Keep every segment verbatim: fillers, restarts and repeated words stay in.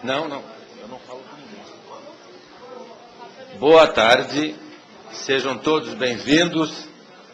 Não, não. Eu não falo com ninguém. Boa tarde. Sejam todos bem-vindos.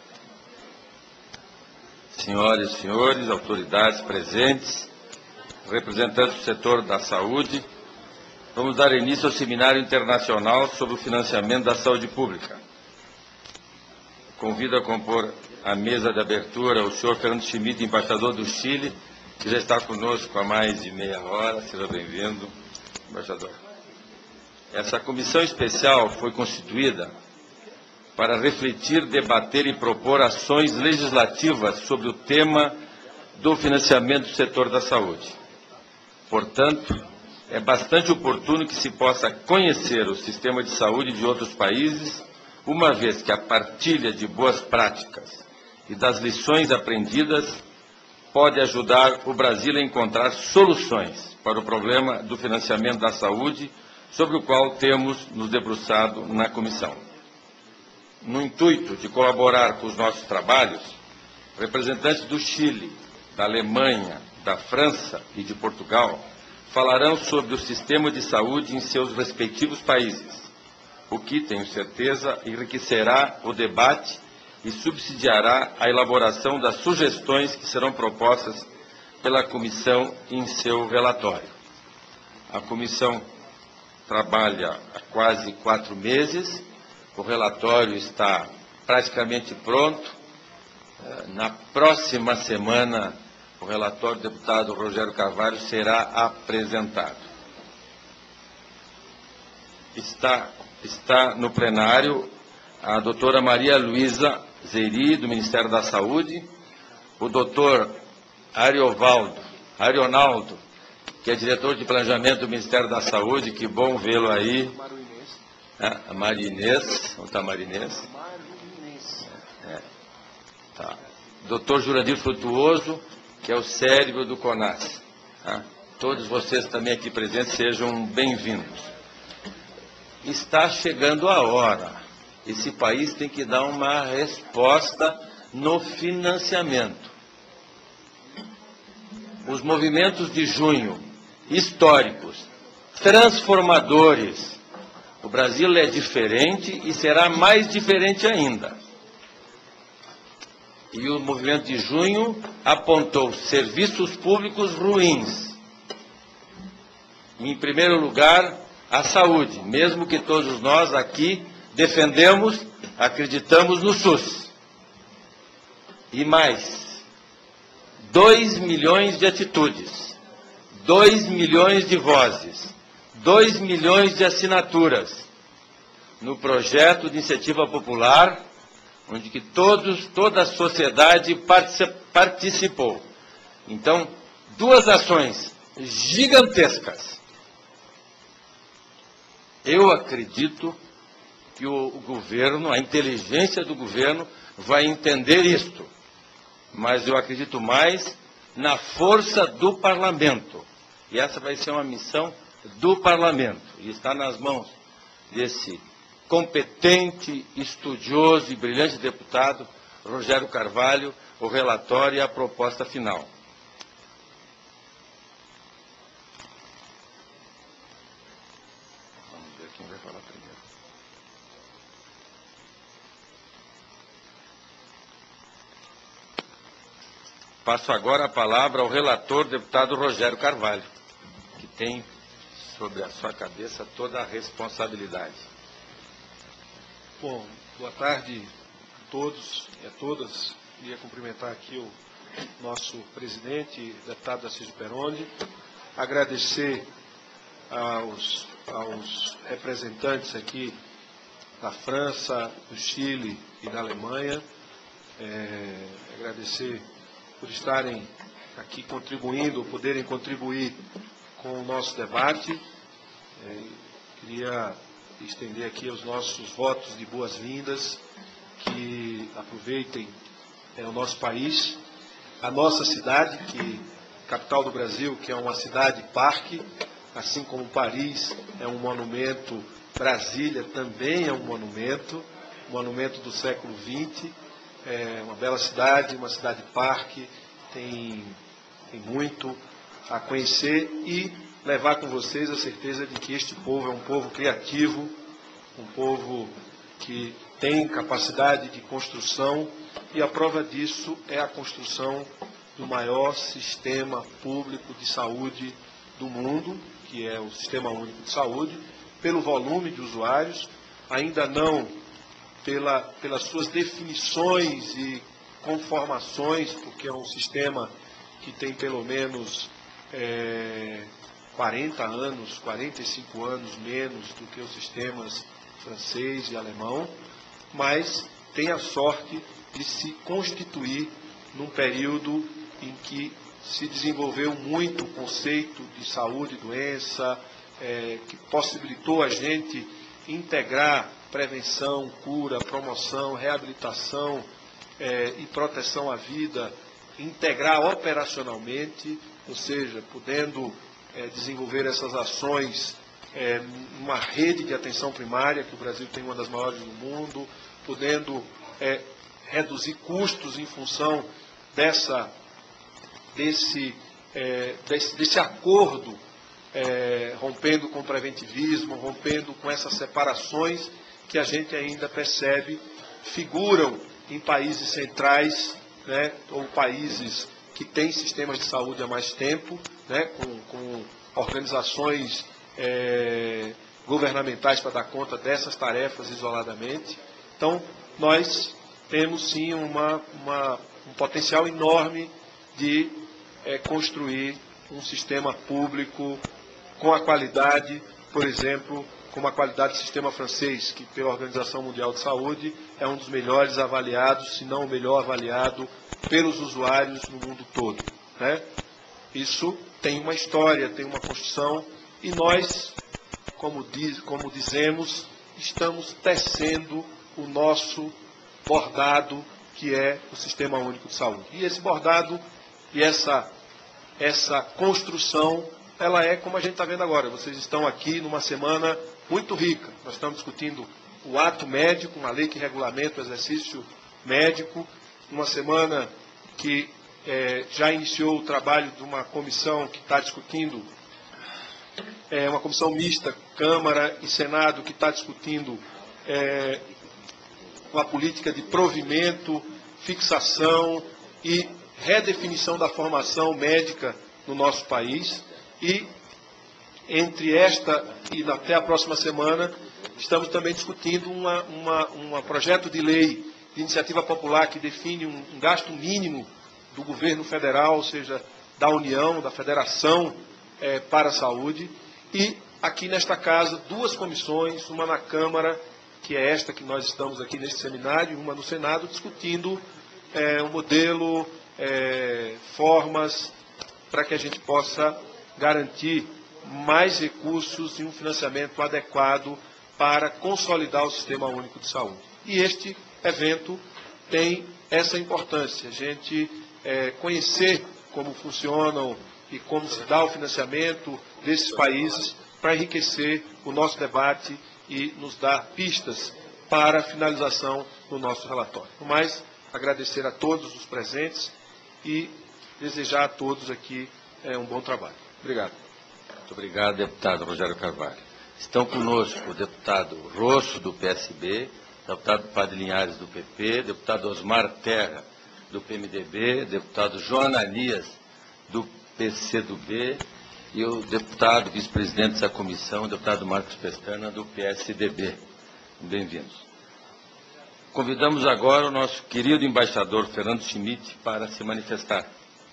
Senhoras e senhores, autoridades presentes, representantes do setor da saúde, vamos dar início ao Seminário Internacional sobre o Financiamento da Saúde Pública. Convido a compor a mesa de abertura o senhor Fernando Schmidt, embaixador do Chile, que já está conosco há mais de meia hora. Seja bem-vindo, embaixador. Essa comissão especial foi constituída para refletir, debater e propor ações legislativas sobre o tema do financiamento do setor da saúde. Portanto, é bastante oportuno que se possa conhecer o sistema de saúde de outros países, uma vez que a partilha de boas práticas e das lições aprendidas pode ajudar o Brasil a encontrar soluções para o problema do financiamento da saúde, sobre o qual temos nos debruçado na comissão. No intuito de colaborar com os nossos trabalhos, representantes do Chile, da Alemanha, da França e de Portugal falarão sobre o sistema de saúde em seus respectivos países, o que, tenho certeza, enriquecerá o debate e subsidiará a elaboração das sugestões que serão propostas pela comissão em seu relatório. A comissão trabalha há quase quatro meses. O relatório está praticamente pronto. Na próxima semana, o relatório do deputado Rogério Carvalho será apresentado. Está, está no plenário a doutora Maria Luísa Zeri, do Ministério da Saúde, o doutor Ariovaldo, Arionaldo, que é diretor de planejamento do Ministério da Saúde. Que bom vê-lo aí. A Maria Inês, onde está a Maria Inês? É, tá. doutor Jurandir Frutuoso, que é o cérebro do CONAS. Tá? Todos vocês também aqui presentes, sejam bem-vindos. Está chegando a hora. Esse país tem que dar uma resposta no financiamento. Os movimentos de junho, históricos, transformadores. O Brasil é diferente e será mais diferente ainda. E o movimento de junho apontou serviços públicos ruins. E, em primeiro lugar, a saúde, mesmo que todos nós aqui defendemos, acreditamos no SUS. E mais, dois milhões de atitudes, dois milhões de vozes, dois milhões de assinaturas no projeto de iniciativa popular, onde que todos, toda a sociedade participou. Então, duas ações gigantescas. Eu acredito que o, o governo, a inteligência do governo, vai entender isto. Mas eu acredito mais na força do parlamento. E essa vai ser uma missão do parlamento. E está nas mãos desse competente, estudioso e brilhante deputado, Rogério Carvalho, o relatório e a proposta final. Vamos ver quem vai falar primeiro. Passo agora a palavra ao relator, deputado Rogério Carvalho, que tem sobre a sua cabeça toda a responsabilidade. Bom, boa tarde a todos e a todas. Queria cumprimentar aqui o nosso presidente, deputado Assis Peronde, agradecer aos, aos representantes aqui da França, do Chile e da Alemanha, é, agradecer por estarem aqui contribuindo, poderem contribuir com o nosso debate. É, queria estender aqui os nossos votos de boas-vindas, que aproveitem é, o nosso país, a nossa cidade, que capital do Brasil, que é uma cidade-parque, assim como Paris é um monumento, Brasília também é um monumento, monumento do século vinte, é uma bela cidade, uma cidade-parque, tem, tem muito a conhecer e levar com vocês a certeza de que este povo é um povo criativo, um povo que tem capacidade de construção, e a prova disso é a construção do maior sistema público de saúde do mundo, que é o Sistema Único de Saúde, pelo volume de usuários, ainda não pela, pelas suas definições e conformações, porque é um sistema que tem pelo menos é, quarenta anos, quarenta e cinco anos menos do que os sistemas francês e alemão, mas tem a sorte de se constituir num período em que se desenvolveu muito o conceito de saúde e doença, é, que possibilitou a gente integrar prevenção, cura, promoção, reabilitação é, e proteção à vida, integrar operacionalmente, ou seja, podendo é, desenvolver essas ações é, numa rede de atenção primária, que o Brasil tem uma das maiores do mundo, podendo é, reduzir custos em função dessa, desse, é, desse, desse acordo, é, rompendo com o preventivismo, rompendo com essas separações que a gente ainda percebe figuram em países centrais, né, ou países que têm sistemas de saúde há mais tempo, né, com, com organizações é, governamentais para dar conta dessas tarefas isoladamente. Então, nós temos sim uma, uma, um potencial enorme de é, construir um sistema público com a qualidade, por exemplo, como a qualidade do sistema francês, que pela Organização Mundial de Saúde é um dos melhores avaliados, se não o melhor avaliado pelos usuários no mundo todo, né? Isso tem uma história, tem uma construção, e nós, como, diz, como dizemos, estamos tecendo o nosso bordado, que é o Sistema Único de Saúde. E esse bordado e essa, essa construção, ela é como a gente está vendo agora. Vocês estão aqui numa semana muito rica. Nós estamos discutindo o ato médico, uma lei que regulamenta o exercício médico, uma semana que é, já iniciou o trabalho de uma comissão que está discutindo, é, uma comissão mista, Câmara e Senado, que está discutindo é, uma política de provimento, fixação e redefinição da formação médica no nosso país. E entre esta e até a próxima semana, estamos também discutindo uma, uma, um projeto de lei de iniciativa popular que define um, um gasto mínimo do governo federal, ou seja, da União, da Federação é, para a saúde. E aqui nesta casa, duas comissões, uma na Câmara, que é esta que nós estamos aqui neste seminário, e uma no Senado, discutindo é, um modelo, é, formas para que a gente possa garantir mais recursos e um financiamento adequado para consolidar o Sistema Único de Saúde. E este evento tem essa importância, a gente é, conhecer como funcionam e como se dá o financiamento desses países para enriquecer o nosso debate e nos dar pistas para a finalização do nosso relatório. No mais, agradecer a todos os presentes e desejar a todos aqui é, um bom trabalho. Obrigado. Muito obrigado, deputado Rogério Carvalho. Estão conosco o deputado Rosso, do P S B, deputado Padre Linhares, do P P, deputado Osmar Terra, do P M D B, deputado João Ananias, do P C do B, e o deputado vice-presidente dessa comissão, o deputado Marcos Pestana, do P S D B. Bem-vindos. Convidamos agora o nosso querido embaixador Fernando Schmidt para se manifestar.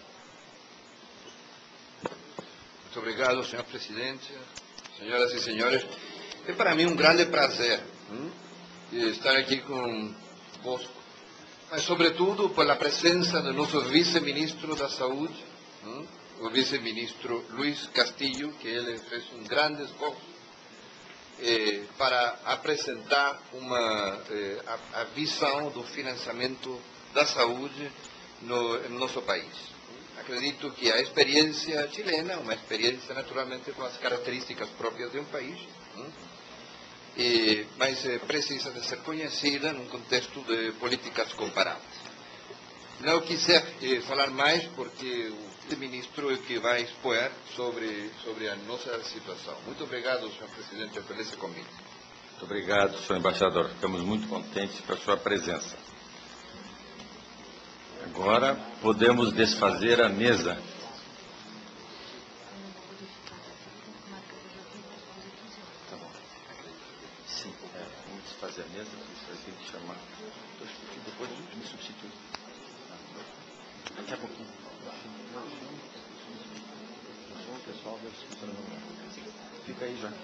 Muito obrigado, senhor presidente, senhoras e senhores. É para mim um grande prazer hein, estar aqui convosco, mas sobretudo pela presença do nosso vice-ministro da Saúde, hein, o vice-ministro Luiz Castillo, que ele fez um grande esforço eh, para apresentar uma, eh, a, a visão do financiamento da saúde no, no nosso país. Acredito que a experiência chilena é uma experiência naturalmente com as características próprias de um país, hein? E, mas eh, precisa de ser conhecida num contexto de políticas comparáveis. Não quiser eh, falar mais porque o este ministro que vai expor sobre, sobre a nossa situação. Muito obrigado, senhor presidente, por esse convite. Muito obrigado, senhor embaixador. Ficamos muito contentes com a sua presença. Agora podemos desfazer a mesa. Tá bom. Sim, é, vamos desfazer a mesa. Isso vai ter que chamar. Depois me substitui. Daqui a pouquinho. Fica aí já.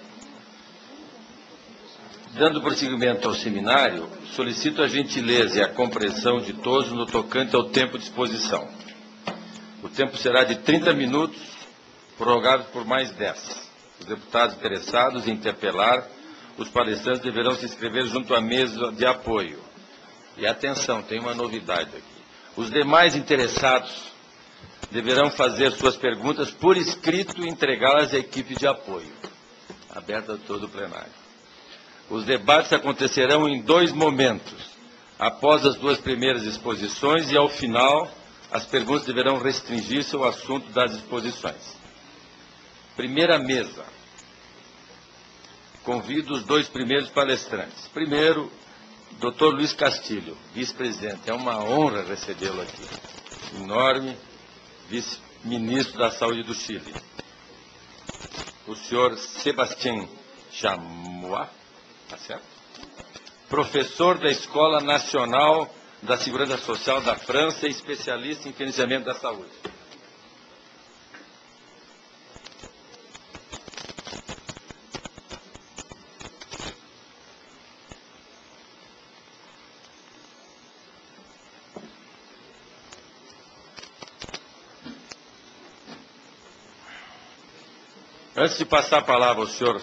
Dando prosseguimento ao seminário, solicito a gentileza e a compreensão de todos no tocante ao tempo de exposição. O tempo será de trinta minutos, prorrogado por mais dez. Os deputados interessados em interpelar, os palestrantes deverão se inscrever junto à mesa de apoio. E atenção, tem uma novidade aqui. Os demais interessados deverão fazer suas perguntas por escrito e entregá-las à equipe de apoio, aberta a todo o plenário. Os debates acontecerão em dois momentos, após as duas primeiras exposições e, ao final, as perguntas deverão restringir-se ao assunto das exposições. Primeira mesa. Convido os dois primeiros palestrantes. Primeiro, doutor Luiz Castilho, vice-presidente. É uma honra recebê-lo aqui. Enorme vice-ministro da Saúde do Chile. O senhor Sebastián Chamois, tá certo? Professor da Escola Nacional da Segurança Social da França e especialista em financiamento da saúde. Antes de passar a palavra ao senhor,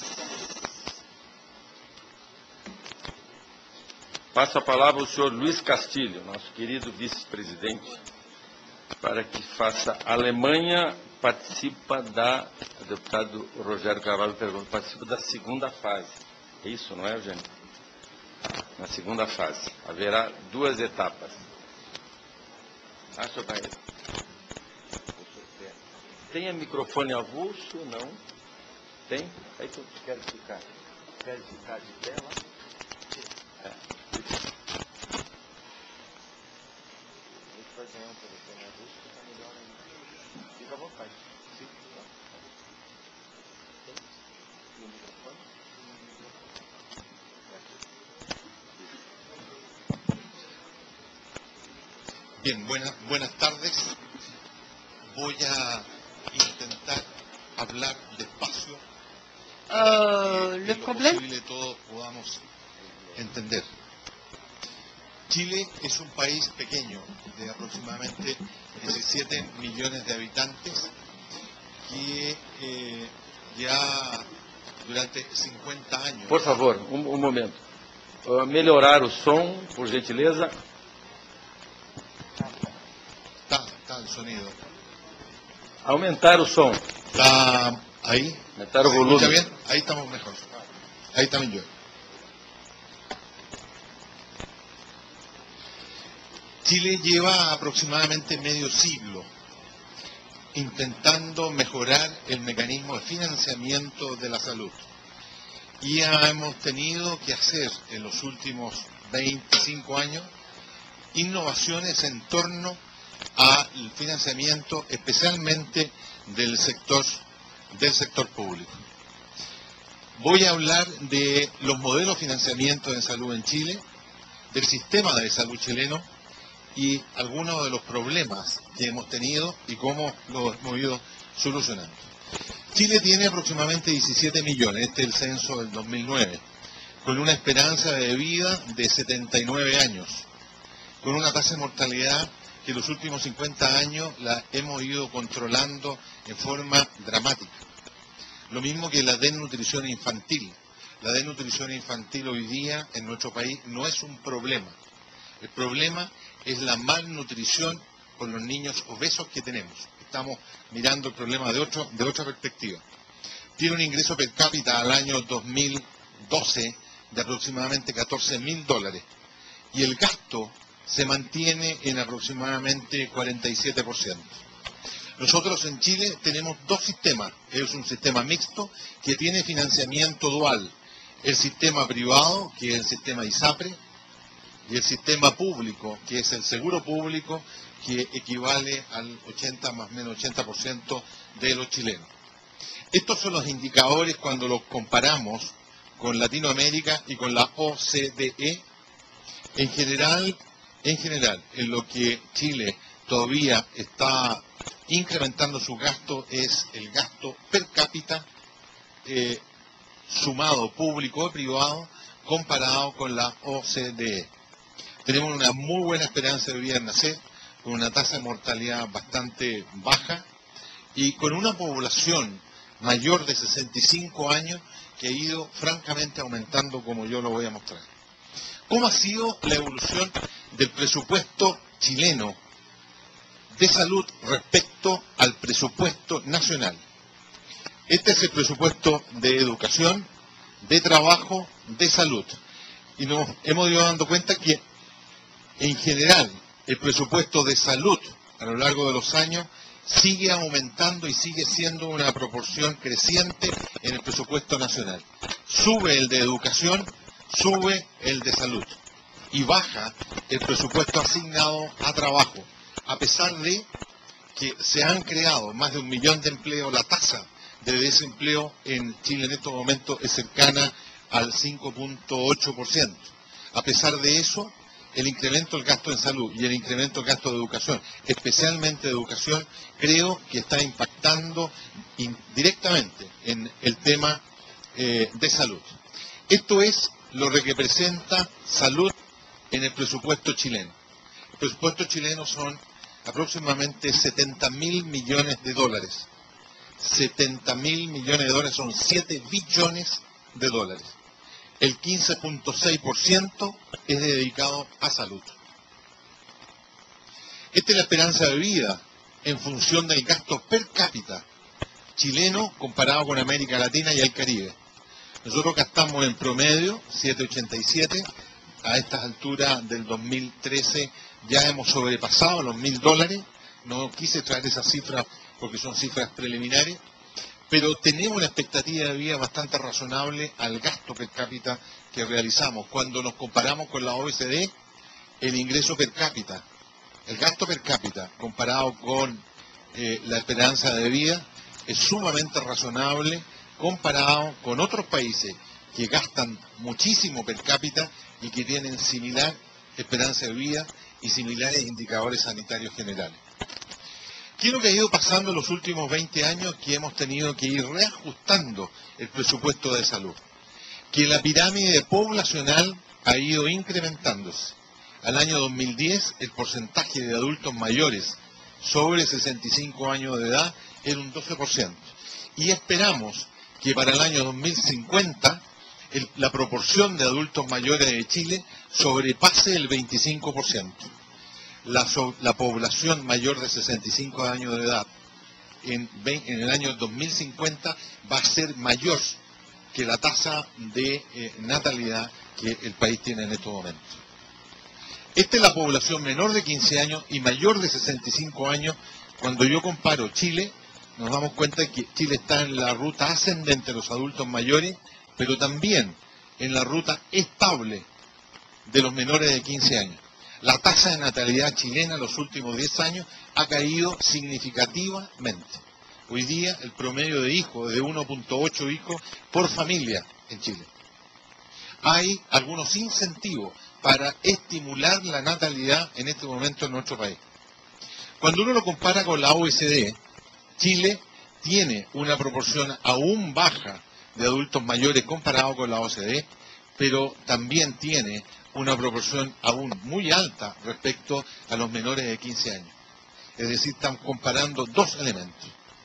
passo a palavra ao senhor Luiz Castilho, nosso querido vice-presidente, para que faça. A Alemanha participa da, o deputado Rogério Carvalho pergunta, participa da segunda fase. É isso, não é, Eugênio? Na segunda fase. Haverá duas etapas. Ah, senhor Paes. Tem microfone avulso? Não? Tem? Aí tu quer ficar? Quer ficar de pé lá? É. Vai ganhar um telefone avulso, fica melhor ainda. Fica à vontade. Sim. Tem? E o microfone? Bien, buena, buenas tardes. Voy a intentar hablar despacio Euh, para le que en lo problème, posible todos podamos entender. Chile es un país pequeño, de aproximadamente diecisiete millones de habitantes, que eh, ya durante cincuenta años... Por favor, um, um momento. Uh, melhorar o som, por gentileza. Está, está el sonido. Aumentar o som. ¿Está ahí? Aumentar o ¿Se escucha volume. bien? Ahí estamos mejor. Ahí también yo. Chile lleva aproximadamente medio siglo intentando mejorar el mecanismo de financiamiento de la salud. Y hemos tenido que hacer en los últimos veinticinco años innovaciones en torno al financiamiento, especialmente del sector, del sector público. Voy a hablar de los modelos de financiamiento en salud en Chile, del sistema de salud chileno y algunos de los problemas que hemos tenido y cómo los hemos ido solucionando. Chile tiene aproximadamente diecisiete millones, este es el censo del dos mil nueve, con una esperanza de vida de setenta y nueve años, con una tasa de mortalidad que en los últimos cincuenta años la hemos ido controlando en forma dramática. Lo mismo que la desnutrición infantil. La desnutrición infantil hoy día en nuestro país no es un problema. El problema es la malnutrición por los niños obesos que tenemos. Estamos mirando el problema de, otro, de otra perspectiva. Tiene un ingreso per cápita al año dos mil doce de aproximadamente catorce mil dólares y el gasto se mantiene en aproximadamente cuarenta y siete por ciento. Nosotros en Chile tenemos dos sistemas. Es un sistema mixto que tiene financiamiento dual. El sistema privado, que es el sistema ISAPRE, y el sistema público, que es el seguro público, que equivale al ochenta, más o menos ochenta por ciento de los chilenos. Estos son los indicadores cuando los comparamos con Latinoamérica y con la O C D E. En general, en general, en lo que Chile todavía está incrementando su gasto es el gasto per cápita eh, sumado público y privado comparado con la O C D E. Tenemos una muy buena esperanza de vida en nacer, con una tasa de mortalidad bastante baja y con una población mayor de sesenta y cinco años que ha ido francamente aumentando, como yo lo voy a mostrar. ¿Cómo ha sido la evolución del presupuesto chileno de salud respecto al presupuesto nacional? Este es el presupuesto de educación, de trabajo, de salud. Y nos hemos ido dando cuenta que, en general, el presupuesto de salud a lo largo de los años sigue aumentando y sigue siendo una proporción creciente en el presupuesto nacional. Sube el de educación, sube el de salud y baja el presupuesto asignado a trabajo, a pesar de que se han creado más de un millón de empleos. La tasa de desempleo en Chile en estos momentos es cercana al cinco punto ocho por ciento. A pesar de eso, el incremento del gasto en salud y el incremento del gasto de educación, especialmente de educación, creo que está impactando directamente en el tema eh, de salud. Esto es lo que representa salud en el presupuesto chileno. El presupuesto chileno son aproximadamente setenta mil millones de dólares. setenta mil millones de dólares son siete billones de dólares. El quince punto seis por ciento es dedicado a salud. Esta es la esperanza de vida en función del gasto per cápita chileno comparado con América Latina y el Caribe. Nosotros gastamos en promedio siete coma ochenta y siete. A estas alturas del dos mil trece ya hemos sobrepasado los mil dólares. No quise traer esas cifras porque son cifras preliminares, pero tenemos una expectativa de vida bastante razonable al gasto per cápita que realizamos. Cuando nos comparamos con la O E C D, el ingreso per cápita, el gasto per cápita comparado con eh, la esperanza de vida es sumamente razonable comparado con otros países que gastan muchísimo per cápita y que tienen similar esperanza de vida y similares indicadores sanitarios generales. ¿Qué es lo que ha ido pasando en los últimos veinte años? Que hemos tenido que ir reajustando el presupuesto de salud. Que la pirámide poblacional ha ido incrementándose. Al año dos mil diez, el porcentaje de adultos mayores sobre sesenta y cinco años de edad era un doce por ciento. Y esperamos que para el año dos mil cincuenta el, la proporción de adultos mayores de Chile sobrepase el veinticinco por ciento. La, so, la población mayor de sesenta y cinco años de edad en, en el año dos mil cincuenta va a ser mayor que la tasa de eh, natalidad que el país tiene en estos momentos. Esta es la población menor de quince años y mayor de sesenta y cinco años. Cuando yo comparo Chile, nos damos cuenta de que Chile está en la ruta ascendente de los adultos mayores, pero también en la ruta estable de los menores de quince años. La tasa de natalidad chilena en los últimos diez años ha caído significativamente. Hoy día el promedio de hijos es de uno punto ocho hijos por familia en Chile. Hay algunos incentivos para estimular la natalidad en este momento en nuestro país. Cuando uno lo compara con la O E C D, Chile tiene una proporción aún baja de adultos mayores comparado con la O E C D, pero también tiene una proporción aún muy alta respecto a los menores de quince años. Es decir, estamos comparando dos elementos.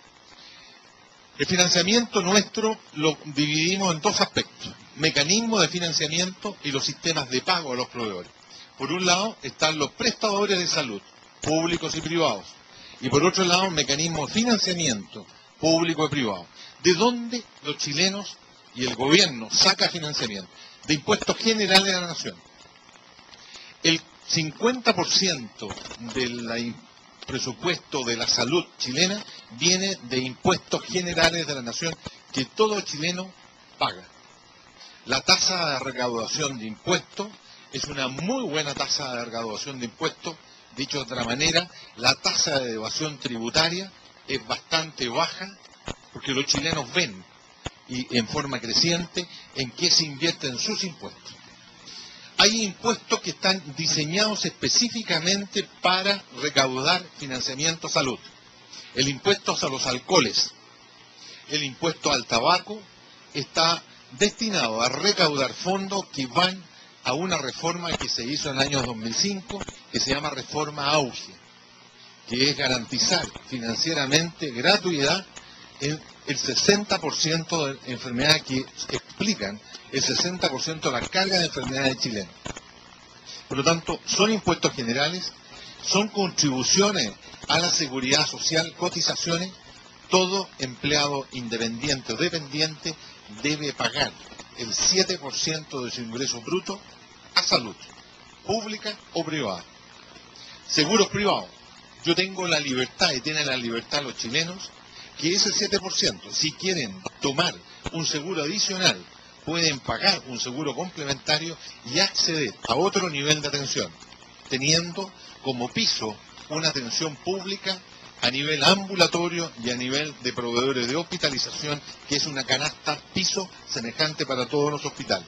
El financiamiento nuestro lo dividimos en dos aspectos: mecanismos de financiamiento y los sistemas de pago a los proveedores. Por un lado están los prestadores de salud, públicos y privados, y por otro lado mecanismos de financiamiento público y privado. ¿De dónde los chilenos y el gobierno saca financiamiento? De impuestos generales de la nación. El cincuenta por ciento de la presupuesto de la salud chilena viene de impuestos generales de la nación que todo chileno paga. La tasa de recaudación de impuestos es una muy buena tasa de recaudación de impuestos. Dicho de otra manera, la tasa de evasión tributaria es bastante baja porque los chilenos ven y en forma creciente en qué se invierten sus impuestos. Hay impuestos que están diseñados específicamente para recaudar financiamiento a salud. El impuesto a los alcoholes, el impuesto al tabaco, está destinado a recaudar fondos que van a una reforma que se hizo en el año dos mil cinco, que se llama Reforma Auge, que es garantizar financieramente gratuidad en el sesenta por ciento de enfermedades que explican el sesenta por ciento de la carga de enfermedades chilenas. Por lo tanto, son impuestos generales, son contribuciones a la seguridad social, cotizaciones. Todo empleado independiente o dependiente debe pagar el siete por ciento de su ingreso bruto a salud, pública o privada. Seguros privados. Yo tengo la libertad, y tienen la libertad los chilenos, que ese siete por ciento, si quieren tomar un seguro adicional, pueden pagar un seguro complementario y acceder a otro nivel de atención, teniendo como piso una atención pública a nivel ambulatorio y a nivel de proveedores de hospitalización, que es una canasta piso semejante para todos los hospitales.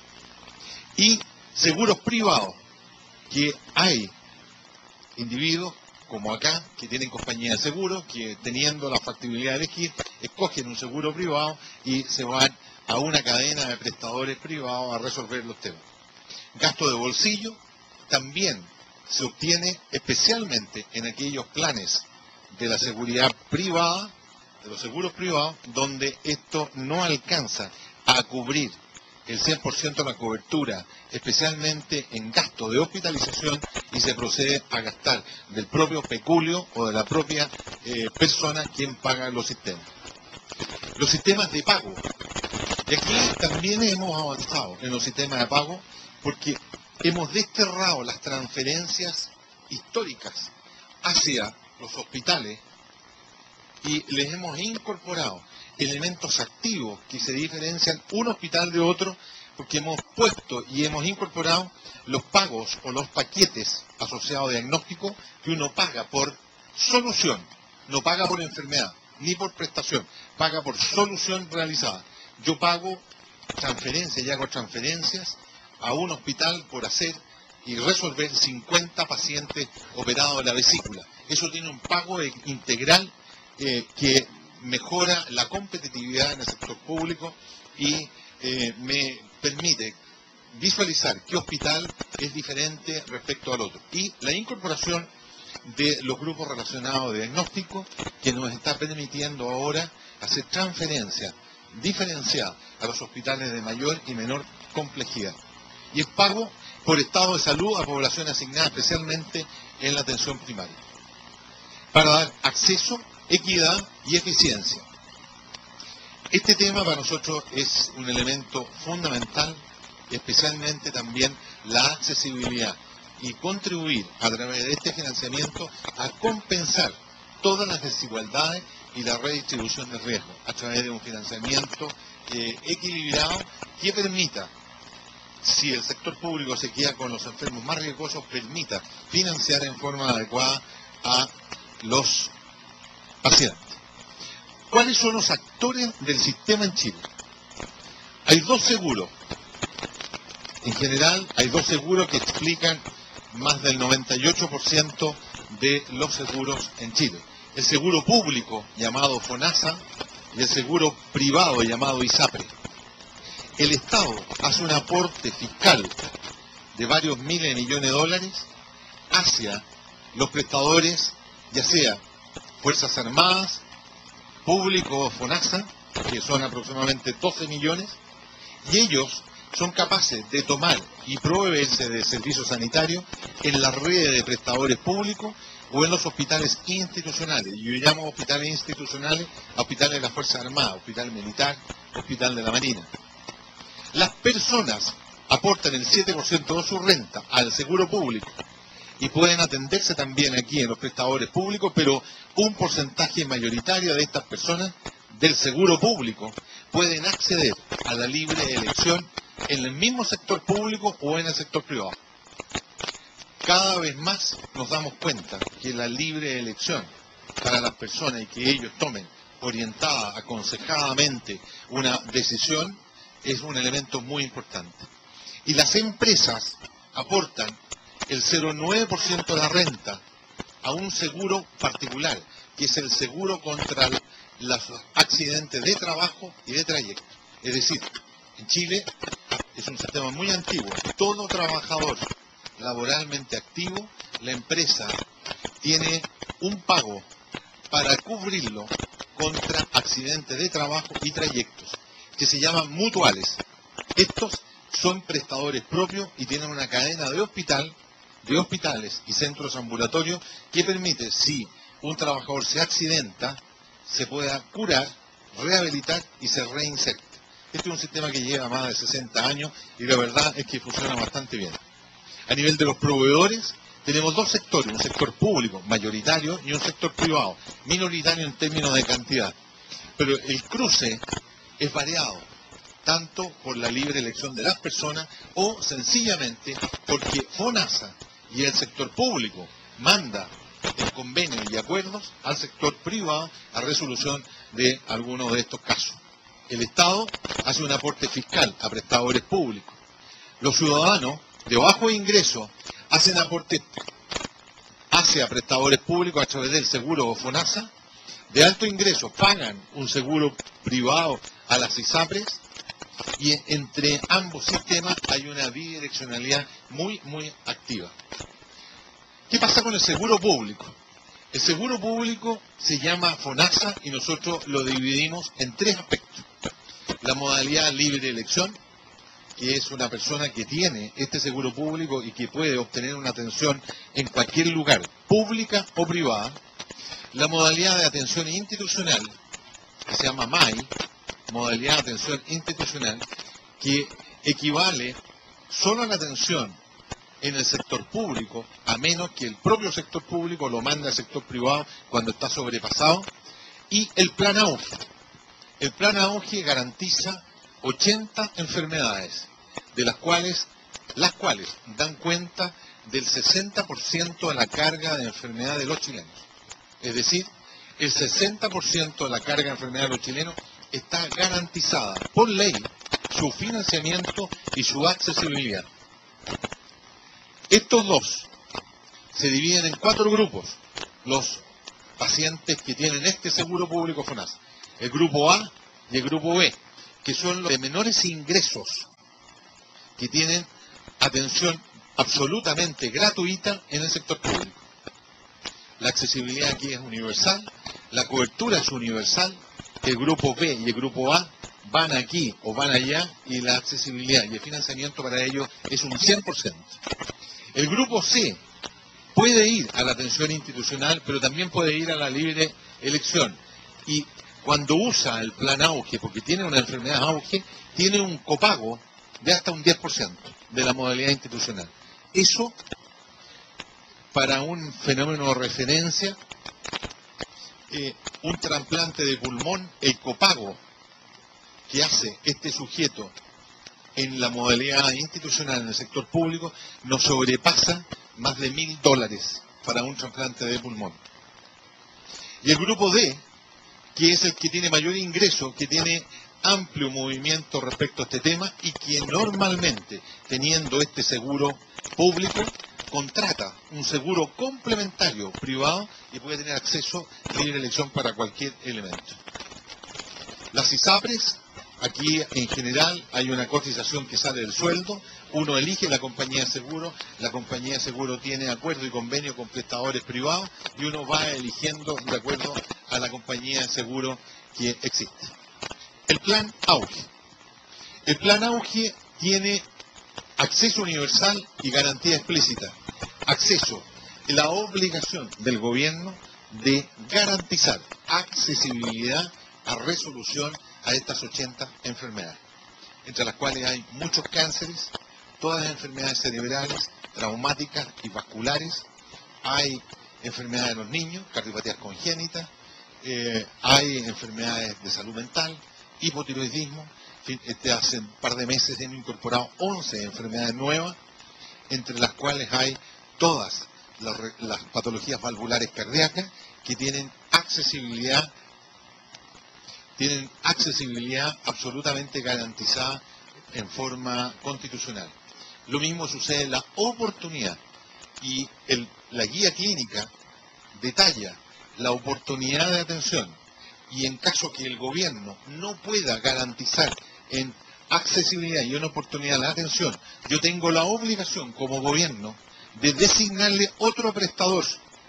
Y seguros privados, que hay individuos como acá, que tienen compañía de seguros, que teniendo la factibilidad de elegir, escogen un seguro privado y se van a una cadena de prestadores privados a resolver los temas. Gasto de bolsillo también se obtiene especialmente en aquellos planes de la seguridad privada, de los seguros privados, donde esto no alcanza a cubrir el cien por ciento de la cobertura, especialmente en gasto de hospitalización, y se procede a gastar del propio peculio o de la propia eh, persona quien paga los sistemas. Los sistemas de pago. Y aquí también hemos avanzado en los sistemas de pago porque hemos desterrado las transferencias históricas hacia los hospitales y les hemos incorporado elementos activos que se diferencian un hospital de otro, porque hemos puesto y hemos incorporado los pagos o los paquetes asociados a diagnóstico que uno paga por solución, no paga por enfermedad ni por prestación, paga por solución realizada. Yo pago transferencias y hago transferencias a un hospital por hacer y resolver cincuenta pacientes operados de la vesícula. Eso tiene un pago integral eh, que mejora la competitividad en el sector público y eh, me permite visualizar qué hospital es diferente respecto al otro. Y la incorporación de los grupos relacionados de diagnóstico, que nos está permitiendo ahora hacer transferencias diferenciadas a los hospitales de mayor y menor complejidad. Y el pago por estado de salud a población asignada especialmente en la atención primaria, para dar acceso, equidad y eficiencia. Este tema para nosotros es un elemento fundamental, especialmente también la accesibilidad, y contribuir a través de este financiamiento a compensar todas las desigualdades y la redistribución de riesgo a través de un financiamiento eh, equilibrado que permita, si el sector público se queda con los enfermos más riesgosos, permita financiar en forma adecuada a los pacientes. ¿Cuáles son los actores del sistema en Chile? Hay dos seguros. En general, hay dos seguros que explican más del noventa y ocho por ciento de los seguros en Chile. El seguro público, llamado FONASA, y el seguro privado, llamado ISAPRE. El Estado hace un aporte fiscal de varios miles de millones de dólares hacia los prestadores, ya sea Fuerzas Armadas, Público o FONASA, que son aproximadamente doce millones, y ellos son capaces de tomar y proveerse de servicios sanitarios en las redes de prestadores públicos o en los hospitales institucionales. Yo llamo hospitales institucionales a hospitales de la Fuerza Armada, hospital militar, hospital de la Marina. Las personas aportan el siete por ciento de su renta al seguro público y pueden atenderse también aquí en los prestadores públicos, pero un porcentaje mayoritario de estas personas del seguro público pueden acceder a la libre elección en el mismo sector público o en el sector privado. Cada vez más nos damos cuenta que la libre elección para las personas y que ellos tomen orientada, aconsejadamente una decisión es un elemento muy importante. Y las empresas aportan el cero coma nueve por ciento de la renta a un seguro particular, que es el seguro contra los accidentes de trabajo y de trayecto. Es decir, en Chile es un sistema muy antiguo. Todo trabajador laboralmente activo, la empresa tiene un pago para cubrirlo contra accidentes de trabajo y trayectos, que se llaman mutuales. Estos son prestadores propios y tienen una cadena de hospital, de hospitales y centros ambulatorios que permite, si un trabajador se accidenta, se pueda curar, rehabilitar y se reinserte. Este es un sistema que lleva más de sesenta años y la verdad es que funciona bastante bien. A nivel de los proveedores, tenemos dos sectores, un sector público mayoritario y un sector privado, minoritario en términos de cantidad. Pero el cruce es variado, tanto por la libre elección de las personas o sencillamente porque FONASA y el sector público manda el convenio y acuerdos al sector privado a resolución de algunos de estos casos. El Estado hace un aporte fiscal a prestadores públicos. Los ciudadanos de bajo ingreso hacen aporte hacia prestadores públicos a través del seguro FONASA. De alto ingreso pagan un seguro privado a las ISAPRES, y entre ambos sistemas hay una bidireccionalidad muy, muy activa. ¿Qué pasa con el seguro público? El seguro público se llama FONASA y nosotros lo dividimos en tres aspectos. La modalidad libre elección, que es una persona que tiene este seguro público y que puede obtener una atención en cualquier lugar, pública o privada. La modalidad de atención institucional, que se llama M A I, modalidad de atención institucional, que equivale solo a la atención en el sector público, a menos que el propio sector público lo mande al sector privado cuando está sobrepasado. Y el plan AUGE. El plan AUGE garantiza ochenta enfermedades, de las cuales, las cuales dan cuenta del sesenta por ciento de la carga de enfermedad de los chilenos. Es decir, el sesenta por ciento de la carga de enfermedad de los chilenos está garantizada por ley, su financiamiento y su accesibilidad. Estos dos se dividen en cuatro grupos, los pacientes que tienen este seguro público FONASA. El grupo A y el grupo B, que son los de menores ingresos, que tienen atención absolutamente gratuita en el sector público. La accesibilidad aquí es universal, la cobertura es universal, el grupo B y el grupo A van aquí o van allá y la accesibilidad y el financiamiento para ellos es un cien por ciento. El grupo C puede ir a la atención institucional, pero también puede ir a la libre elección. Y cuando usa el plan AUGE, porque tiene una enfermedad AUGE, tiene un copago de hasta un diez por ciento de la modalidad institucional. Eso, para un fenómeno de referencia, eh, un trasplante de pulmón, el copago que hace este sujeto en la modalidad institucional en el sector público nos sobrepasa más de mil dólares para un trasplante de pulmón. Y el grupo D, que es el que tiene mayor ingreso, que tiene amplio movimiento respecto a este tema y que normalmente, teniendo este seguro público, contrata un seguro complementario privado y puede tener acceso a libre elección para cualquier elemento. Las ISAPRES, aquí en general hay una cotización que sale del sueldo, uno elige la compañía de seguro, la compañía de seguro tiene acuerdo y convenio con prestadores privados y uno va eligiendo de acuerdo a la compañía de seguro que existe. El plan AUGE. El plan AUGE tiene acceso universal y garantía explícita. Acceso, la obligación del gobierno de garantizar accesibilidad a resolución a estas ochenta enfermedades, entre las cuales hay muchos cánceres, todas las enfermedades cerebrales, traumáticas y vasculares, hay enfermedades de los niños, cardiopatías congénitas, eh, hay enfermedades de salud mental, hipotiroidismo. En fin, este, hace un par de meses hemos incorporado once enfermedades nuevas, entre las cuales hay todas las, las patologías valvulares cardíacas que tienen accesibilidad, tienen accesibilidad absolutamente garantizada en forma constitucional. Lo mismo sucede en la oportunidad, y el, la guía clínica detalla la oportunidad de atención, y en caso que el gobierno no pueda garantizar en accesibilidad y una oportunidad de atención, yo tengo la obligación como gobierno de designarle otro prestador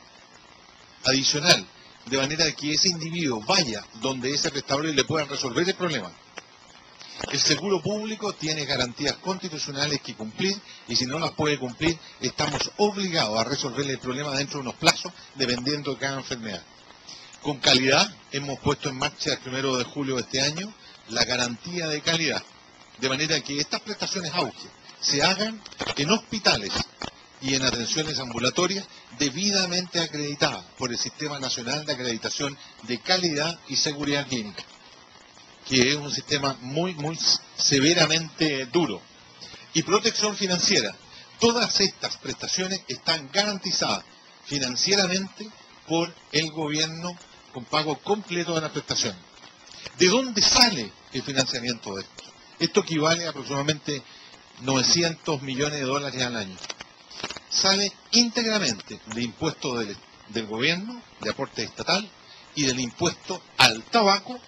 adicional, de manera que ese individuo vaya donde ese prestador le pueda resolver el problema. El seguro público tiene garantías constitucionales que cumplir, y si no las puede cumplir, estamos obligados a resolverle el problema dentro de unos plazos, dependiendo de cada enfermedad. Con calidad, hemos puesto en marcha el primero de julio de este año la garantía de calidad, de manera que estas prestaciones auge se hagan en hospitales y en atenciones ambulatorias debidamente acreditadas por el Sistema Nacional de Acreditación de Calidad y Seguridad Clínica, que es un sistema muy, muy severamente duro. Y protección financiera. Todas estas prestaciones están garantizadas financieramente por el gobierno con pago completo de la prestación. ¿De dónde sale el financiamiento de esto? Esto equivale a aproximadamente novecientos millones de dólares al año. Sale íntegramente de impuestos del, del gobierno, de aporte estatal, y del impuesto al tabaco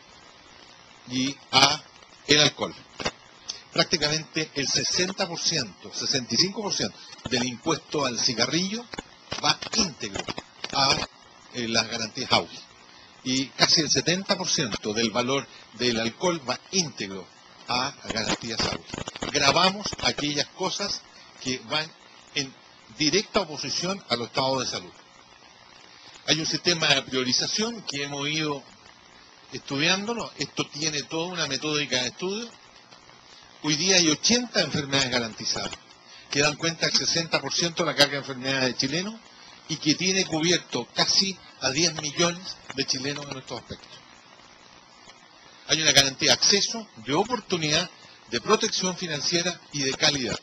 y a el alcohol. Prácticamente el sesenta por ciento, sesenta y cinco por ciento del impuesto al cigarrillo va íntegro a eh, las garantías auge, y casi el setenta por ciento del valor del alcohol va íntegro a garantías auge. Gravamos aquellas cosas que van en directa oposición a los estados de salud. Hay un sistema de priorización que hemos ido estudiándolo. Esto tiene toda una metódica de estudio. Hoy día hay ochenta enfermedades garantizadas, que dan cuenta del sesenta por ciento de la carga de enfermedades de chilenos, y que tiene cubierto casi a diez millones de chilenos en estos aspectos. Hay una garantía de acceso, de oportunidad, de protección financiera y de calidad.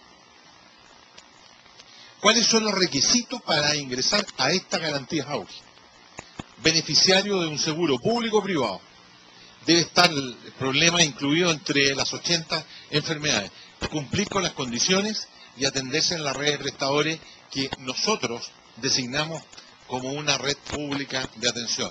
¿Cuáles son los requisitos para ingresar a esta garantía auge? Beneficiario de un seguro público o privado. Debe estar el problema incluido entre las ochenta enfermedades. Cumplir con las condiciones y atenderse en la red de prestadores que nosotros designamos como una red pública de atención.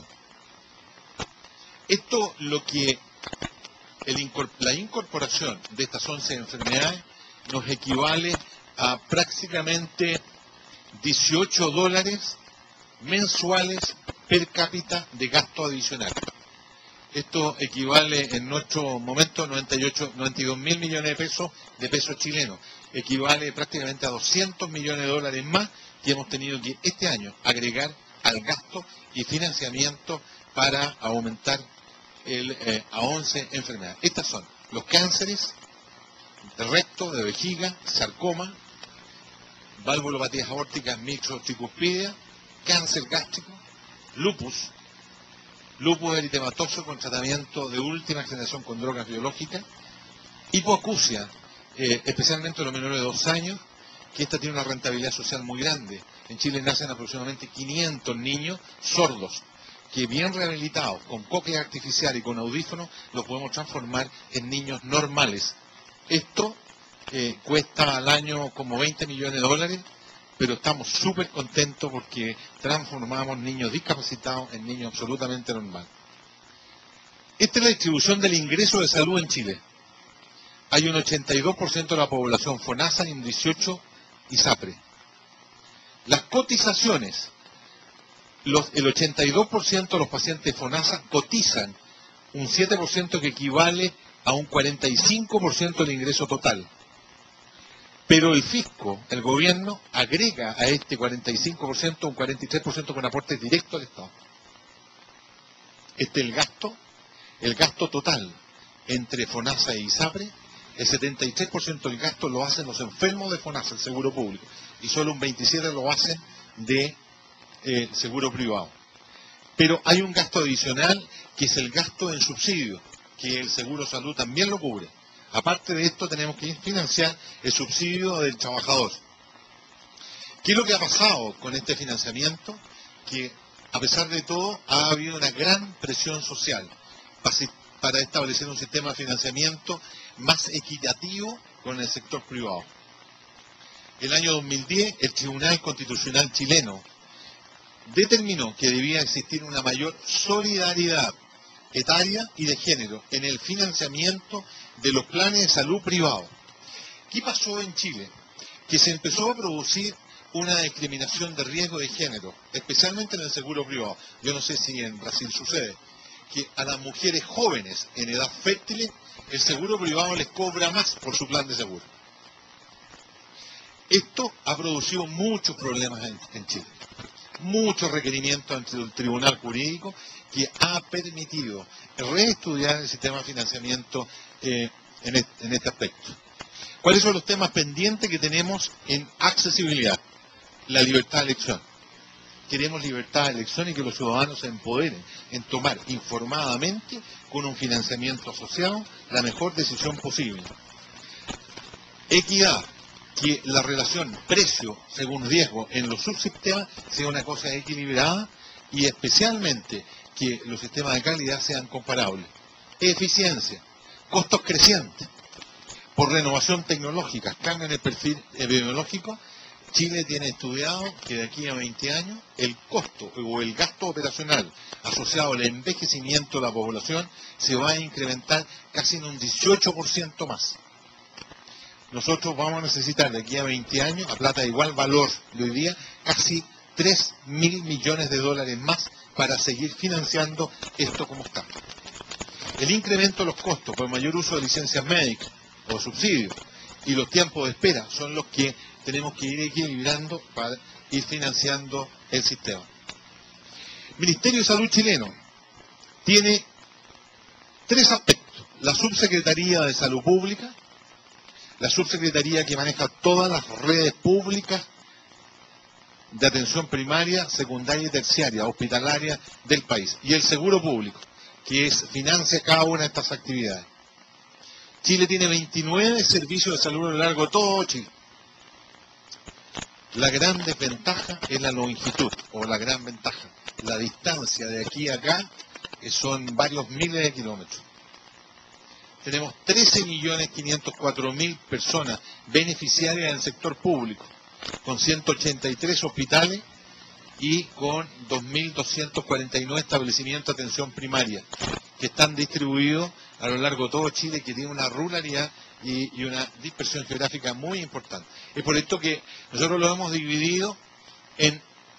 Esto lo que el, la incorporación de estas once enfermedades nos equivale a prácticamente dieciocho dólares mensuales per cápita de gasto adicional. Esto equivale en nuestro momento a noventa y ocho, noventa y dos mil millones de pesos de pesos chilenos. Equivale prácticamente a doscientos millones de dólares más que hemos tenido que este año agregar al gasto y financiamiento para aumentar el, eh, a once enfermedades. Estas son los cánceres de recto, de vejiga, sarcoma, valvulopatías aórticas mixotricuspídeas, cáncer gástrico, lupus, lupus eritematoso con tratamiento de última generación con drogas biológicas, hipoacusia, eh, especialmente los menores de dos años, que esta tiene una rentabilidad social muy grande. En Chile nacen aproximadamente quinientos niños sordos, que bien rehabilitados, con cóclea artificial y con audífonos, los podemos transformar en niños normales. Esto eh, cuesta al año como veinte millones de dólares, pero estamos súper contentos porque transformamos niños discapacitados en niños absolutamente normales. Esta es la distribución del ingreso de salud en Chile. Hay un ochenta y dos por ciento de la población FONASA y un dieciocho por ciento ISAPRE. Las cotizaciones, los, el ochenta y dos por ciento de los pacientes FONASA cotizan un siete por ciento que equivale a un cuarenta y cinco por ciento del ingreso total. Pero el fisco, el gobierno, agrega a este cuarenta y cinco por ciento un cuarenta y tres por ciento con aportes directos al Estado. Este es el gasto, el gasto total entre FONASA e ISAPRE, El setenta y tres por ciento del gasto lo hacen los enfermos de FONASA, el seguro público, y solo un veintisiete por ciento lo hacen de eh, seguro privado. Pero hay un gasto adicional que es el gasto en subsidio, que el seguro salud también lo cubre. Aparte de esto tenemos que financiar el subsidio del trabajador. ¿Qué es lo que ha pasado con este financiamiento? Que a pesar de todo ha habido una gran presión social para establecer un sistema de financiamiento más equitativo con el sector privado. El año dos mil diez, el Tribunal Constitucional chileno determinó que debía existir una mayor solidaridad etaria y de género en el financiamiento de los planes de salud privados. ¿Qué pasó en Chile? Que se empezó a producir una discriminación de riesgo de género, especialmente en el seguro privado. Yo no sé si en Brasil sucede, que a las mujeres jóvenes en edad fértil, el seguro privado les cobra más por su plan de seguro. Esto ha producido muchos problemas en, en Chile, muchos requerimientos ante el Tribunal Jurídico que ha permitido reestudiar el sistema de financiamiento eh, en, este, en este aspecto. ¿Cuáles son los temas pendientes que tenemos en accesibilidad? La libertad de elección. Queremos libertad de elección y que los ciudadanos se empoderen en tomar informadamente, con un financiamiento asociado, la mejor decisión posible. Equidad. Que la relación precio según riesgo en los subsistemas sea una cosa equilibrada y especialmente que los sistemas de calidad sean comparables. Eficiencia, costos crecientes. Por renovación tecnológica, cambio en el perfil epidemiológico, Chile tiene estudiado que de aquí a veinte años el costo o el gasto operacional asociado al envejecimiento de la población se va a incrementar casi en un dieciocho por ciento más. Nosotros vamos a necesitar de aquí a veinte años, a plata de igual valor de hoy día, casi tres mil millones de dólares más para seguir financiando esto como está. El incremento de los costos por mayor uso de licencias médicas o subsidios y los tiempos de espera son los que tenemos que ir equilibrando para ir financiando el sistema. El Ministerio de Salud chileno tiene tres aspectos. La Subsecretaría de Salud Pública, la subsecretaría que maneja todas las redes públicas de atención primaria, secundaria y terciaria, hospitalaria del país, y el seguro público, que es, financia cada una de estas actividades. Chile tiene veintinueve servicios de salud a lo largo de todo Chile. La gran desventaja es la longitud, o la gran ventaja, la distancia de aquí a acá, que son varios miles de kilómetros. Tenemos trece millones quinientos cuatro mil personas beneficiarias del sector público, con ciento ochenta y tres hospitales y con dos mil doscientos cuarenta y nueve establecimientos de atención primaria, que están distribuidos a lo largo de todo Chile, que tiene una ruralidad y, y una dispersión geográfica muy importante. Es por esto que nosotros lo hemos dividido en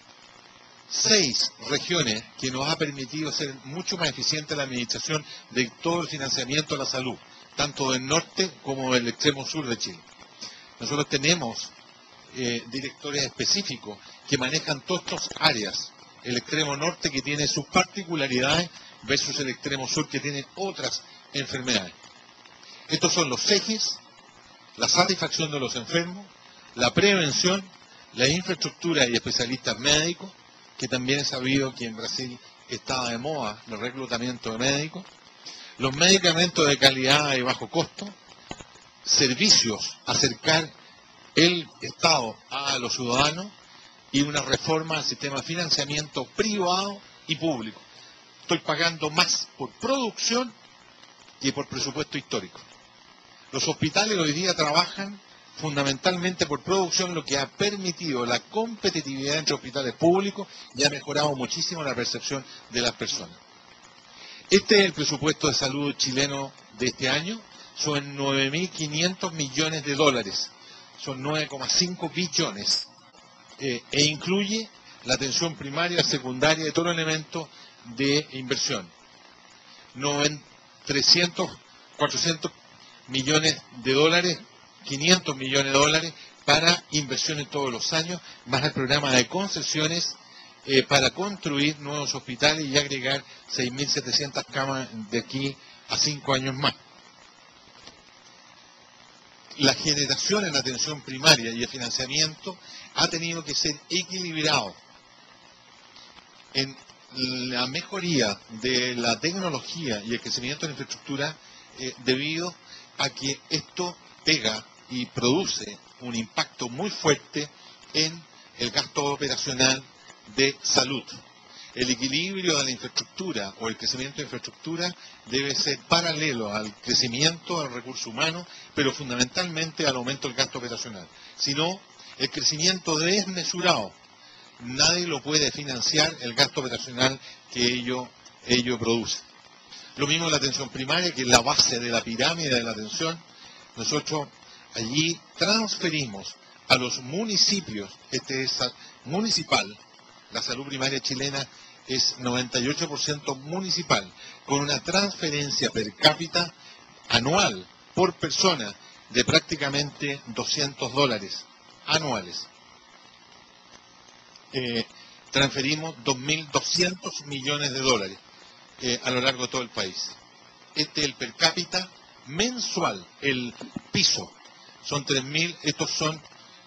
seis regiones que nos ha permitido ser mucho más eficiente la administración de todo el financiamiento de la salud, tanto del norte como del extremo sur de Chile. Nosotros tenemos eh, directores específicos que manejan todas estas áreas. El extremo norte, que tiene sus particularidades, versus el extremo sur, que tiene otras enfermedades. Estos son los ejes: la satisfacción de los enfermos, la prevención, la infraestructura y especialistas médicos, que también he sabido que en Brasil estaba de moda el reclutamiento de médicos, los medicamentos de calidad y bajo costo, servicios, acercar el Estado a los ciudadanos y una reforma al sistema de financiamiento privado y público. Estoy pagando más por producción que por presupuesto histórico. Los hospitales hoy día trabajan fundamentalmente por producción, lo que ha permitido la competitividad entre hospitales públicos y ha mejorado muchísimo la percepción de las personas. Este es el presupuesto de salud chileno de este año, son nueve mil quinientos millones de dólares, son nueve coma cinco billones, eh, e incluye la atención primaria, secundaria y todos los elementos de inversión. trescientos, cuatrocientos millones de dólares, quinientos millones de dólares para inversiones todos los años, más el programa de concesiones eh, para construir nuevos hospitales y agregar seis mil setecientas camas de aquí a cinco años más. la generación en atención primaria y el financiamiento ha tenido que ser equilibrado en la mejoría de la tecnología y el crecimiento de la infraestructura eh, debido a que esto pega y produce un impacto muy fuerte en el gasto operacional de salud. El equilibrio de la infraestructura o el crecimiento de infraestructura debe ser paralelo al crecimiento del recurso humano, pero fundamentalmente al aumento del gasto operacional. Si no, el crecimiento desmesurado, nadie lo puede financiar el gasto operacional que ello, ello produce. Lo mismo en la atención primaria, que es la base de la pirámide de la atención. Nosotros allí transferimos a los municipios, este es municipal, la salud primaria chilena es noventa y ocho por ciento municipal, con una transferencia per cápita anual por persona de prácticamente doscientos dólares anuales. Eh, transferimos dos mil doscientos millones de dólares eh, a lo largo de todo el país. Este es el per cápita mensual, el piso, son tres mil, estos son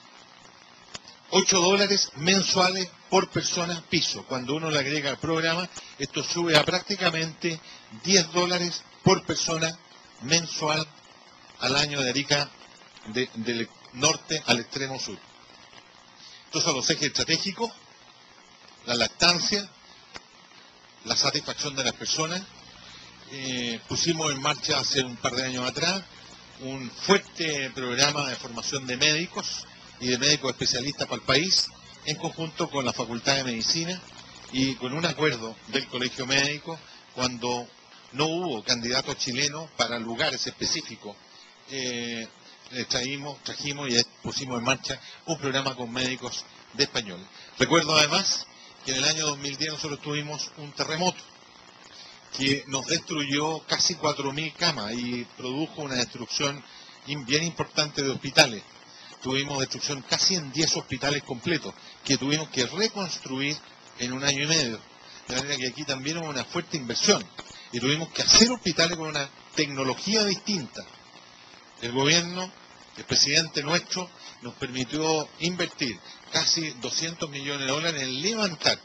ocho dólares mensuales por persona piso. Cuando uno le agrega al programa, esto sube a prácticamente diez dólares por persona mensual al año de Arica, de, del norte al extremo sur. Estos son los ejes estratégicos: la lactancia, la satisfacción de las personas. Eh, pusimos en marcha hace un par de años atrás un fuerte programa de formación de médicos y de médicos especialistas para el país, en conjunto con la Facultad de Medicina y con un acuerdo del Colegio Médico, cuando no hubo candidatos chilenos para lugares específicos. Eh, traímos, trajimos y pusimos en marcha un programa con médicos de español. Recuerdo además que en el año dos mil diez nosotros tuvimos un terremoto que nos destruyó casi cuatro mil camas y produjo una destrucción bien importante de hospitales. Tuvimos destrucción casi en diez hospitales completos, que tuvimos que reconstruir en un año y medio. De manera que aquí también hubo una fuerte inversión. Y tuvimos que hacer hospitales con una tecnología distinta. El gobierno, el presidente nuestro, nos permitió invertir casi doscientos millones de dólares en levantar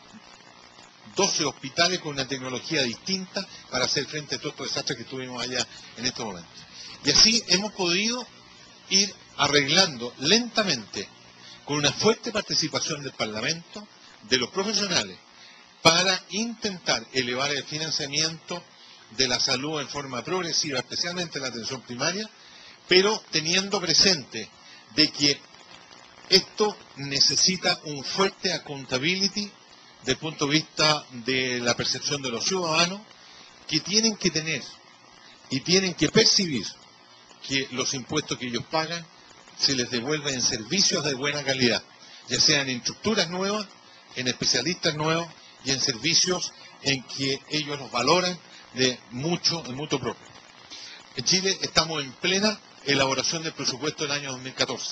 doce hospitales con una tecnología distinta para hacer frente a todos estos desastres que tuvimos allá en estos momentos. Y así hemos podido ir arreglando lentamente, con una fuerte participación del Parlamento, de los profesionales, para intentar elevar el financiamiento de la salud en forma progresiva, especialmente en la atención primaria, pero teniendo presente de que esto necesita un fuerte accountability desde el punto de vista de la percepción de los ciudadanos, que tienen que tener y tienen que percibir que los impuestos que ellos pagan se les devuelven en servicios de buena calidad, ya sean en estructuras nuevas, en especialistas nuevos y en servicios en que ellos los valoran de mucho, de mutuo propio. En Chile estamos en plena elaboración del presupuesto del año dos mil catorce.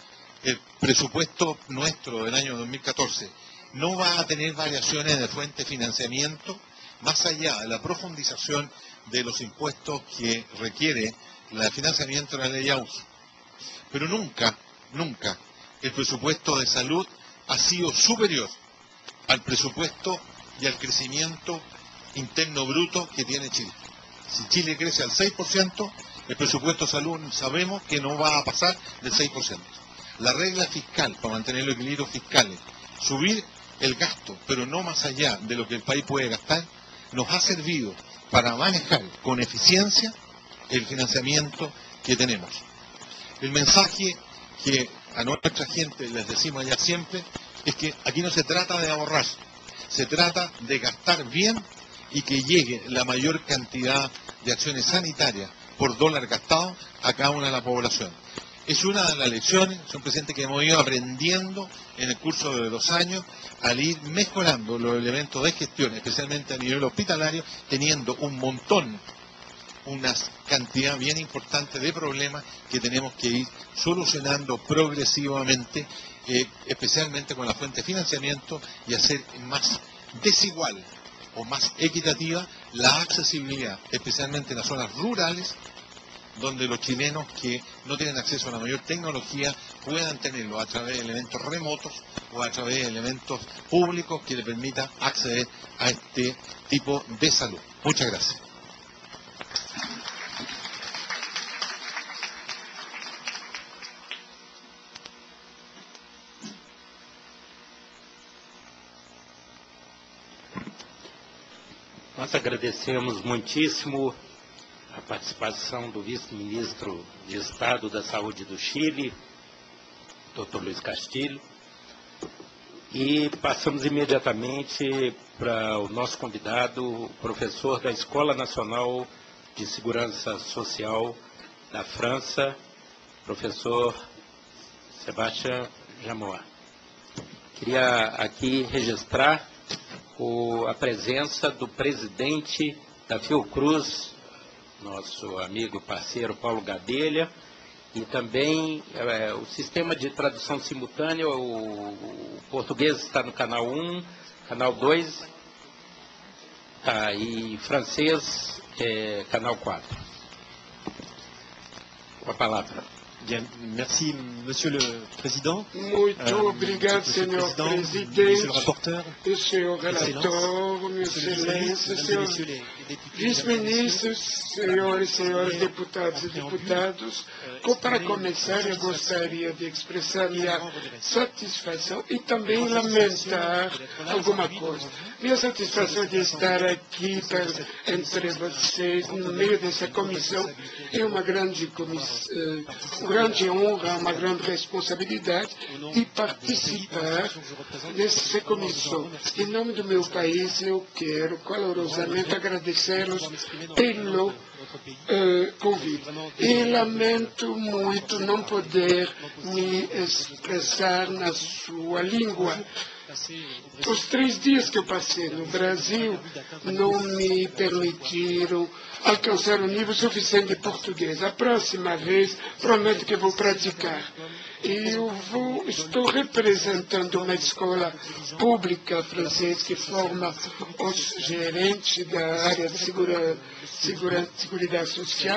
El presupuesto nuestro del año dos mil catorce no va a tener variaciones de fuente de financiamiento más allá de la profundización de los impuestos que requiere el financiamiento de la ley A U S. Pero nunca, nunca el presupuesto de salud ha sido superior al presupuesto y al crecimiento interno bruto que tiene Chile. Si Chile crece al seis por ciento, el presupuesto de salud sabemos que no va a pasar del seis por ciento. La regla fiscal, para mantener los equilibrios fiscales, subir el gasto, pero no más allá de lo que el país puede gastar, nos ha servido para manejar con eficiencia el financiamiento que tenemos. El mensaje que a nuestra gente les decimos allá siempre es que aquí no se trata de ahorrar, se trata de gastar bien y que llegue la mayor cantidad de acciones sanitarias por dólar gastado a cada una de la población. Es una de las lecciones, son presentes que hemos ido aprendiendo en el curso de los años al ir mejorando los elementos de gestión, especialmente a nivel hospitalario, teniendo un montón, una cantidad bien importante de problemas que tenemos que ir solucionando progresivamente, eh, especialmente con la fuente de financiamiento, y hacer más desigual o más equitativa la accesibilidad, especialmente en las zonas rurales, donde los chilenos que no tienen acceso a la mayor tecnología puedan tenerlo a través de elementos remotos o a través de elementos públicos que les permitan acceder a este tipo de salud. Muchas gracias. Nós agradecemos muitíssimo a participação do vice-ministro de Estado da Saúde do Chile, doutor Luiz Castilho, e passamos imediatamente para o nosso convidado, o professor da Escola Nacional de Segurança Social da França, professor Sébastien Jamois. Queria aqui registrar o, a presença do presidente da Fiocruz, nosso amigo parceiro Paulo Gadelha, e também é, o sistema de tradução simultânea, o, o português está no canal um, canal dois, tá, e francês, é, canal quatro. Com a palavra. Bien, merci, Monsieur le Président. Muito Euh, obrigado, Monsieur le senhor Président, presidente, Monsieur le rapporteur, o senhor Excelência, relator, minha Monsieur le excelência, Mesdames et senhor Messieurs les, les députés, vice-ministros, senhores e senhoras deputados e deputados, co- para começar, eu gostaria de expressar minha satisfação e também lamentar alguma coisa. Minha satisfação de estar aqui per- entre vocês, no meio dessa comissão, é uma grande, comiss- eh, uma grande honra, uma grande responsabilidade de participar dessa comissão. Em nome do meu país, eu quero calorosamente agradecê-los pelo uh, convite. E lamento muito não poder me expressar na sua língua. Os três dias que eu passei no Brasil não me permitiram alcançar o nível suficiente de português. A próxima vez, prometo que vou praticar. E eu vou, estou representando uma escola pública francesa que forma os gerentes da área de segura, segura, seguridade social.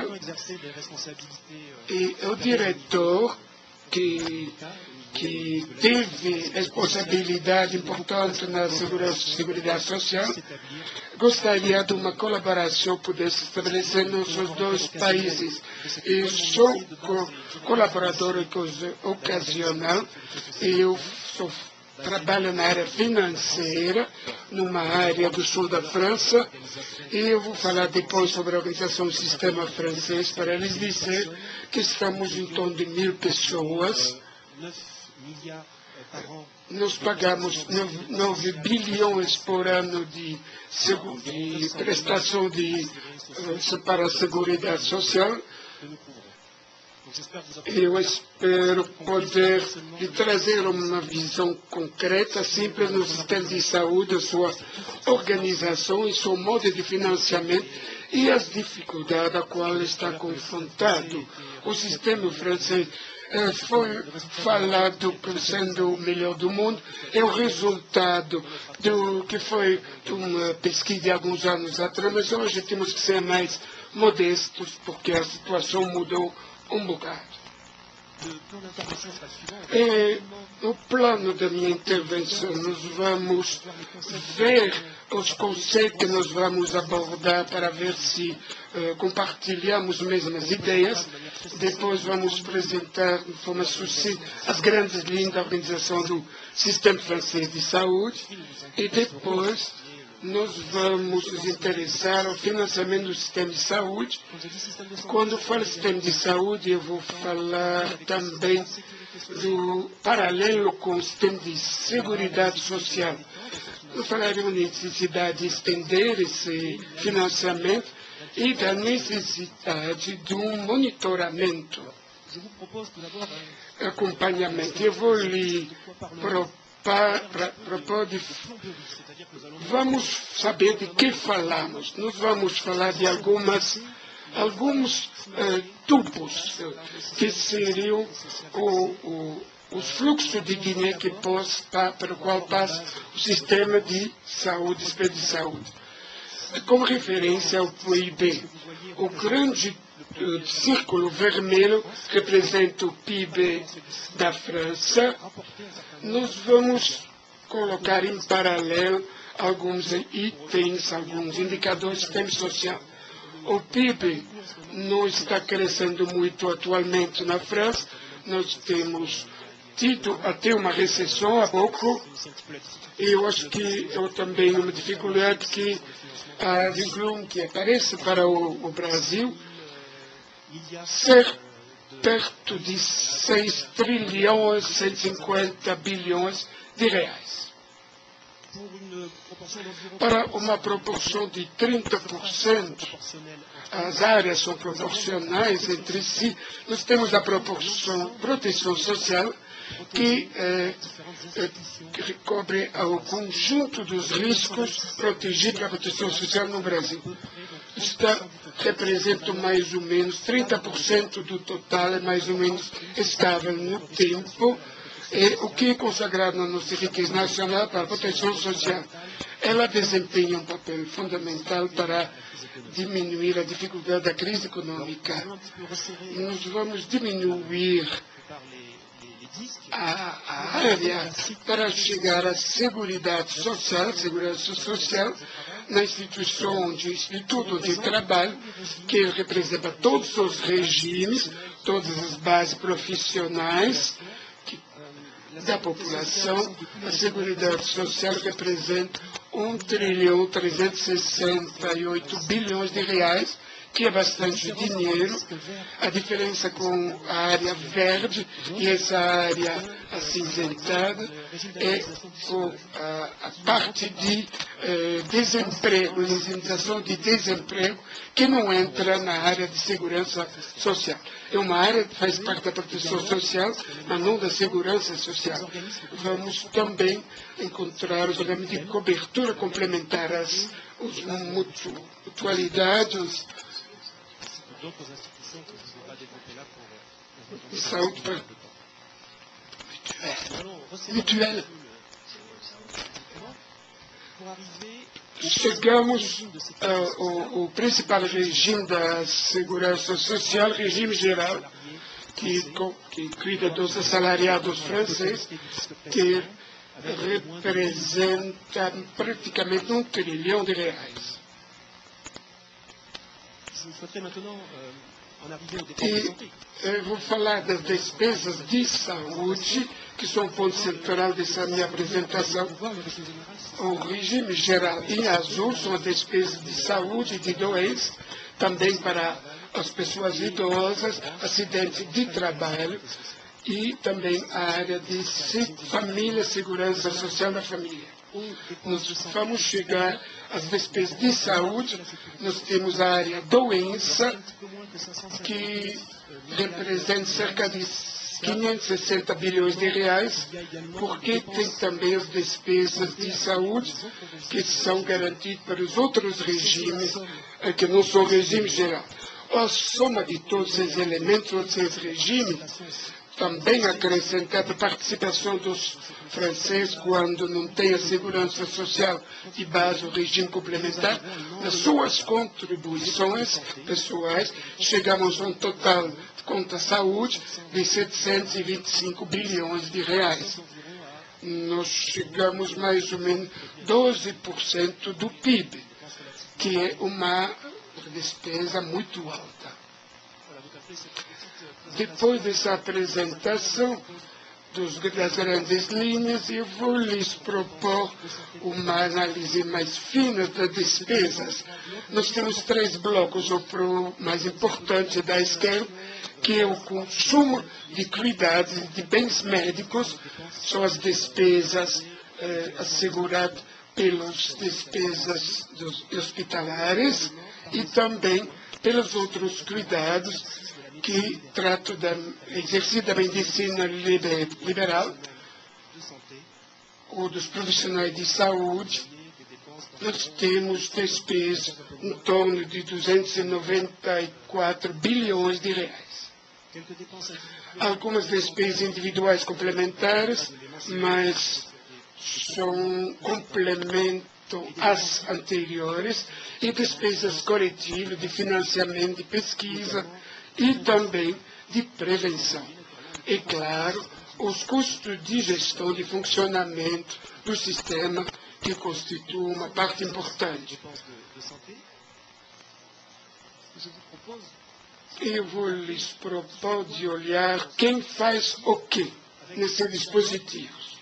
E o diretor que que teve responsabilidade importante na segurança, seguridade social, gostaria de uma colaboração pudesse estabelecer nos dois países. Eu sou co colaborador ocasional e eu sou, trabalho na área financeira, numa área do sul da França, e eu vou falar depois sobre a organização do sistema francês para lhes dizer que estamos em torno de mil pessoas. Nós pagamos nove bilhões por ano de, de prestação de, uh, para a Seguridade Social. Eu espero poder lhe trazer uma visão concreta, simples no sistema de saúde, a sua organização e seu modo de financiamento e as dificuldades a qual está confrontado. O sistema francês foi falado como sendo o melhor do mundo, é o resultado do que foi uma pesquisa de alguns anos atrás, mas hoje temos que ser mais modestos, porque a situação mudou um bocado. E no plano da minha intervenção, nós vamos ver os conceitos que nós vamos abordar para ver se uh, compartilhamos as mesmas ideias. Depois vamos apresentar de forma sucinta as grandes linhas da organização do Sistema Francês de Saúde e depois nós vamos nos interessar ao financiamento do sistema de saúde. Quando falo sistema de saúde, eu vou falar também do paralelo com o sistema de seguridade social. Eu falarei da necessidade de estender esse financiamento e da necessidade de um monitoramento, acompanhamento. Eu vou lhe propor de... Vamos saber de que falamos. Nós vamos falar de algumas, alguns uh, tubos uh, que seriam o, o, os fluxos de dinheiro que pós, pa, pelo qual passa o sistema de saúde, de saúde. com referência ao P I B. O grande uh, círculo vermelho representa o P I B da França. Nós vamos colocar em paralelo alguns itens, alguns indicadores do sistema social. O P I B não está crescendo muito atualmente na França. Nós temos tido até uma recessão há pouco. E eu acho que eu também uma dificuldade que a vírgula que aparece para o, o Brasil ser perto de seis trilhões e cento e cinquenta bilhões de reais. Para uma proporção de trinta por cento, as áreas são proporcionais entre si. Nós temos a proporção proteção social, que, eh, eh, que cobre o conjunto dos riscos protegidos pela proteção social no Brasil. Está, representa mais ou menos trinta por cento do total, é mais ou menos estável no tempo, é o que é consagrado na nossa riqueza nacional para a proteção social. Ela desempenha um papel fundamental para diminuir a dificuldade da crise econômica. Nós vamos diminuir a, a área para chegar à seguridade social, segurança social, na instituição de Instituto de Trabalho, que representa todos os regimes, todas as bases profissionais que, da população. A seguridade social representa um trilhão trezentos e sessenta e oito bilhões de reais, que é bastante dinheiro. A diferença com a área verde e essa área acinzentada é o, a, a parte de eh, desemprego, indenização de desemprego, que não entra na área de segurança social. É uma área que faz parte da proteção social, mas não da segurança social. Vamos também encontrar os programas de cobertura complementar, as, as mutualidades, de saúde mutuelle. Chegamos ao, ao principal regime da segurança social, regime geral, que, que cuida dos assalariados franceses, que representa praticamente um trilhão de reais. E eu vou falar das despesas de saúde, que são o ponto central dessa minha apresentação. O regime geral em azul são as despesas de saúde e de doença, também para as pessoas idosas, acidentes de trabalho e também a área de família, segurança social da família. Nós vamos chegar às despesas de saúde. Nós temos a área doença, que representa cerca de quinhentos e sessenta bilhões de reais, porque tem também as despesas de saúde, que são garantidas pelos outros regimes, que não são regime geral. A soma de todos esses elementos, todos esses regimes, também acrescentada a participação dos franceses quando não tem a segurança social de base, o regime complementar, nas suas contribuições pessoais, chegamos a um total contra a saúde de setecentos e vinte e cinco bilhões de reais. Nós chegamos mais ou menos doze por cento do P I B, que é uma despesa muito alta. Depois dessa apresentação dos, das grandes linhas, eu vou lhes propor uma análise mais fina das despesas. Nós temos três blocos. O pro mais importante da esquerda, que é o consumo de cuidados de bens médicos, são as despesas eh, asseguradas pelas despesas dos hospitalares e também pelos outros cuidados que tratam da exercício da medicina liberal ou dos profissionais de saúde. Nós temos despesas em torno de duzentos e noventa e quatro bilhões de reais. Algumas despesas individuais complementares, mas são complementos respecto às anteriores, e despesas coletivas de financiamento de pesquisa e também de prevenção. E, claro, os custos de gestão de funcionamento do sistema, que constituem uma parte importante. Eu vou lhes propor de olhar quem faz o quê nesses dispositivos.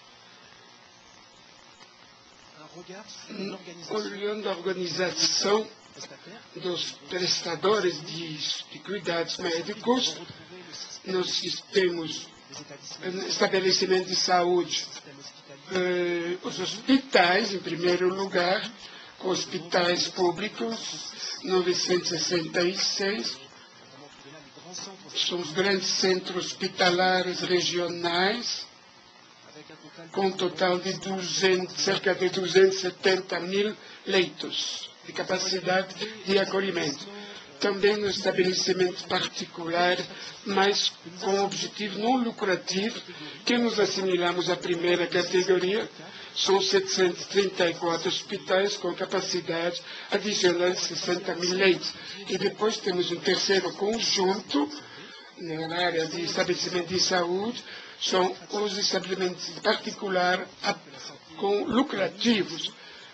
Olhando a organização dos prestadores de, de cuidados médicos, nós temos estabelecimento de saúde, eh, os hospitais, em primeiro lugar, hospitais públicos, novecentos e sessenta e seis, são os grandes centros hospitalares regionais, com um total de duzentos, cerca de duzentos e setenta mil leitos de capacidade de acolhimento. Também no estabelecimento particular, mas com objetivo não lucrativo, que nos assimilamos à primeira categoria, são setecentos e trinta e quatro hospitais com capacidade adicional de sessenta mil leitos. E depois temos um terceiro conjunto, na área de estabelecimento de saúde, são os estabelecimentos particulares com lucrativos.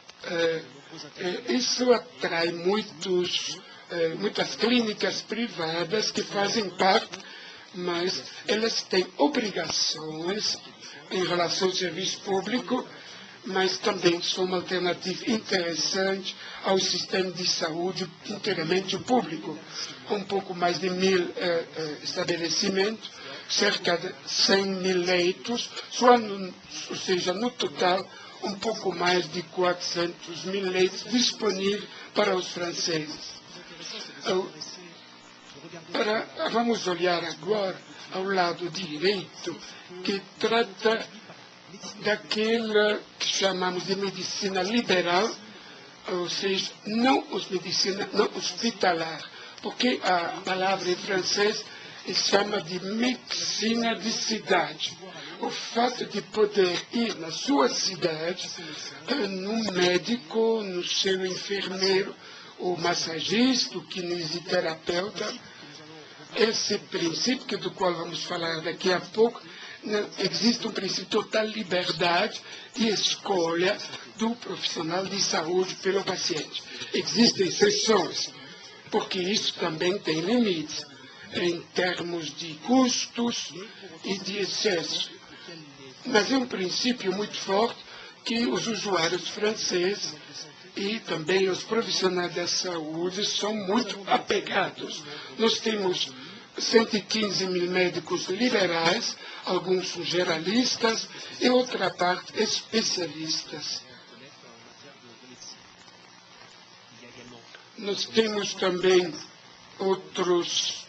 Isso atrai muitos, muitas clínicas privadas que fazem parte, mas elas têm obrigações em relação ao serviço público, mas também são uma alternativa interessante ao sistema de saúde inteiramente público. Um pouco mais de mil eh, eh, estabelecimentos, cerca de cem mil leitos, só no, ou seja, no total, um pouco mais de quatrocentos mil leitos disponíveis para os franceses. Para, vamos olhar agora ao lado direito, que trata daquela que chamamos de medicina liberal, ou seja, não os medicina não hospitalar, porque a palavra em francês se chama de medicina de cidade. O fato de poder ir na sua cidade, no médico, no seu enfermeiro, o massagista, o kinesioterapeuta, esse princípio do qual vamos falar daqui a pouco, existe um princípio de total liberdade de escolha do profissional de saúde pelo paciente. Existem exceções, porque isso também tem limites, em termos de custos e de excesso. Mas é um princípio muito forte que os usuários franceses e também os profissionais da saúde são muito apegados. Nós temos cento e quinze mil médicos liberais, alguns são generalistas e outra parte especialistas. Nós temos também outros.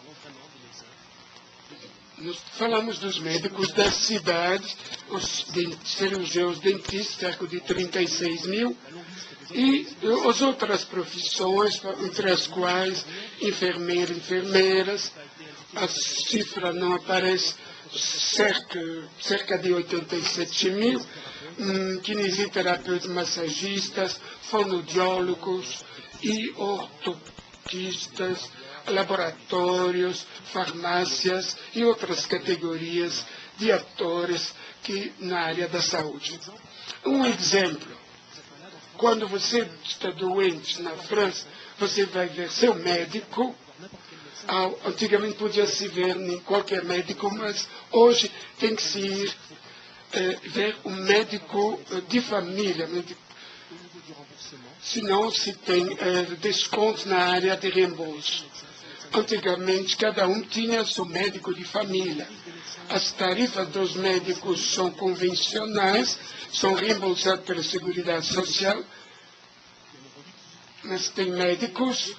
Nós falamos dos médicos da cidade, os cirurgiões dentistas, cerca de trinta e seis mil, e as outras profissões, entre as quais enfermeiros e enfermeiras, a cifra não aparece, cerca, cerca de oitenta e sete mil, hum, kinesioterapeutas, massagistas, fonoaudiólogos e ortoptistas, laboratórios, farmácias e outras categorias de atores que na área da saúde. Um exemplo. Quando você está doente na França, você vai ver seu médico. Antigamente podia se ver em qualquer médico, mas hoje tem que se ir eh, ver um médico de família. Médico. Senão se tem eh, descontos na área de reembolso. Antigamente cada um tinha seu médico de família. As tarifas dos médicos são convencionais, são reembolsados pela Seguridade Social, mas tem médicos,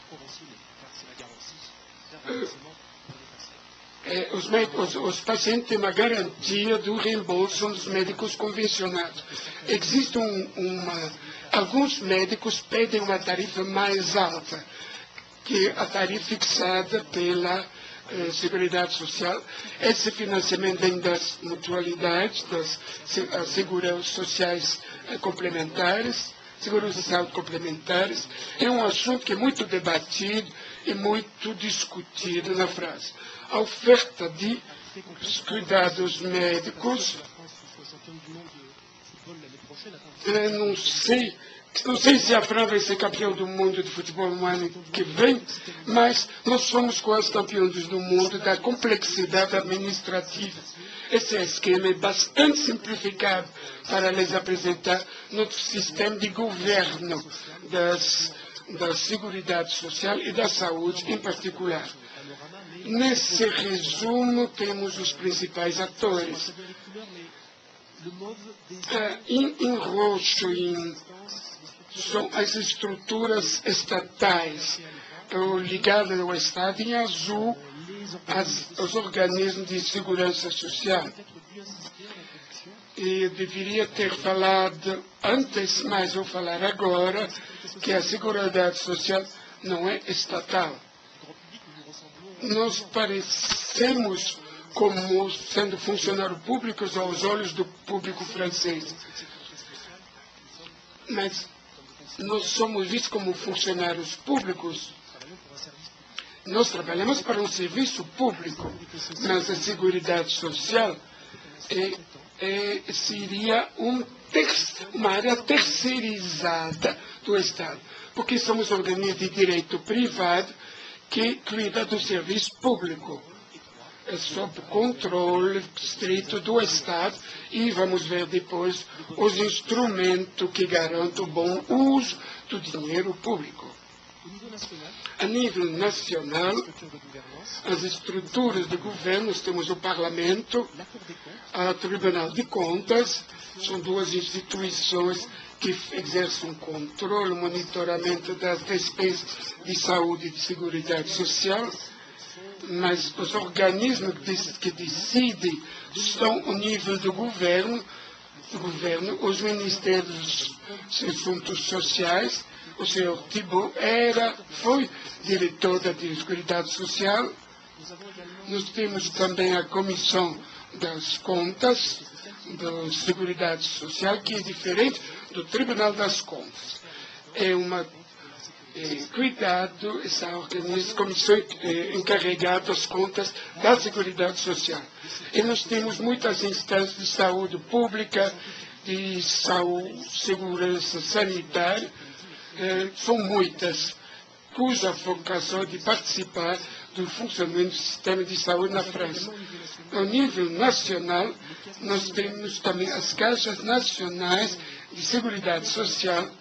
é, os, médicos os pacientes têm uma garantia do reembolso dos médicos convencionados. Existe um, uma, alguns médicos pedem uma tarifa mais alta, que é a tarifa fixada pela eh, Seguridade Social. Esse financiamento vem das mutualidades, das se- as seguranças sociais eh, complementares, segurança social complementares. É um assunto que é muito debatido e muito discutido na França. A oferta de cuidados médicos, eu não sei, não sei se a França vai ser campeão do mundo de futebol no ano que vem, mas nós somos quase campeões do mundo da complexidade administrativa. Esse esquema é bastante simplificado para lhes apresentar nosso sistema de governo das, da Seguridade Social e da saúde em particular. Nesse resumo, temos os principais atores. Ah, em, em roxo em, são as estruturas estatais ligadas ao Estado, em azul as, os organismos de segurança social. E eu deveria ter falado antes, mas vou falar agora, que a Seguridade Social não é estatal. Nós parecemos como sendo funcionários públicos aos olhos do público francês. Mas nós somos vistos como funcionários públicos. Nós trabalhamos para um serviço público, mas a Seguridade Social é, é, seria um ter, uma área terceirizada do Estado, porque somos organismos de direito privado que cuida do serviço público. É sob controle estrito do Estado e vamos ver depois os instrumentos que garantem o bom uso do dinheiro público. A nível nacional, as estruturas de governo, nós temos o Parlamento, o Tribunal de Contas, são duas instituições que exercem um controle, um monitoramento das despesas de saúde e de seguridade social, mas os organismos que decidem são o nível do governo, do governo os ministérios dos assuntos sociais. O senhor Thibault era, foi diretor da Seguridade Social. Nós temos também a Comissão das Contas da Seguridade Social, que é diferente do Tribunal das Contas. É uma é, cuidado, essa organismo, comissão é, encarregada das contas da Seguridade Social. E nós temos muitas instâncias de saúde pública, de saúde, segurança sanitária, é, são muitas, cuja vocação é de participar do funcionamento do sistema de saúde na França. Ao nível nacional, nós temos também as caixas nacionais de seguridade social,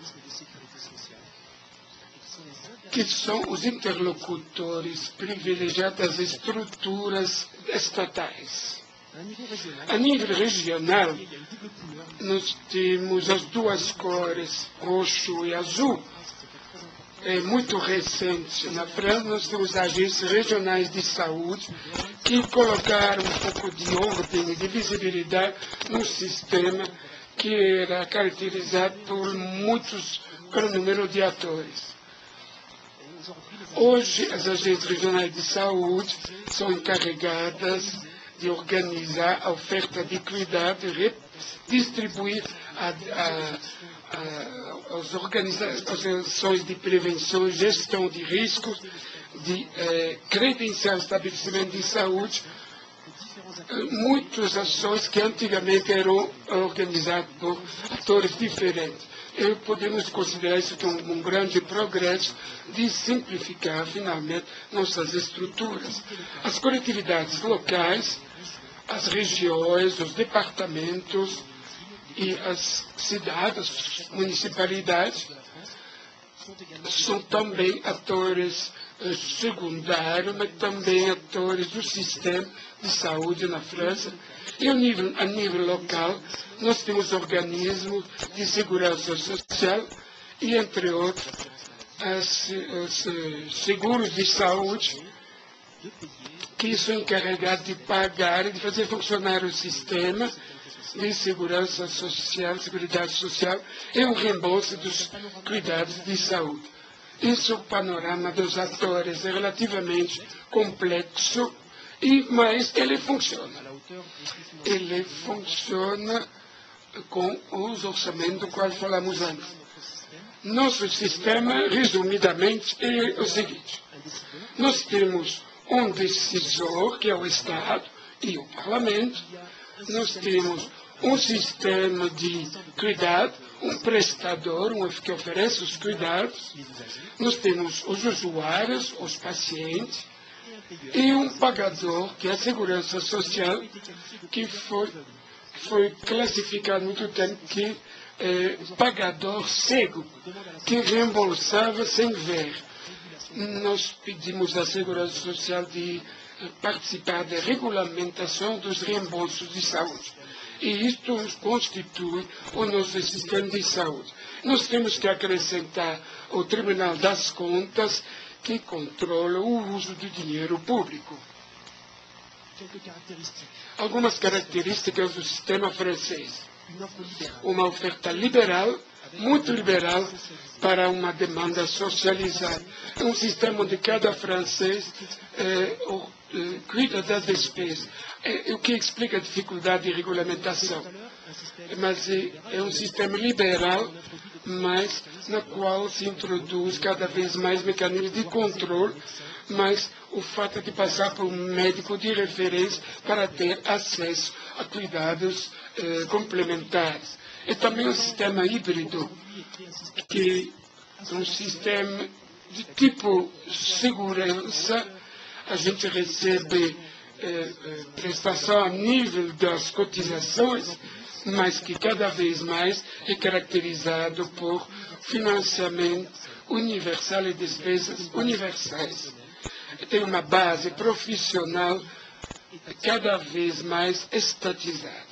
que são os interlocutores privilegiados das estruturas estatais. A nível regional, nós temos as duas cores, roxo e azul. É muito recente na França, nós temos agências regionais de saúde que colocaram um pouco de ordem e de visibilidade no sistema que era caracterizado por muitos, pelo número de atores. Hoje, as agências regionais de saúde são encarregadas de organizar a oferta de cuidado e redistribuir a, a, a, as organizações de prevenção e gestão de riscos, de eh, credenciar o estabelecimento de saúde, muitas ações que antigamente eram organizadas por atores diferentes. E podemos considerar isso como um grande progresso de simplificar, finalmente, nossas estruturas. As coletividades locais, as regiões, os departamentos e as cidades, as municipalidades, são também atores eh, secundários, mas também atores do sistema de saúde na França. E a nível, a nível local, nós temos organismos de segurança social e, entre outros, as, os seguros de saúde, que são encarregados de pagar e de fazer funcionar o sistema de segurança social, seguridade social e o reembolso dos cuidados de saúde. Isso é o panorama dos atores, é relativamente complexo, e, mas ele funciona. Ele funciona com os orçamentos do qual falamos antes. Nosso sistema, resumidamente, é o seguinte. Nós temos um decisor, que é o Estado, e o Parlamento. Nós temos um sistema de cuidado, um prestador, um que oferece os cuidados. Nós temos os usuários, os pacientes, e um pagador, que é a Segurança Social, que foi, foi classificado há muito tempo que é pagador cego, que reembolsava sem ver. Nós pedimos à Segurança Social de participar da regulamentação dos reembolsos de saúde. E isto constitui o nosso sistema de saúde. Nós temos que acrescentar o Tribunal das Contas, que controla o uso do dinheiro público. Algumas características do sistema francês. Uma oferta liberal, muito liberal, para uma demanda socializada. É um sistema onde cada francês eh, eh, cuida das despesas. É, o que explica a dificuldade de regulamentação. Mas é, é um sistema liberal, mas no qual se introduz cada vez mais mecanismos de controle, mas o fato de passar por um médico de referência para ter acesso a cuidados eh, complementares. É também um sistema híbrido, que é um sistema de tipo segurança. A gente recebe eh, eh, prestação a nível das cotizações, mas que cada vez mais é caracterizado por financiamento universal e despesas universais. Tem uma base profissional cada vez mais estatizada.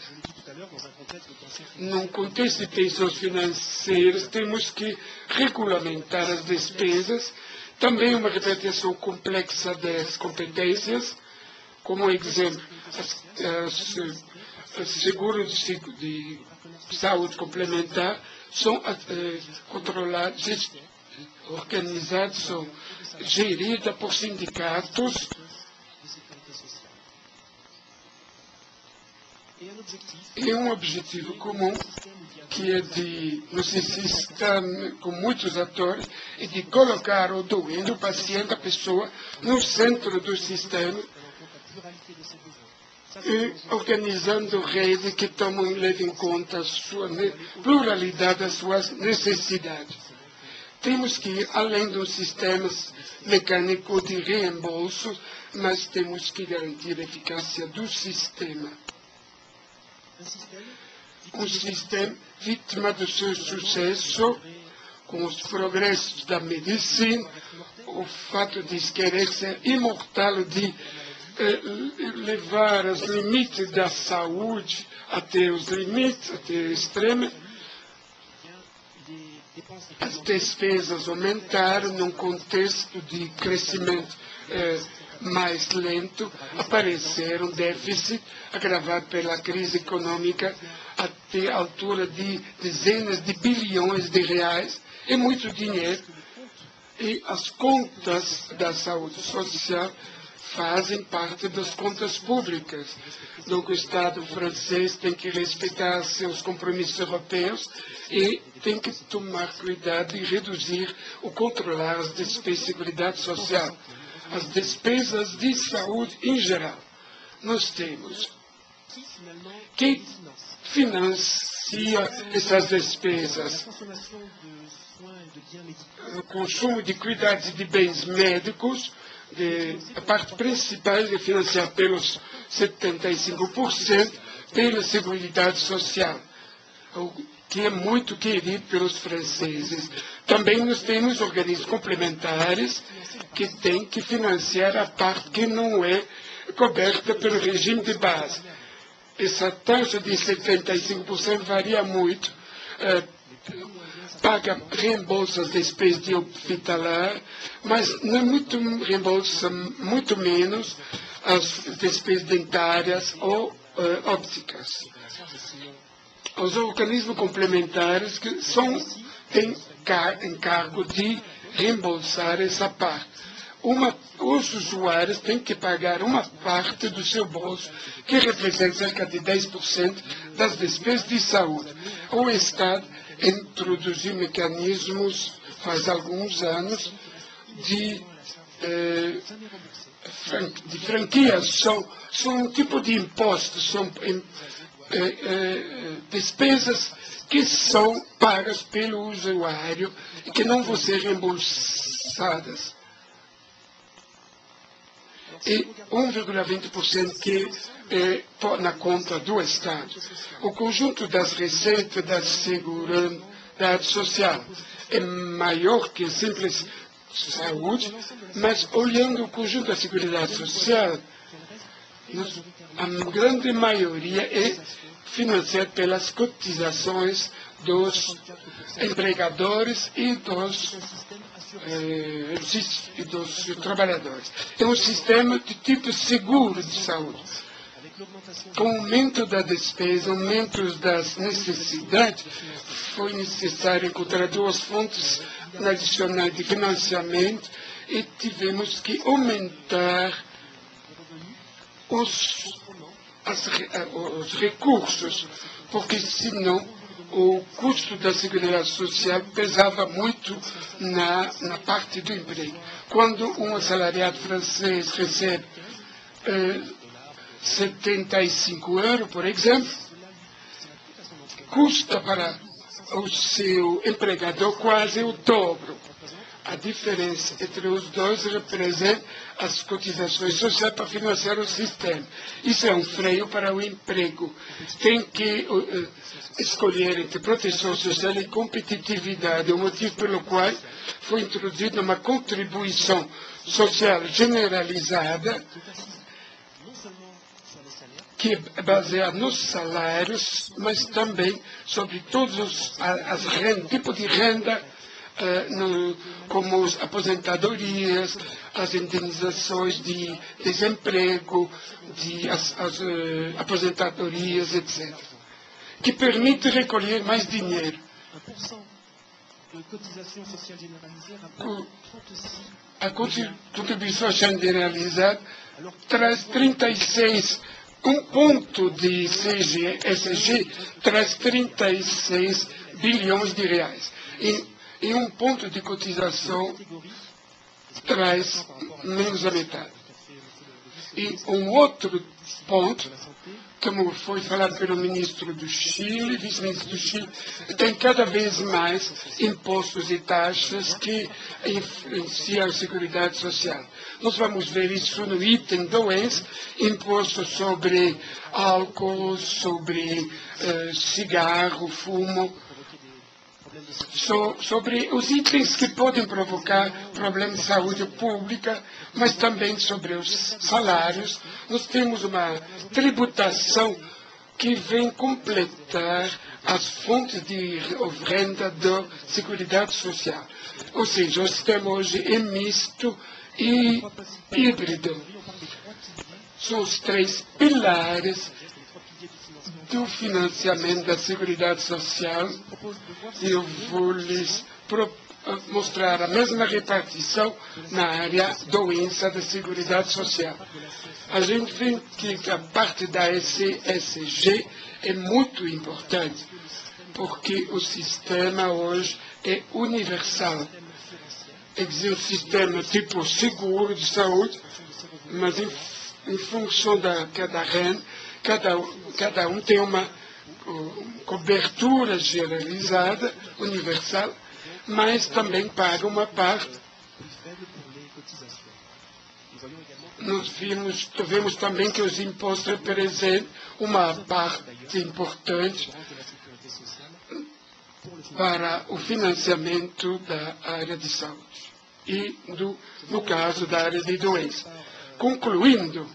Num contexto de tensões financeiras, temos que regulamentar as despesas, também uma repartição complexa das competências, como exemplo, as, as, os seguros de, de saúde complementar são eh, controlados, organizados, são geridos por sindicatos. E um objetivo comum, que é de, no sistema com muitos atores, é de colocar o doente, o paciente, a pessoa, no centro do sistema, e organizando redes que tomam e levam em conta a sua pluralidade, as suas necessidades. Temos que ir além dos sistemas mecânicos de reembolso, mas temos que garantir a eficácia do sistema. Um sistema vítima do seu sucesso, com os progressos da medicina, o fato de querer ser imortal, de eh, levar os limites da saúde até os limites, até o extremo. As despesas aumentaram num contexto de crescimento eh, mais lento, apareceram um déficit agravado pela crise econômica até a altura de dezenas de bilhões de reais, é muito dinheiro, e as contas da saúde social fazem parte das contas públicas. Então, o Estado francês tem que respeitar seus compromissos europeus e tem que tomar cuidado e reduzir ou controlar as despesas de seguridade social, as despesas de saúde em geral. Nós temos que financia essas despesas. O consumo de cuidados de bens médicos, de, a parte principal é financiada pelos setenta e cinco por cento pela Seguridade Social, o que é muito querido pelos franceses. Também nós temos organismos complementares que têm que financiar a parte que não é coberta pelo regime de base. Essa taxa de setenta e cinco por cento varia muito, eh, paga reembolsa as despesas de hospitalar, mas não é muito, reembolsa muito menos as despesas dentárias ou uh, ópticas. Os organismos complementares que são, têm encargo de reembolsar essa parte. Uma, os usuários têm que pagar uma parte do seu bolso, que representa cerca de dez por cento das despesas de saúde. O Estado introduziu mecanismos, faz alguns anos, de, eh, fran de franquias. São, são um tipo de impostos, são eh, eh, despesas que são pagas pelo usuário e que não vão ser reembolsadas. E um vírgula vinte por cento que é na conta do Estado. O conjunto das receitas da Seguridade Social é maior que a simples saúde, mas olhando o conjunto da Seguridade Social, a grande maioria é financiada pelas cotizações dos empregadores e dos Eh, e dos trabalhadores. É um sistema de tipo seguro de saúde. Com o aumento da despesa, aumento das necessidades, foi necessário encontrar duas fontes adicionais de financiamento e tivemos que aumentar os, as, os recursos, porque senão o custo da Seguridade Social pesava muito na, na parte do emprego. Quando um assalariado francês recebe eh, setenta e cinco euros, por exemplo, custa para o seu empregador quase o dobro. A diferença entre os dois representa as cotizações sociais para financiar o sistema. Isso é um freio para o emprego. Tem que uh, escolher entre proteção social e competitividade. É o motivo pelo qual foi introduzida uma contribuição social generalizada que é baseada nos salários, mas também sobre todos os as rendas, tipo de renda, Uh, no, como as aposentadorias, as indenizações de desemprego, de as, as uh, aposentadorias, etcétera, que permite recolher mais dinheiro. A contribuição generalizada traz trinta e seis, um ponto de C G, S G traz trinta e seis bilhões de reais. E, E um ponto de cotização traz menos da metade. E um outro ponto, como foi falado pelo ministro do Chile, vice-ministro do Chile, tem cada vez mais impostos e taxas que influenciam a Seguridade Social. Nós vamos ver isso no item dois, imposto sobre álcool, sobre eh, cigarro, fumo, So, sobre os itens que podem provocar problemas de saúde pública, mas também sobre os salários. Nós temos uma tributação que vem completar as fontes de renda da Seguridade Social. Ou seja, o sistema hoje é misto e híbrido. São os três pilares do financiamento da Seguridade Social. Eu vou lhes mostrar a mesma repartição na área doença da Seguridade Social. A gente vê que a parte da E S G é muito importante, porque o sistema hoje é universal. Existe um sistema tipo seguro de saúde, mas em, em função da cada renda, cada, cada um tem uma uh, cobertura generalizada, universal, mas também paga uma parte. Nós vimos, vemos também que os impostos representam uma parte importante para o financiamento da área de saúde e, do, no caso, da área de doença. Concluindo,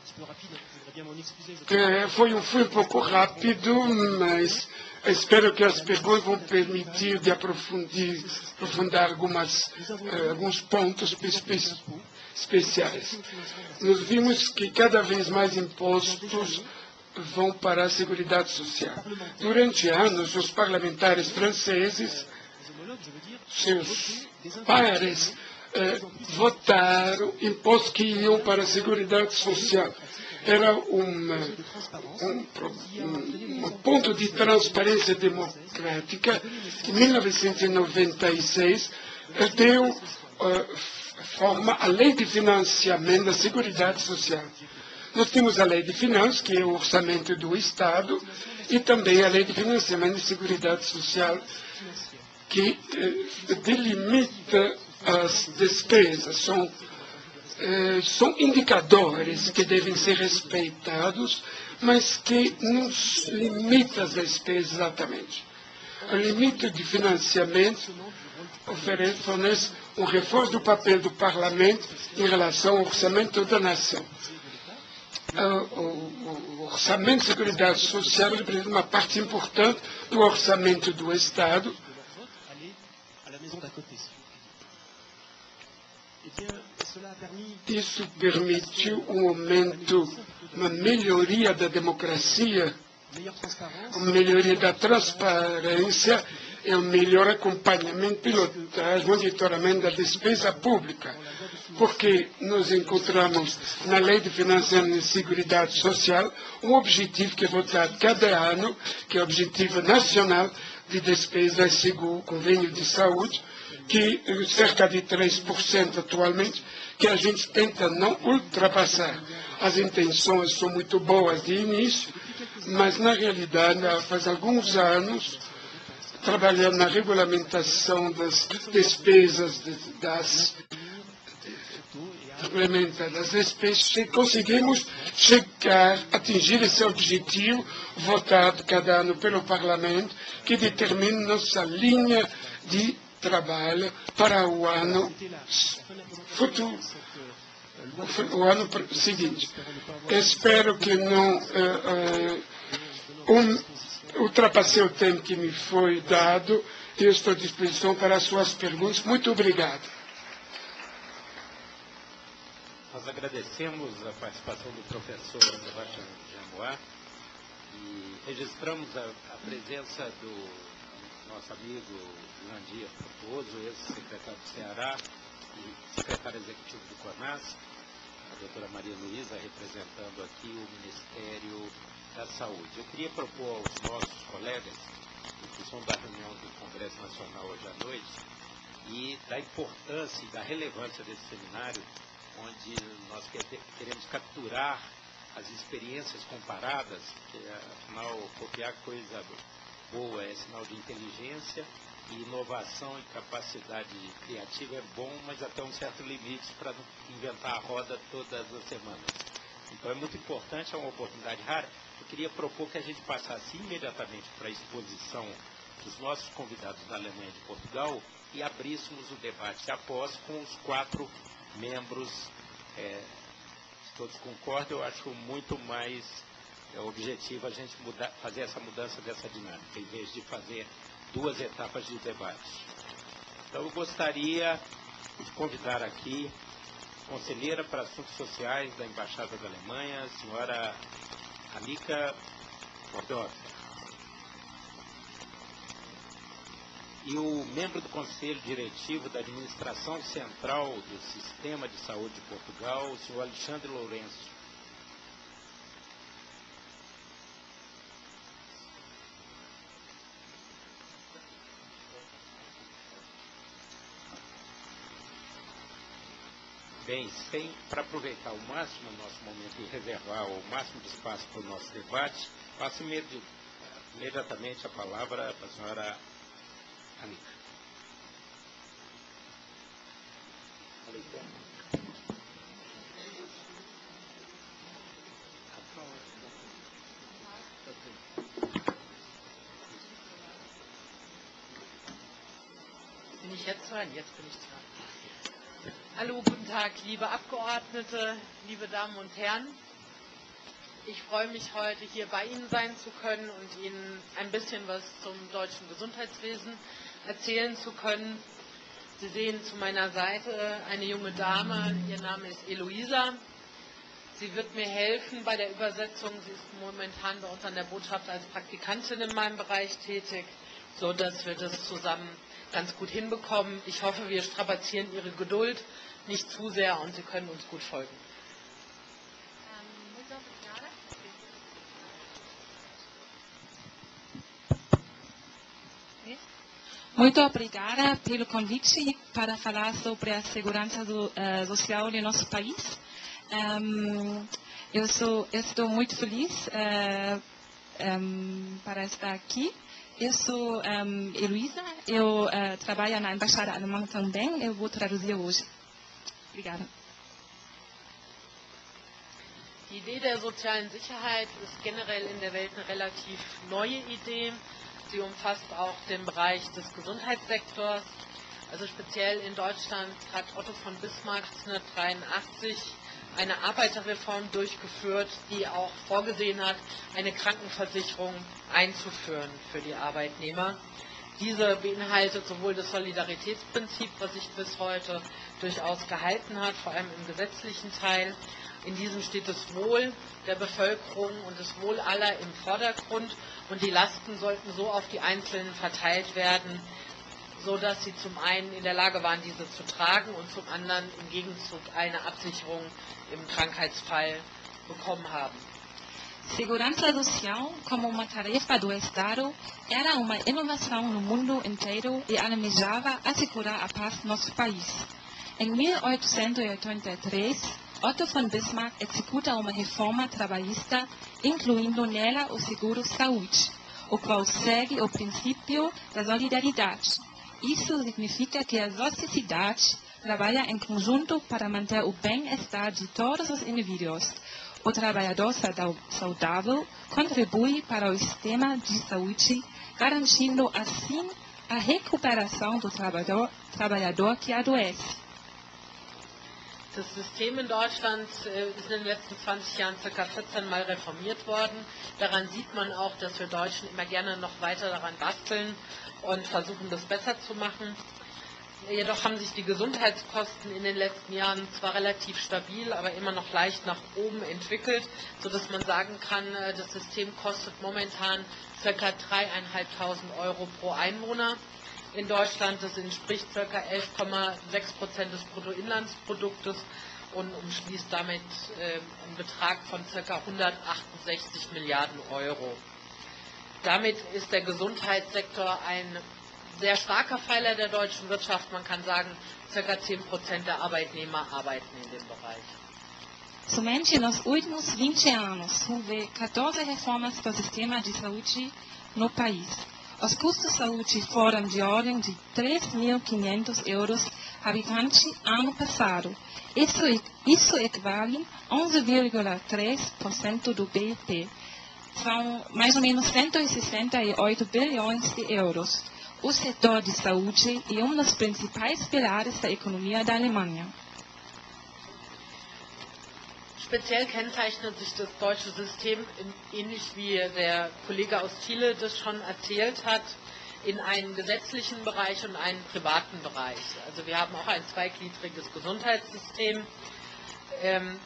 é, foi, um, foi um pouco rápido, mas espero que as perguntas vão permitir de aprofundir, aprofundar algumas, uh, alguns pontos espe especiais. Nós vimos que cada vez mais impostos vão para a Seguridade Social. Durante anos, os parlamentares franceses seus pares eh, votaram impostos que iam para a Seguridade Social. Era uma, um, um, um ponto de transparência democrática. Em mil novecentos e noventa e seis, deu uh, forma à Lei de Financiamento da Seguridade Social. Nós temos a Lei de Finanças, que é o orçamento do Estado, e também a Lei de Financiamento da Seguridade Social, que eh, delimita as despesas. São, eh, são indicadores que devem ser respeitados, mas que não limita as despesas exatamente. O limite de financiamento oferece, fornece um reforço do papel do Parlamento em relação ao orçamento da nação. O, o, o orçamento de seguridade social representa uma parte importante do orçamento do Estado. Isso permitiu um aumento, uma melhoria da democracia, uma melhoria da transparência e um melhor acompanhamento, pilotagem, monitoramento da despesa pública. Porque nós encontramos na Lei de Financiamento e Seguridade Social um objetivo que é votado cada ano, que é o Objetivo Nacional de Despesa e Seguro, Convênio de Saúde, que é cerca de três por cento atualmente, que a gente tenta não ultrapassar. As intenções são muito boas de início, mas na realidade, faz alguns anos, trabalhando na regulamentação das despesas, das das despesas, conseguimos chegar, atingir esse objetivo votado cada ano pelo Parlamento, que determina nossa linha de trabalho para o ano futuro, o ano seguinte. Espero que não uh, uh, um, ultrapassei o tempo que me foi dado e eu estou à disposição para as suas perguntas. Muito obrigado. Nós agradecemos a participação do professor Sebastião Jamboá e registramos a, a presença do nosso amigo Landia Frutuoso, ex-secretário do Ceará e secretário executivo do CONAS, a doutora Maria Luísa, representando aqui o Ministério da Saúde. Eu queria propor aos nossos colegas, em função da reunião do Congresso Nacional hoje à noite, e da importância e da relevância desse seminário, onde nós queremos capturar as experiências comparadas, que afinal copiar coisa boa é sinal de inteligência, e inovação e capacidade criativa é bom, mas até um certo limite para não inventar a roda todas as semanas. Então é muito importante, é uma oportunidade rara. Eu queria propor que a gente passasse imediatamente para a exposição dos nossos convidados da Alemanha e de Portugal e abríssemos o debate após com os quatro membros, é, se todos concordam, eu acho muito mais é, objetivo a gente mudar, fazer essa mudança dessa dinâmica, em vez de fazer duas etapas de debate. Então eu gostaria de convidar aqui a conselheira para Assuntos Sociais da Embaixada da Alemanha, a senhora Annika Bordorf. E o membro do Conselho Diretivo da Administração Central do Sistema de Saúde de Portugal, o senhor Alexandre Lourenço. Bem, sem, para aproveitar ao máximo o nosso momento e reservar o máximo de espaço para o nosso debate, passo imediatamente a palavra para a senhora Annika. Bin ich jetzt dran? Jetzt bin ich dran. Hallo, guten Tag, liebe Abgeordnete, liebe Damen und Herren. Ich freue mich, heute hier bei Ihnen sein zu können und Ihnen ein bisschen was zum deutschen Gesundheitswesen erzählen zu können. Sie sehen zu meiner Seite eine junge Dame, ihr Name ist Eloisa. Sie wird mir helfen bei der Übersetzung. Sie ist momentan bei uns an der Botschaft als Praktikantin in meinem Bereich tätig, sodass wir das zusammen ganz gut hinbekommen. Ich hoffe, wir strapazieren Ihre Geduld nicht zu sehr und Sie können uns gut folgen. Muito obrigada pelo convite para falar sobre a segurança do, uh, social no nosso país. Um, eu, sou, eu estou muito feliz uh, um, para estar aqui. Eu sou um, Heloísa, eu uh, trabalho na Embaixada Alemã também. Eu vou traduzir hoje. Obrigada. Die Idee der sozialen Sicherheit ist generell in der Welt eine relativ neue Idee. Sie umfasst auch den Bereich des Gesundheitssektors. Also speziell in Deutschland hat Otto von Bismarck neunzehnhundertdreiundachtzig eine Arbeiterreform durchgeführt, die auch vorgesehen hat, eine Krankenversicherung einzuführen für die Arbeitnehmer. Diese beinhaltet sowohl das Solidaritätsprinzip, was sich bis heute durchaus gehalten hat, vor allem im gesetzlichen Teil. In diesem steht das Wohl der Bevölkerung und das Wohl aller im Vordergrund und die Lasten sollten so auf die Einzelnen verteilt werden, so dass sie zum einen in der Lage waren, diese zu tragen und zum anderen im Gegenzug eine Absicherung im Krankheitsfall bekommen haben. Segurança social, como uma tarefa do Estado, era uma inovação no mundo inteiro e almejava assegurar a paz no nosso país. Em mil oitocentos e oitenta e três, Otto von Bismarck executa uma reforma trabalhista, incluindo nela o seguro-saúde, o qual segue o princípio da solidariedade. Isso significa que a sociedade trabalha em conjunto para manter o bem-estar de todos os indivíduos. O trabalhador saudável contribui para o sistema de saúde, garantindo assim a recuperação do trabalhador, trabalhador que adoece. Das System in Deutschland ist in den letzten zwanzig Jahren ca. vierzehn Mal reformiert worden. Daran sieht man auch, dass wir Deutschen immer gerne noch weiter daran basteln und versuchen, das besser zu machen. Jedoch haben sich die Gesundheitskosten in den letzten Jahren zwar relativ stabil, aber immer noch leicht nach oben entwickelt, sodass man sagen kann, das System kostet momentan ca. dreitausendfünfhundert Euro pro Einwohner. In Deutschland, das entspricht ca. elf Komma sechs Prozent des Bruttoinlandsproduktes und umschließt damit äh, einen Betrag von ca. hundertachtundsechzig Milliarden Euro. Damit ist der Gesundheitssektor ein sehr starker Pfeiler der deutschen Wirtschaft. Man kann sagen, ca. zehn Prozent der Arbeitnehmer arbeiten in dem Bereich. Somente nos últimos vinte anos houve quatorze reformas do sistema de saúde no país. Os custos de saúde foram de ordem de três mil e quinhentos euros habitante ano passado. Isso, isso equivale a onze vírgula três por cento do B I P. São mais ou menos cento e sessenta e oito bilhões de euros. O setor de saúde é um dos principais pilares da economia da Alemanha. Speziell kennzeichnet sich das deutsche System, ähnlich wie der Kollege aus Chile das schon erzählt hat, in einen gesetzlichen Bereich und einen privaten Bereich. Also wir haben auch ein zweigliedriges Gesundheitssystem. Ähm,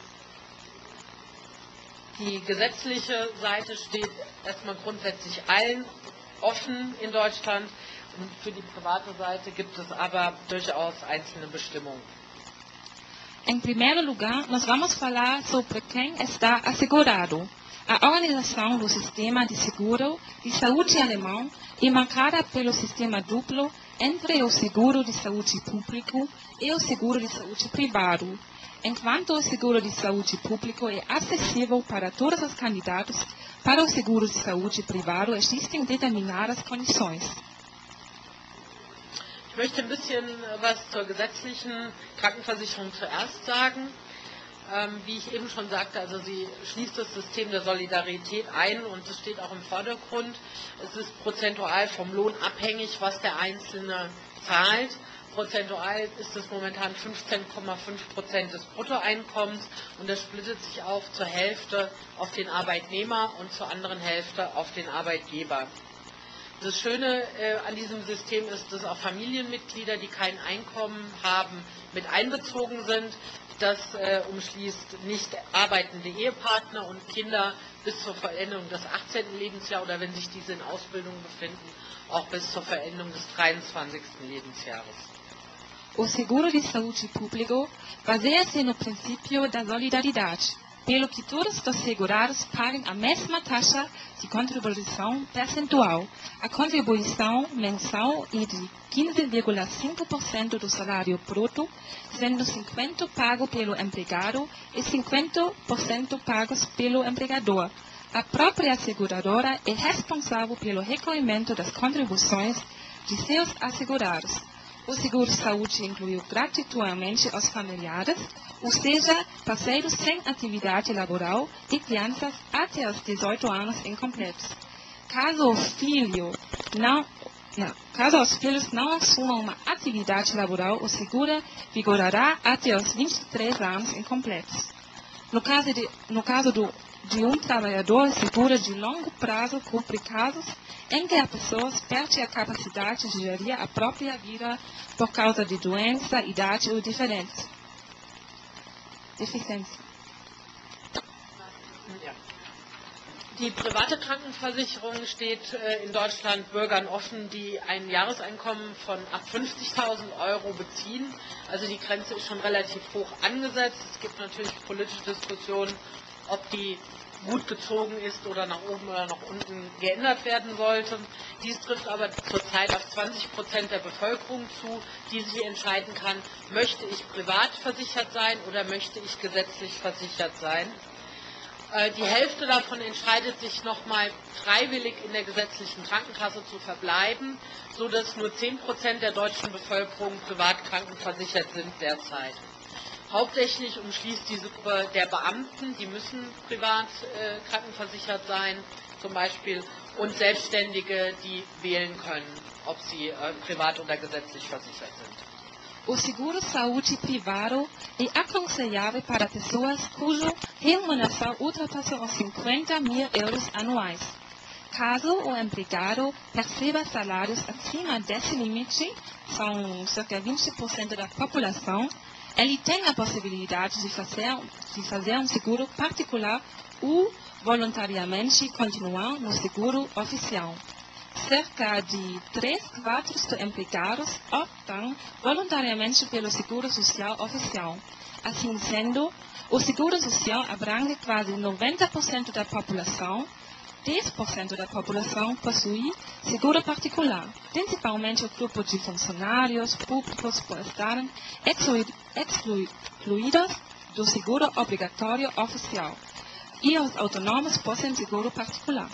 die gesetzliche Seite steht erstmal grundsätzlich allen offen in Deutschland und für die private Seite gibt es aber durchaus einzelne Bestimmungen. Em primeiro lugar, nós vamos falar sobre quem está assegurado. A organização do sistema de seguro de saúde alemão é marcada pelo sistema duplo entre o seguro de saúde público e o seguro de saúde privado. Enquanto o seguro de saúde público é acessível para todos os candidatos, para o seguro de saúde privado existem determinadas condições. Ich möchte ein bisschen was zur gesetzlichen Krankenversicherung zuerst sagen. Ähm, wie ich eben schon sagte, also sie schließt das System der Solidarität ein und es steht auch im Vordergrund. Es ist prozentual vom Lohn abhängig, was der Einzelne zahlt. Prozentual ist es momentan fünfzehn Komma fünf Prozent des Bruttoeinkommens und das splittet sich auf zur Hälfte auf den Arbeitnehmer und zur anderen Hälfte auf den Arbeitgeber. Das Schöne äh, an diesem System ist, dass auch Familienmitglieder, die kein Einkommen haben, mit einbezogen sind. Das äh, umschließt nicht arbeitende Ehepartner und Kinder bis zur Vollendung des achtzehnten Lebensjahres oder wenn sich diese in Ausbildung befinden, auch bis zur Vollendung des dreiundzwanzigsten Lebensjahres. O seguro de saúde público baseia-se no princípio da solidariedade, pelo que todos os segurados paguem a mesma taxa de contribuição percentual. A contribuição mensal é de quinze vírgula cinco por cento do salário bruto, sendo cinquenta por cento pago pelo empregado e cinquenta por cento pagos pelo empregador. A própria seguradora é responsável pelo recolhimento das contribuições de seus assegurados. O seguro-saúde incluiu gratuitamente os familiares, ou seja, parceiros sem atividade laboral e crianças até os dezoito anos incompletos. Caso o filho não, não, caso os filhos não assumam uma atividade laboral, o seguro vigorará até os vinte e três anos incompletos. No caso de, no caso do, de um trabalhador, seguro de longo prazo cobre casos em que a pessoa perde a capacidade de gerir a própria vida por causa de doença, idade ou diferença. Deficiência. Die private Krankenversicherung steht äh, in Deutschland Bürgern offen, die ein Jahreseinkommen von ab fünfzigtausend Euro beziehen. Also die Grenze ist schon relativ hoch angesetzt. Es gibt natürlich politische Diskussionen, ob die gut gezogen ist oder nach oben oder nach unten geändert werden sollte. Dies trifft aber zurzeit auf zwanzig Prozent der Bevölkerung zu, die sich entscheiden kann, möchte ich privat versichert sein oder möchte ich gesetzlich versichert sein. Die Hälfte davon entscheidet sich nochmal freiwillig in der gesetzlichen Krankenkasse zu verbleiben, sodass nur zehn Prozent der deutschen Bevölkerung privat krankenversichert sind derzeit. Hauptsächlich umschließt diese Gruppe der Beamten, die müssen privat äh, krankenversichert sein, zum Beispiel, und Selbstständige, die wählen können, ob sie äh, privat oder gesetzlich versichert sind. O seguro-saúde privado é aconselhável para pessoas cuja remuneração ultrapassa os cinquenta mil euros anuais. Caso o empregado perceba salários acima desse limite, são cerca de vinte por cento da população, ele tem a possibilidade de fazer, de fazer um seguro particular ou voluntariamente continuar no seguro oficial. Cerca de três quartos dos empregados optam voluntariamente pelo seguro social oficial. Assim sendo, o seguro social abrange quase noventa por cento da população. dez por cento da população possui seguro particular, principalmente o grupo de funcionários públicos por estarem excluídos do seguro obrigatório oficial. E os autônomos possuem seguro particular.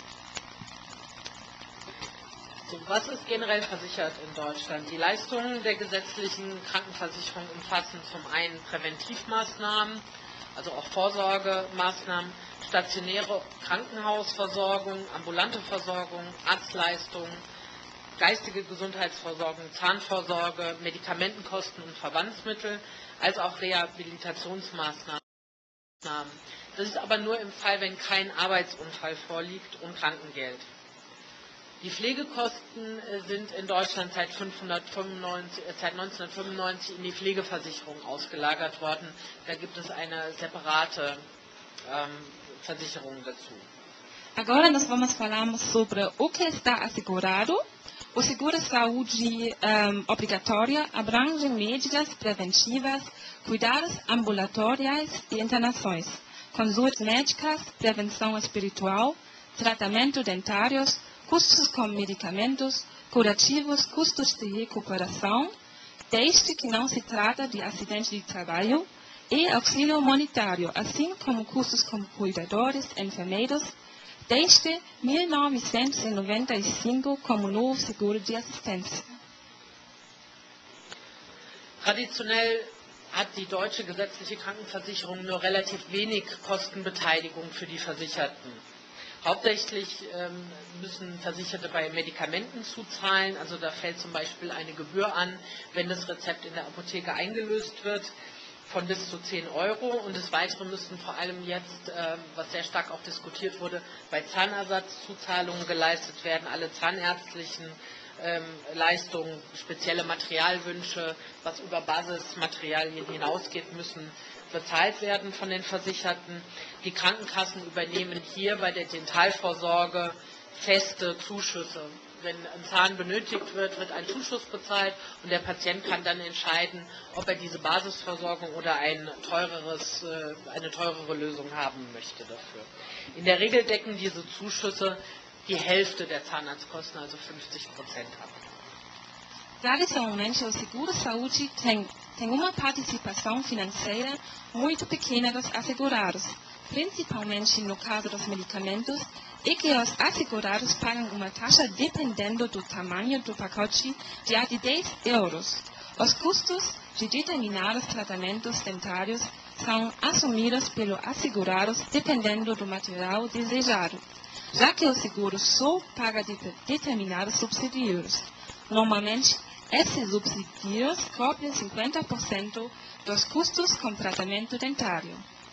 So, was ist generell versichert in Deutschland? Die Leistungen der gesetzlichen Krankenversicherung umfassen zum einen Präventivmaßnahmen, also auch Vorsorgemaßnahmen, stationäre Krankenhausversorgung, ambulante Versorgung, Arztleistungen, geistige Gesundheitsversorgung, Zahnvorsorge, Medikamentenkosten und Verbandsmittel, als auch Rehabilitationsmaßnahmen. Das ist aber nur im Fall, wenn kein Arbeitsunfall vorliegt und Krankengeld. Die Pflegekosten sind in Deutschland seit, fünfhundertfünfundneunzig, seit neunzehnhundertfünfundneunzig in die Pflegeversicherung ausgelagert worden. Da gibt es eine separate ähm, Versicherung dazu. Agora nós vamos falar sobre o que está assegurado. O seguro-saúde um, obrigatório abrange medidas preventivas, cuidados ambulatoriais e internações, consultas médicas, prevenção espiritual, tratamento dentários, custos com medicamentos, curativos, custos de recuperação, desde que não se trata de acidente de trabalho, e auxílio humanitário, assim como custos com cuidadores, enfermeiros, desde mil novecentos e noventa e cinco como novo seguro de assistência. Traditionell hat die deutsche gesetzliche Krankenversicherung nur relativ wenig Kostenbeteiligung für die Versicherten. Hauptsächlich ähm, müssen Versicherte bei Medikamenten zuzahlen, also da fällt zum Beispiel eine Gebühr an, wenn das Rezept in der Apotheke eingelöst wird. von bis zu zehn Euro. Und des Weiteren müssten vor allem jetzt, äh, was sehr stark auch diskutiert wurde, bei Zahnersatzzuzahlungen geleistet werden. Alle zahnärztlichen ähm, Leistungen, spezielle Materialwünsche, was über Basismaterialien hinausgeht, müssen bezahlt werden von den Versicherten. Die Krankenkassen übernehmen hier bei der Dentalvorsorge feste Zuschüsse. Wenn ein Zahn benötigt wird, wird ein Zuschuss bezahlt und der Patient kann dann entscheiden, ob er diese Basisversorgung oder ein teureres, eine teurere Lösung haben möchte dafür. In der Regel decken diese Zuschüsse die Hälfte der Zahnarztkosten, also fünfzig Prozent ab. Tradicionalmente, o seguro-saúde tem, tem uma participação financeira muito pequena dos assegurados, principalmente no caso dos medicamentos, e que os assegurados pagam uma taxa dependendo do tamanho do pacote de até dez euros. Os custos de determinados tratamentos dentários são assumidos pelos assegurados dependendo do material desejado, já que o seguro só paga de determinados subsídios. Normalmente, esses subsídios cobrem cinquenta por cento dos custos com tratamento dentário.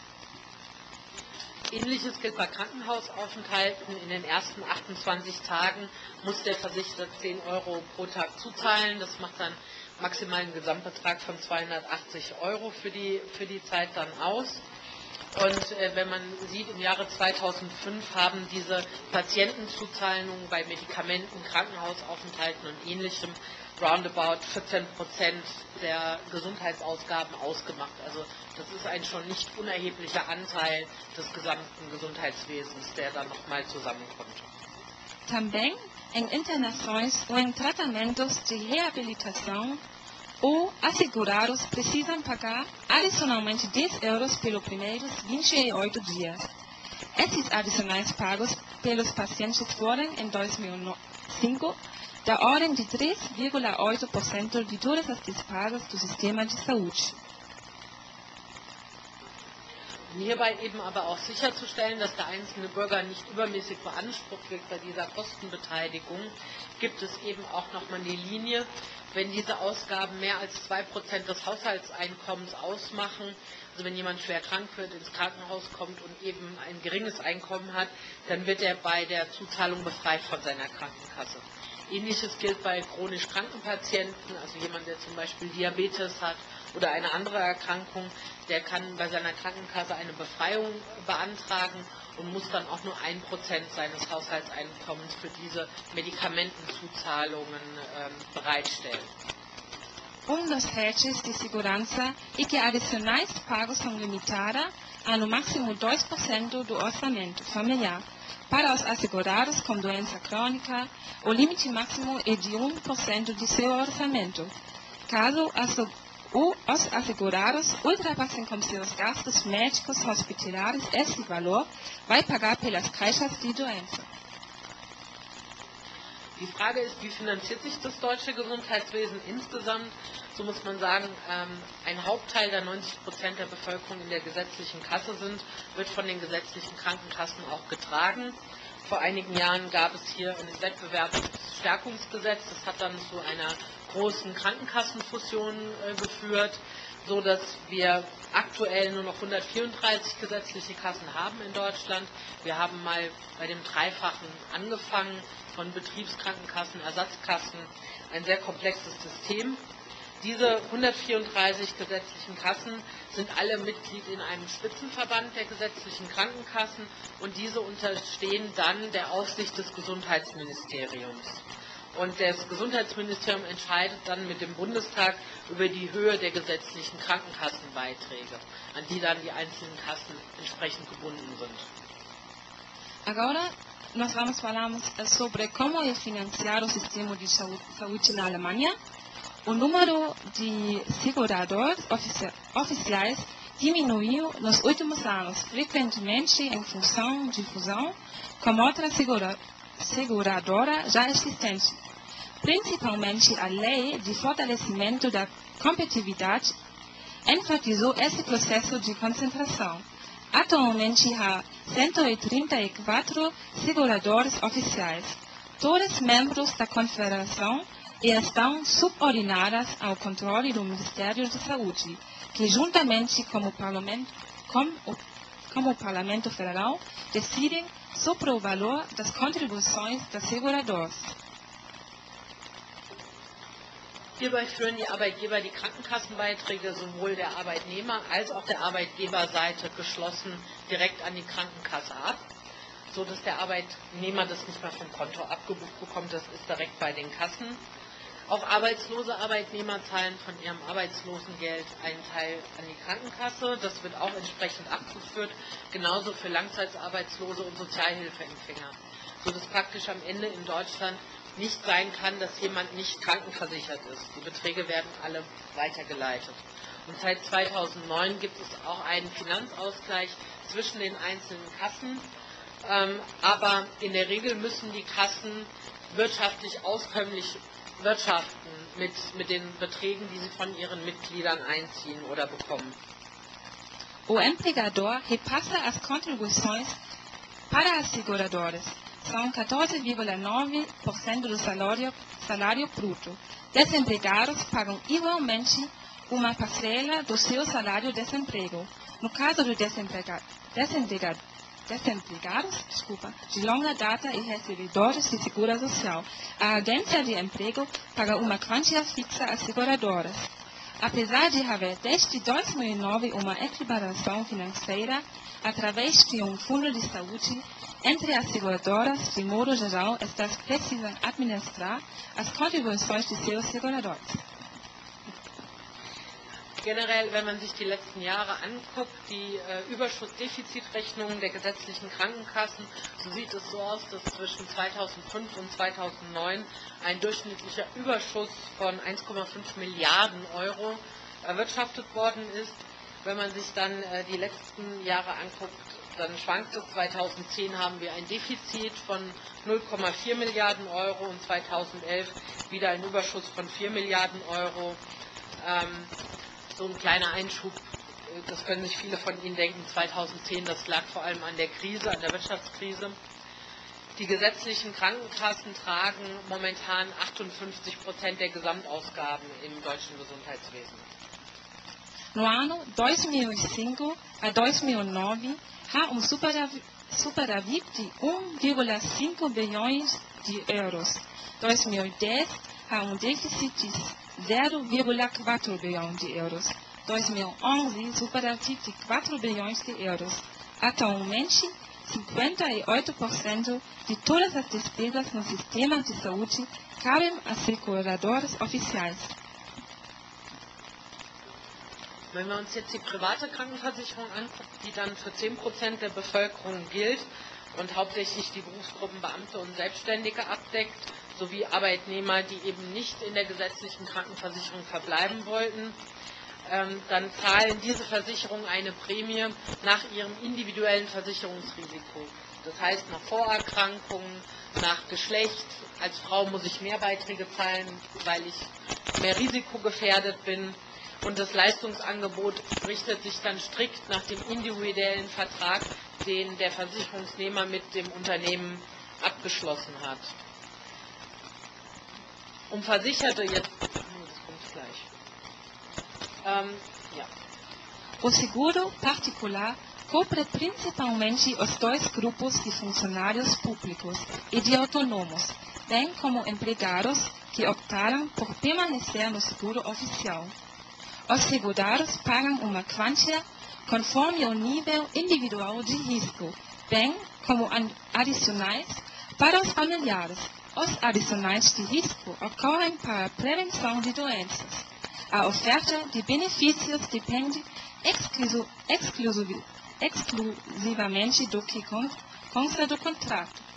Ähnliches gilt bei Krankenhausaufenthalten. In den ersten achtundzwanzig Tagen muss der Versicherte zehn Euro pro Tag zuzahlen. Das macht dann maximal einen Gesamtbetrag von zweihundertachtzig Euro für die, für die Zeit dann aus. Und äh, wenn man sieht, im Jahre zweitausendfünf haben diese Patientenzuzahlungen bei Medikamenten, Krankenhausaufenthalten und Ähnlichem roundabout vierzehn Prozent der Gesundheitsausgaben ausgemacht. Also das ist ein schon nicht unerheblicher Anteil des gesamten Gesundheitswesens, der dann nochmal zusammenkommt. Também em internações ou em tratamentos de reabilitação, os assegurados precisam pagar adicionalmente dez euros pelos primeiros vinte e oito dias. Esses adicionais pagos pelos pacientes foram, em dois mil e cinco, da ordem de três vírgula oito por cento de todas as despesas do sistema de saúde. Um hierbei eben aber auch sicherzustellen, dass der einzelne Bürger nicht übermäßig beansprucht wird bei dieser Kostenbeteiligung, gibt es eben auch nochmal eine Linie, wenn diese Ausgaben mehr als zwei Prozent des Haushaltseinkommens ausmachen, also wenn jemand schwer krank wird, ins Krankenhaus kommt und eben ein geringes Einkommen hat, dann wird er bei der Zuzahlung befreit von seiner Krankenkasse. Ähnliches gilt bei chronisch kranken Patienten, also jemand, der zum Beispiel Diabetes hat oder eine andere Erkrankung, der kann bei seiner Krankenkasse eine Befreiung beantragen und muss dann auch nur ein Prozent seines Haushaltseinkommens für diese Medikamentenzuzahlungen ähm, bereitstellen. Um dos hedges de segurança e que adicionais pagos são limitados a no máximo dois por cento do orçamento familiar. Para os assegurados com doença crônica, o limite máximo é de um por cento de seu orçamento. Caso os assegurados ultrapassem com seus gastos médicos hospitalares esse valor, vai pagar pelas caixas de doença. Die Frage ist, wie finanziert sich das deutsche Gesundheitswesen insgesamt? So muss man sagen, ein Hauptteil der neunzig Prozent der Bevölkerung in der gesetzlichen Kasse sind, wird von den gesetzlichen Krankenkassen auch getragen. Vor einigen Jahren gab es hier ein Wettbewerbsstärkungsgesetz, das hat dann zu einer großen Krankenkassenfusion geführt, so dass wir aktuell nur noch hundertvierunddreißig gesetzliche Kassen haben in Deutschland. Wir haben mal bei dem Dreifachen angefangen, von Betriebskrankenkassen, Ersatzkassen, ein sehr komplexes System. Diese hundertvierunddreißig gesetzlichen Kassen sind alle Mitglied in einem Spitzenverband der gesetzlichen Krankenkassen und diese unterstehen dann der Aufsicht des Gesundheitsministeriums. Und das Gesundheitsministerium entscheidet dann mit dem Bundestag über die Höhe der gesetzlichen Krankenkassenbeiträge, an die dann die einzelnen Kassen entsprechend gebunden sind. Agora, nós vamos falar sobre como é financiar o sistema de saúde na Alemanha. O número de seguradores ofici oficiais diminuiu nos últimos anos, frequentemente em função de fusão com outra segura seguradora já existente. Principalmente a Lei de Fortalecimento da Competitividade enfatizou esse processo de concentração. Atualmente há cento e trinta e quatro seguradores oficiais, todos membros da Confederação e estão subordinadas ao controle do Ministério da Saúde, que juntamente com o Parlamento, com o, como o Parlamento Federal decidem sobre o valor das contribuições das seguradoras. Hierbei führen die Arbeitgeber die Krankenkassenbeiträge sowohl der Arbeitnehmer als auch der Arbeitgeberseite geschlossen direkt an die Krankenkasse ab, so dass der Arbeitnehmer das nicht mehr vom Konto abgebucht bekommt, das ist direkt bei den Kassen. Auch arbeitslose Arbeitnehmer zahlen von ihrem Arbeitslosengeld einen Teil an die Krankenkasse, das wird auch entsprechend abgeführt, genauso für Langzeitarbeitslose und Sozialhilfeempfänger, so dass praktisch am Ende in Deutschland nicht sein kann, dass jemand nicht krankenversichert ist. Die Beträge werden alle weitergeleitet. Und seit zweitausendneun gibt es auch einen Finanzausgleich zwischen den einzelnen Kassen, ähm, aber in der Regel müssen die Kassen wirtschaftlich auskömmlich wirtschaften mit, mit den Beträgen, die sie von ihren Mitgliedern einziehen oder bekommen. O empregador repassa as contribuições para as seguradoras. São quatorze vírgula nove por cento do salário, salário bruto. Desempregados pagam igualmente uma parcela do seu salário de desemprego. No caso de desemprega, desemprega, desempregados desculpa, de longa data e recebedores de seguro social, a agência de emprego paga uma quantia fixa às seguradoras. Apesar de haver desde dois mil e nove uma equiparação financeira através de um fundo de saúde entre as seguradoras, de modo geral, estas precisam administrar as contribuições de seus seguradores. Generell, wenn man sich die letzten Jahre anguckt, die äh, Überschuss-Defizitrechnungen der gesetzlichen Krankenkassen, so sieht es so aus, dass zwischen zweitausendfünf und zweitausendneun ein durchschnittlicher Überschuss von eins Komma fünf Milliarden Euro erwirtschaftet worden ist. Wenn man sich dann äh, die letzten Jahre anguckt, dann schwankt es. zweitausendzehn haben wir ein Defizit von null Komma vier Milliarden Euro und zweitausendelf wieder ein Überschuss von vier Milliarden Euro. Ähm, so ein kleiner Einschub, das können sich viele von Ihnen denken, zweitausendzehn, das lag vor allem an der Krise, an der Wirtschaftskrise. Die gesetzlichen Krankenkassen tragen momentan achtundfünfzig Prozent der Gesamtausgaben im deutschen Gesundheitswesen. No ano dois mil e cinco a dois mil e nove, há um superávit de um vírgula cinco bilhões de euros. dois mil e dez, há um déficit de zero vírgula quatro bilhão de euros. dois mil e onze, superávit de quatro bilhões de euros. Atualmente, cinquenta e oito por cento de todas as despesas no sistema de saúde cabem às seguradoras oficiais. Wenn wir uns jetzt die private Krankenversicherung angucken, die dann für zehn Prozent der Bevölkerung gilt und hauptsächlich die Berufsgruppen Beamte und Selbstständige abdeckt, sowie Arbeitnehmer, die eben nicht in der gesetzlichen Krankenversicherung verbleiben wollten, ähm, dann zahlen diese Versicherungen eine Prämie nach ihrem individuellen Versicherungsrisiko. Das heißt nach Vorerkrankungen, nach Geschlecht. Als Frau muss ich mehr Beiträge zahlen, weil ich mehr risikogefährdet bin. Und das Leistungsangebot richtet sich dann strikt nach dem individuellen Vertrag, den der Versicherungsnehmer mit dem Unternehmen abgeschlossen hat. Um Versicherte jetzt... Das kommt gleich. Ähm, ja. O seguro particular cobre principalmente os dois grupos de funcionários públicos e de autônomos, bem como empregados que optaram por permanecer no seguro oficial. Os segurados pagam uma quantia conforme o nível individual de risco, bem como adicionais para os familiares. Os adicionais de risco ocorrem para a prevenção de doenças. A oferta de benefícios depende exclusiv, exclusiv, exclusivamente do que consta do contrato.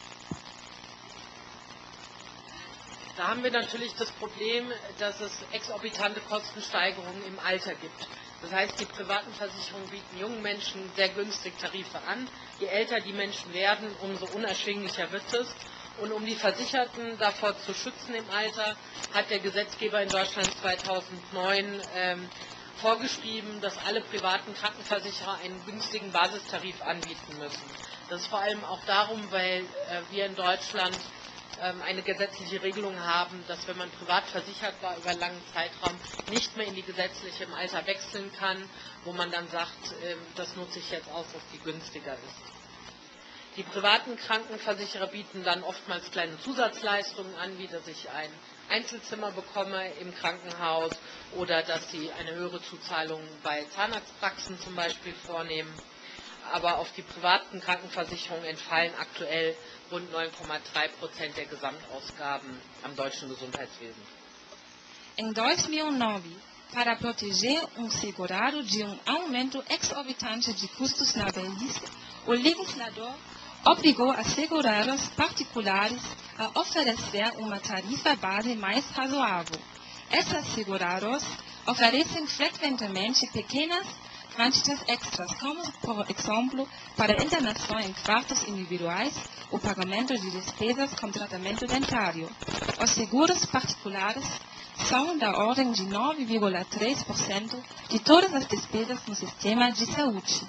Da haben wir natürlich das Problem, dass es exorbitante Kostensteigerungen im Alter gibt. Das heißt, die privaten Versicherungen bieten jungen Menschen sehr günstig Tarife an. Je älter die Menschen werden, umso unerschwinglicher wird es. Und um die Versicherten davor zu schützen im Alter, hat der Gesetzgeber in Deutschland zweitausendneun ähm, vorgeschrieben, dass alle privaten Krankenversicherer einen günstigen Basistarif anbieten müssen. Das ist vor allem auch darum, weil äh, wir in Deutschland eine gesetzliche Regelung haben, dass wenn man privat versichert war über einen langen Zeitraum, nicht mehr in die gesetzliche im Alter wechseln kann, wo man dann sagt, das nutze ich jetzt aus, dass die günstiger ist. Die privaten Krankenversicherer bieten dann oftmals kleine Zusatzleistungen an, wie dass ich ein Einzelzimmer bekomme im Krankenhaus oder dass sie eine höhere Zuzahlung bei Zahnarztpraxen zum Beispiel vornehmen. Aber auf die privaten Krankenversicherungen entfallen aktuell rund neun Komma drei Prozent der Gesamtausgaben am deutschen Gesundheitswesen. Em dois mil e nove, para proteger um segurado de um aumento exorbitante de custos na velhice, o legislador obrigou as seguradoras particulares a oferecer uma tarifa base mais razoável. Essas seguradoras oferecem frequentemente pequenas quantitas extras, como, por exemplo, para internação em quartos individuais, o pagamento de despesas com tratamento dentário. Os seguros particulares são da ordem de nove vírgula três por cento de todas as despesas no sistema de saúde.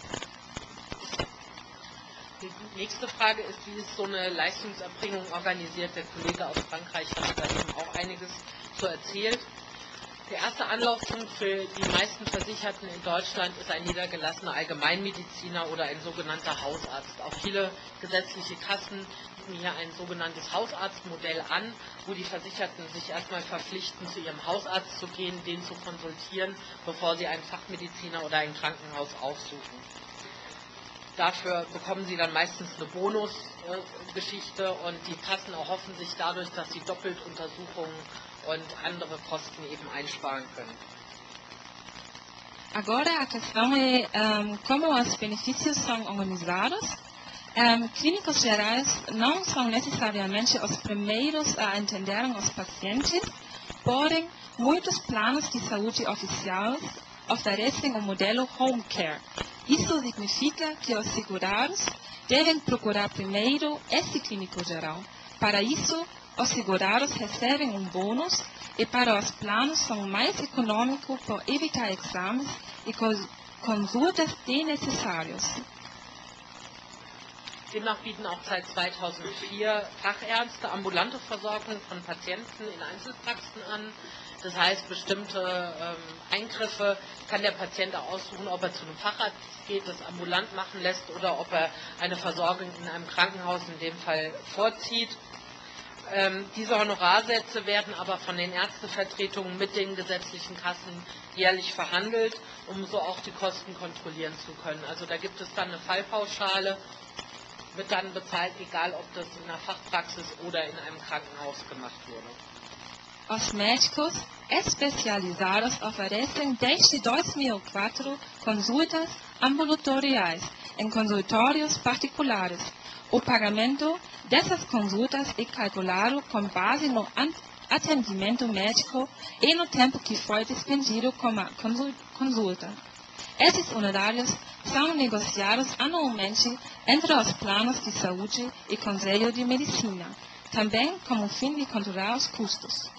Die nächste Frage ist, wie ist so eine Leistungserbringung organisiert? Der Kollege aus Frankreich hat da eben auch einiges zu erzählt. Der erste Anlaufpunkt für die meisten Versicherten in Deutschland ist ein niedergelassener Allgemeinmediziner oder ein sogenannter Hausarzt. Auch viele gesetzliche Kassen bieten hier ein sogenanntes Hausarztmodell an, wo die Versicherten sich erstmal verpflichten, zu ihrem Hausarzt zu gehen, den zu konsultieren, bevor sie einen Fachmediziner oder ein Krankenhaus aufsuchen. Dafür bekommen sie dann meistens eine Bonusgeschichte und die Kassen erhoffen sich dadurch, dass sie Doppeltuntersuchungen und andere Kosten eben einsparen können. Agora a questão é um, como os benefícios são organizados. Um, clínicos gerais não são necessariamente os primeiros a entenderem os pacientes, porém muitos planos de saúde oficiais oferecem o modelo home care. Isso significa que os segurados devem procurar primeiro esse clínico geral. Para isso, os segurados recebem um bônus e para os planos são mais econômicos por evitar exames e consultas desnecessárias. Demnach bieten auch seit zweitausendvier Fachärzte ambulante Versorgung von Patienten in Einzelpraxen an. Das heißt, bestimmte ähm, Eingriffe kann der Patient auch aussuchen, ob er zu einem Facharzt geht, das ambulant machen lässt oder ob er eine Versorgung in einem Krankenhaus in dem Fall vorzieht. Ähm, diese Honorarsätze werden aber von den Ärztevertretungen mit den gesetzlichen Kassen jährlich verhandelt, um so auch die Kosten kontrollieren zu können. Also da gibt es dann eine Fallpauschale, wird dann bezahlt, egal ob das in einer Fachpraxis oder in einem Krankenhaus gemacht wurde. Os médicos especializados oferecem desde dois mil e quatro consultas ambulatoriais em consultórios particulares. O pagamento dessas consultas é calculado com base no atendimento médico e no tempo que foi despendido com a consulta. Esses honorários são negociados anualmente entre os planos de saúde e Conselho de Medicina, também com o fim de controlar os custos.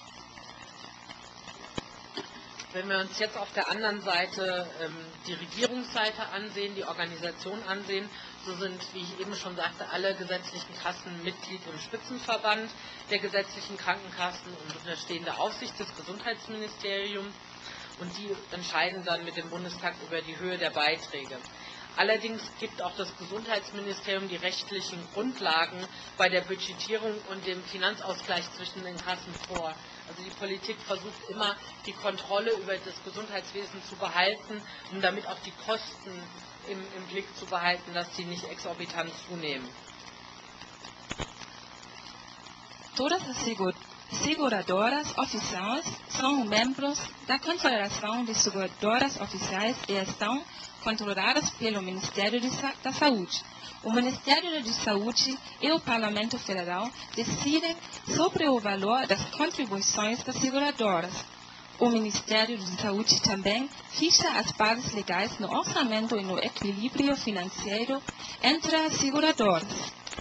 Wenn wir uns jetzt auf der anderen Seite ähm, die Regierungsseite ansehen, die Organisation ansehen, so sind, wie ich eben schon sagte, alle gesetzlichen Kassen Mitglied im Spitzenverband der gesetzlichen Krankenkassen und unterstehen der Aufsicht des Gesundheitsministeriums und die entscheiden dann mit dem Bundestag über die Höhe der Beiträge. Allerdings gibt auch das Gesundheitsministerium die rechtlichen Grundlagen bei der Budgetierung und dem Finanzausgleich zwischen den Kassen vor. Also die Politik versucht immer, die Kontrolle über das Gesundheitswesen zu behalten, um damit auch die Kosten im, im Blick zu behalten, dass sie nicht exorbitant zunehmen. Todas as seguradoras oficiais são membros da Confederação de Seguradoras Oficiais e estão controladas pelo Ministério da Saúde. O Ministério da Saúde e o Parlamento Federal decidem sobre o valor das contribuições das seguradoras. O Ministério da Saúde também fixa as bases legais no orçamento e no equilíbrio financeiro entre as seguradoras.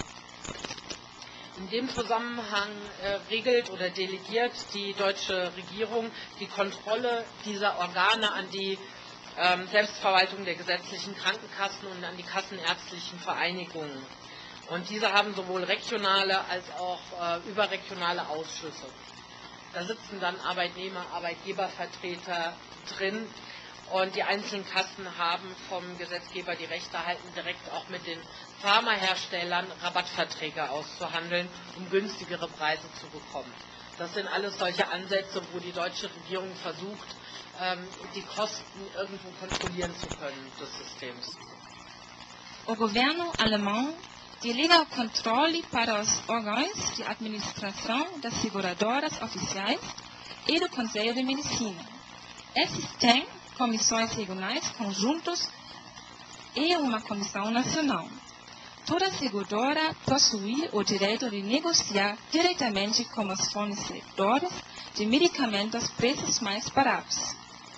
In dem Zusammenhang äh, regelt oder delegiert die deutsche Regierung die Kontrolle dieser Organe an die ähm, Selbstverwaltung der gesetzlichen Krankenkassen und an die kassenärztlichen Vereinigungen. Und diese haben sowohl regionale als auch äh, überregionale Ausschüsse. Da sitzen dann Arbeitnehmer, Arbeitgebervertreter drin. Und die einzelnen Kassen haben vom Gesetzgeber die Rechte erhalten, direkt auch mit den Pharmaherstellern Rabattverträge auszuhandeln, um günstigere Preise zu bekommen. Das sind alles solche Ansätze, wo die deutsche Regierung versucht, die Kosten irgendwo kontrollieren zu können des Systems. O governo alemão delega controle para os órgãos de administração das seguradoras oficiais e do Conselho de Medicina. Esses têm comissões regionais conjuntos e uma comissão nacional. Toda seguradora possui o direito de negociar diretamente com os fornecedores de medicamentos preços mais baratos.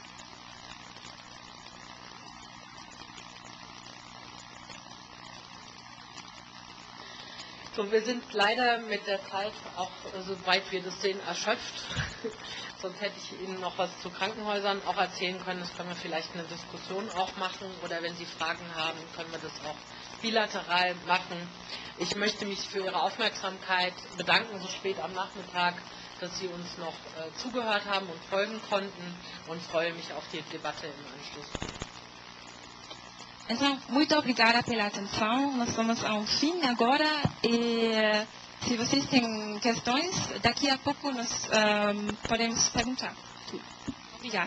So, wir sind leider mit der Zeit auch, soweit wir das sehen, erschöpft. Sonst hätte ich Ihnen noch was zu Krankenhäusern auch erzählen können. Das können wir vielleicht eine Diskussion auch machen. Oder wenn Sie Fragen haben, können wir das auch bilateral machen. Ich möchte mich für Ihre Aufmerksamkeit bedanken, so spät am Nachmittag, dass Sie uns noch äh, zugehört haben und folgen konnten. Und freue mich auf die Debatte im Anschluss. Então, muito obrigada pela atenção. Nós vamos ao fim agora e se vocês têm questões, daqui a pouco nós um, podemos perguntar. Obrigada.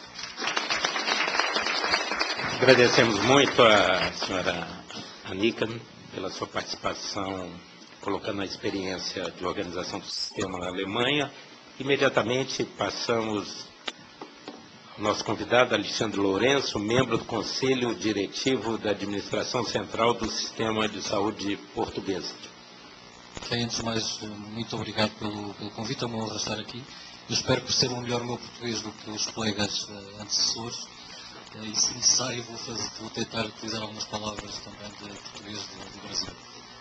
Agradecemos muito a senhora Anniken pela sua participação, colocando a experiência de organização do sistema na Alemanha. Imediatamente passamos nosso convidado, Alexandre Lourenço, membro do Conselho Diretivo da Administração Central do Sistema de Saúde Português. Okay, antes de mais, muito obrigado pelo, pelo convite, é uma honra estar aqui. Eu espero percebam melhor o meu português do que os colegas uh, antecessores. Uh, e, se necessário, vou, fazer, vou tentar utilizar algumas palavras também de português do, do Brasil.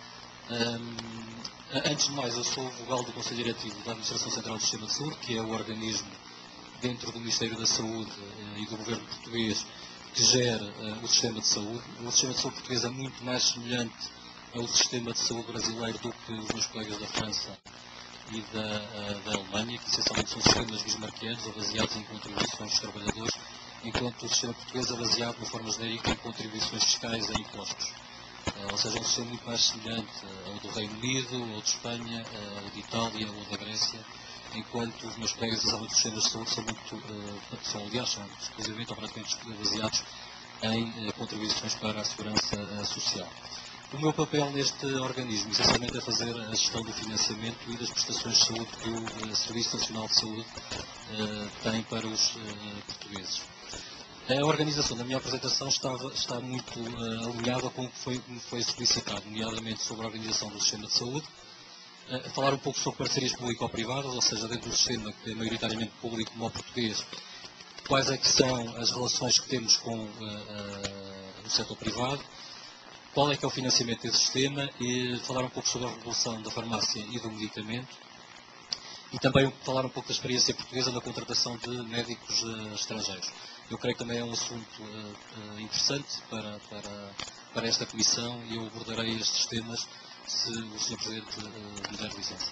Um, antes de mais, eu sou o vogal do Conselho Diretivo da Administração Central do Sistema de Saúde, que é o organismo dentro do Ministério da Saúde uh, e do Governo português que gera uh, o sistema de saúde. O sistema de saúde português é muito mais semelhante ao sistema de saúde brasileiro do que os meus colegas da França e da, uh, da Alemanha, que essencialmente são sistemas bismarckianos ou baseados em contribuições dos trabalhadores, enquanto o sistema português é baseado, de uma forma genérica, em contribuições fiscais e impostos. Uh, ou seja, é um sistema muito mais semelhante ao do Reino Unido, ao de Espanha, uh, ao de Itália ou da Grécia, enquanto os meus colegas dos sistemas de saúde são muito, uh, são, aliás, são exclusivamente ou praticamente baseados em uh, contribuições para a segurança uh, social. O meu papel neste organismo, essencialmente, é fazer a gestão do financiamento e das prestações de saúde que o uh, Serviço Nacional de Saúde uh, tem para os uh, portugueses. A organização da minha apresentação estava, está muito uh, alinhada com o que foi, como foi solicitado, nomeadamente sobre a organização do sistema de saúde, uh, falar um pouco sobre parcerias público-privadas, ou seja, dentro do sistema que é maioritariamente público como o português, quais é que são as relações que temos com uh, uh, o setor privado, qual é que é o financiamento desse sistema e falar um pouco sobre a regulação da farmácia e do medicamento e também falar um pouco da experiência portuguesa na contratação de médicos uh, estrangeiros. Eu creio que também é um assunto uh, uh, interessante para, para, para esta Comissão e eu abordarei estes temas se o senhor Presidente uh, me der licença.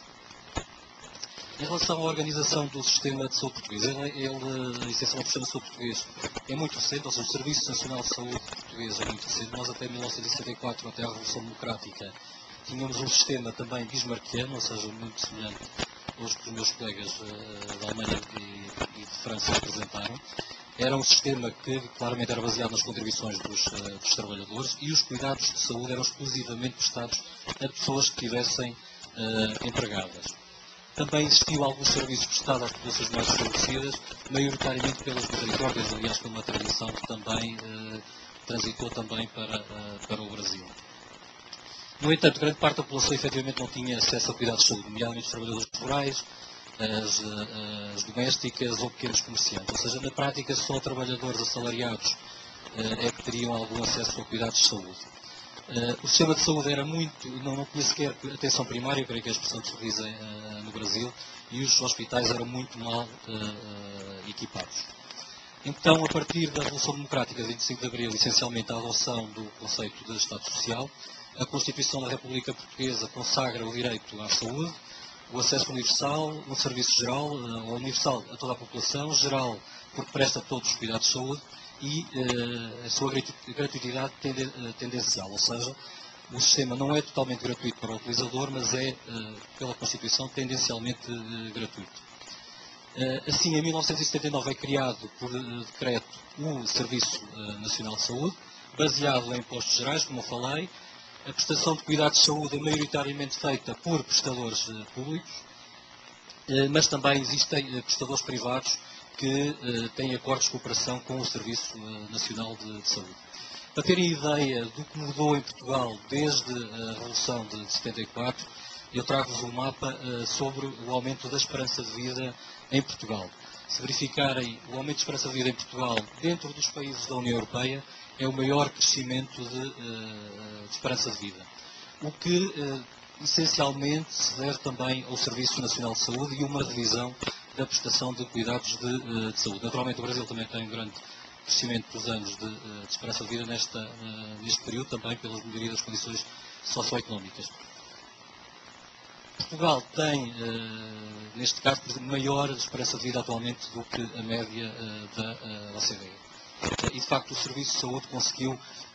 Em relação à organização do sistema de saúde português, ele, ele essencialmente, o sistema de saúde português é muito recente, ou seja, o Serviço Nacional de Saúde português é muito recente. Nós até mil novecentos e setenta e quatro, até a Revolução Democrática, tínhamos um sistema também bismarckiano, ou seja, muito semelhante aos que os meus colegas uh, da Alemanha e, e de França apresentaram. Era um sistema que claramente era baseado nas contribuições dos, uh, dos trabalhadores e os cuidados de saúde eram exclusivamente prestados a pessoas que estivessem uh, empregadas. Também existiu alguns serviços prestados às populações mais desfavorecidas, maioritariamente pelas misericórdias, aliás, por uma tradição que também uh, transitou também para, uh, para o Brasil. No entanto, grande parte da população efetivamente não tinha acesso a cuidados de saúde, nomeadamente os trabalhadores rurais, as, as domésticas ou pequenos comerciantes. Ou seja, na prática, só trabalhadores assalariados uh, é que teriam algum acesso a cuidados de saúde. Uh, o sistema de saúde era muito, não, não tinha sequer atenção primária, creio que é a expressão que se utiliza uh, no Brasil, e os hospitais eram muito mal uh, uh, equipados. Então, a partir da Revolução Democrática de vinte e cinco de Abril, essencialmente a adoção do conceito de Estado Social, A Constituição da República Portuguesa consagra o direito à saúde, o acesso universal, um serviço geral, ou universal a toda a população, geral porque presta todos os cuidados de saúde, e eh, a sua gratuidade tende, tendencial, ou seja, o sistema não é totalmente gratuito para o utilizador, mas é, eh, pela Constituição, tendencialmente eh, gratuito. Eh, assim, em mil novecentos e setenta e nove é criado por eh, decreto o Serviço eh, Nacional de Saúde, baseado em impostos gerais, como eu falei. A prestação de cuidados de saúde é maioritariamente feita por prestadores eh, públicos, eh, mas também existem eh, prestadores privados que eh, têm acordos de cooperação com o Serviço eh, Nacional de, de Saúde. Para terem ideia do que mudou em Portugal desde a Revolução de setenta e quatro, eu trago-vos um mapa uh, sobre o aumento da esperança de vida em Portugal. Se verificarem o aumento de esperança de vida em Portugal dentro dos países da União Europeia, é o maior crescimento de, uh, de esperança de vida. O que, uh, essencialmente, se deve também ao Serviço Nacional de Saúde e uma revisão da prestação de cuidados de, uh, de saúde. Naturalmente, o Brasil também tem um grande crescimento dos anos de, de esperança de vida nesta, uh, neste período, também pelas melhoria das condições socioeconómicas. Portugal tem, uh, neste caso, por exemplo, maior esperança de vida atualmente do que a média uh, da uh, O C D E. E, de facto, o Serviço de Saúde conseguiu,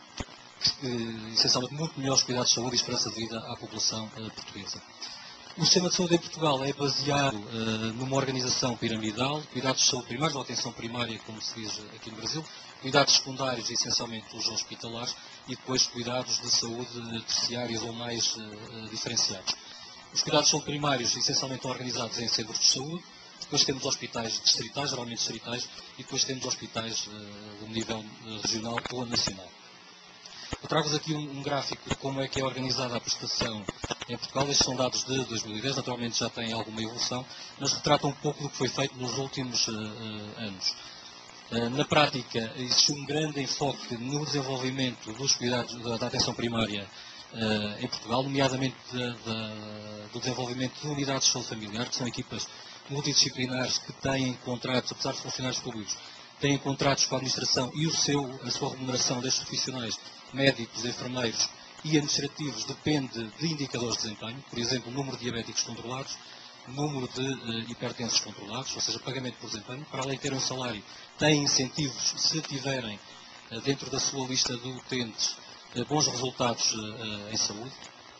uh, essencialmente, muito melhores cuidados de saúde e esperança de vida à população uh, portuguesa. O sistema de saúde em Portugal é baseado uh, numa organização piramidal, cuidados de saúde primários, ou atenção primária, como se diz aqui no Brasil, cuidados secundários, essencialmente os hospitalares, e depois cuidados de saúde terciários ou mais uh, diferenciados. Os cuidados de saúde primários, essencialmente, estão organizados em centros de saúde, depois temos hospitais distritais, geralmente distritais, e depois temos hospitais uh, de nível uh, regional ou nacional. Eu trago-vos aqui um, um gráfico de como é que é organizada a prestação em Portugal. Estes são dados de dois mil e dez, naturalmente já têm alguma evolução, mas retratam um pouco do que foi feito nos últimos uh, uh, anos. Uh, na prática, existe um grande enfoque no desenvolvimento dos cuidados da, da atenção primária uh, em Portugal, nomeadamente de, de, do desenvolvimento de unidades de saúde familiar, que são equipas multidisciplinares que têm contratos, apesar de funcionários públicos, têm contratos com a administração e o seu, a sua remuneração destes profissionais, médicos, enfermeiros e administrativos, depende de indicadores de desempenho, por exemplo, número de diabéticos controlados, número de uh, hipertensos controlados, ou seja, pagamento por desempenho. Para além de terem um salário, têm incentivos se tiverem uh, dentro da sua lista de utentes uh, bons resultados uh, em saúde.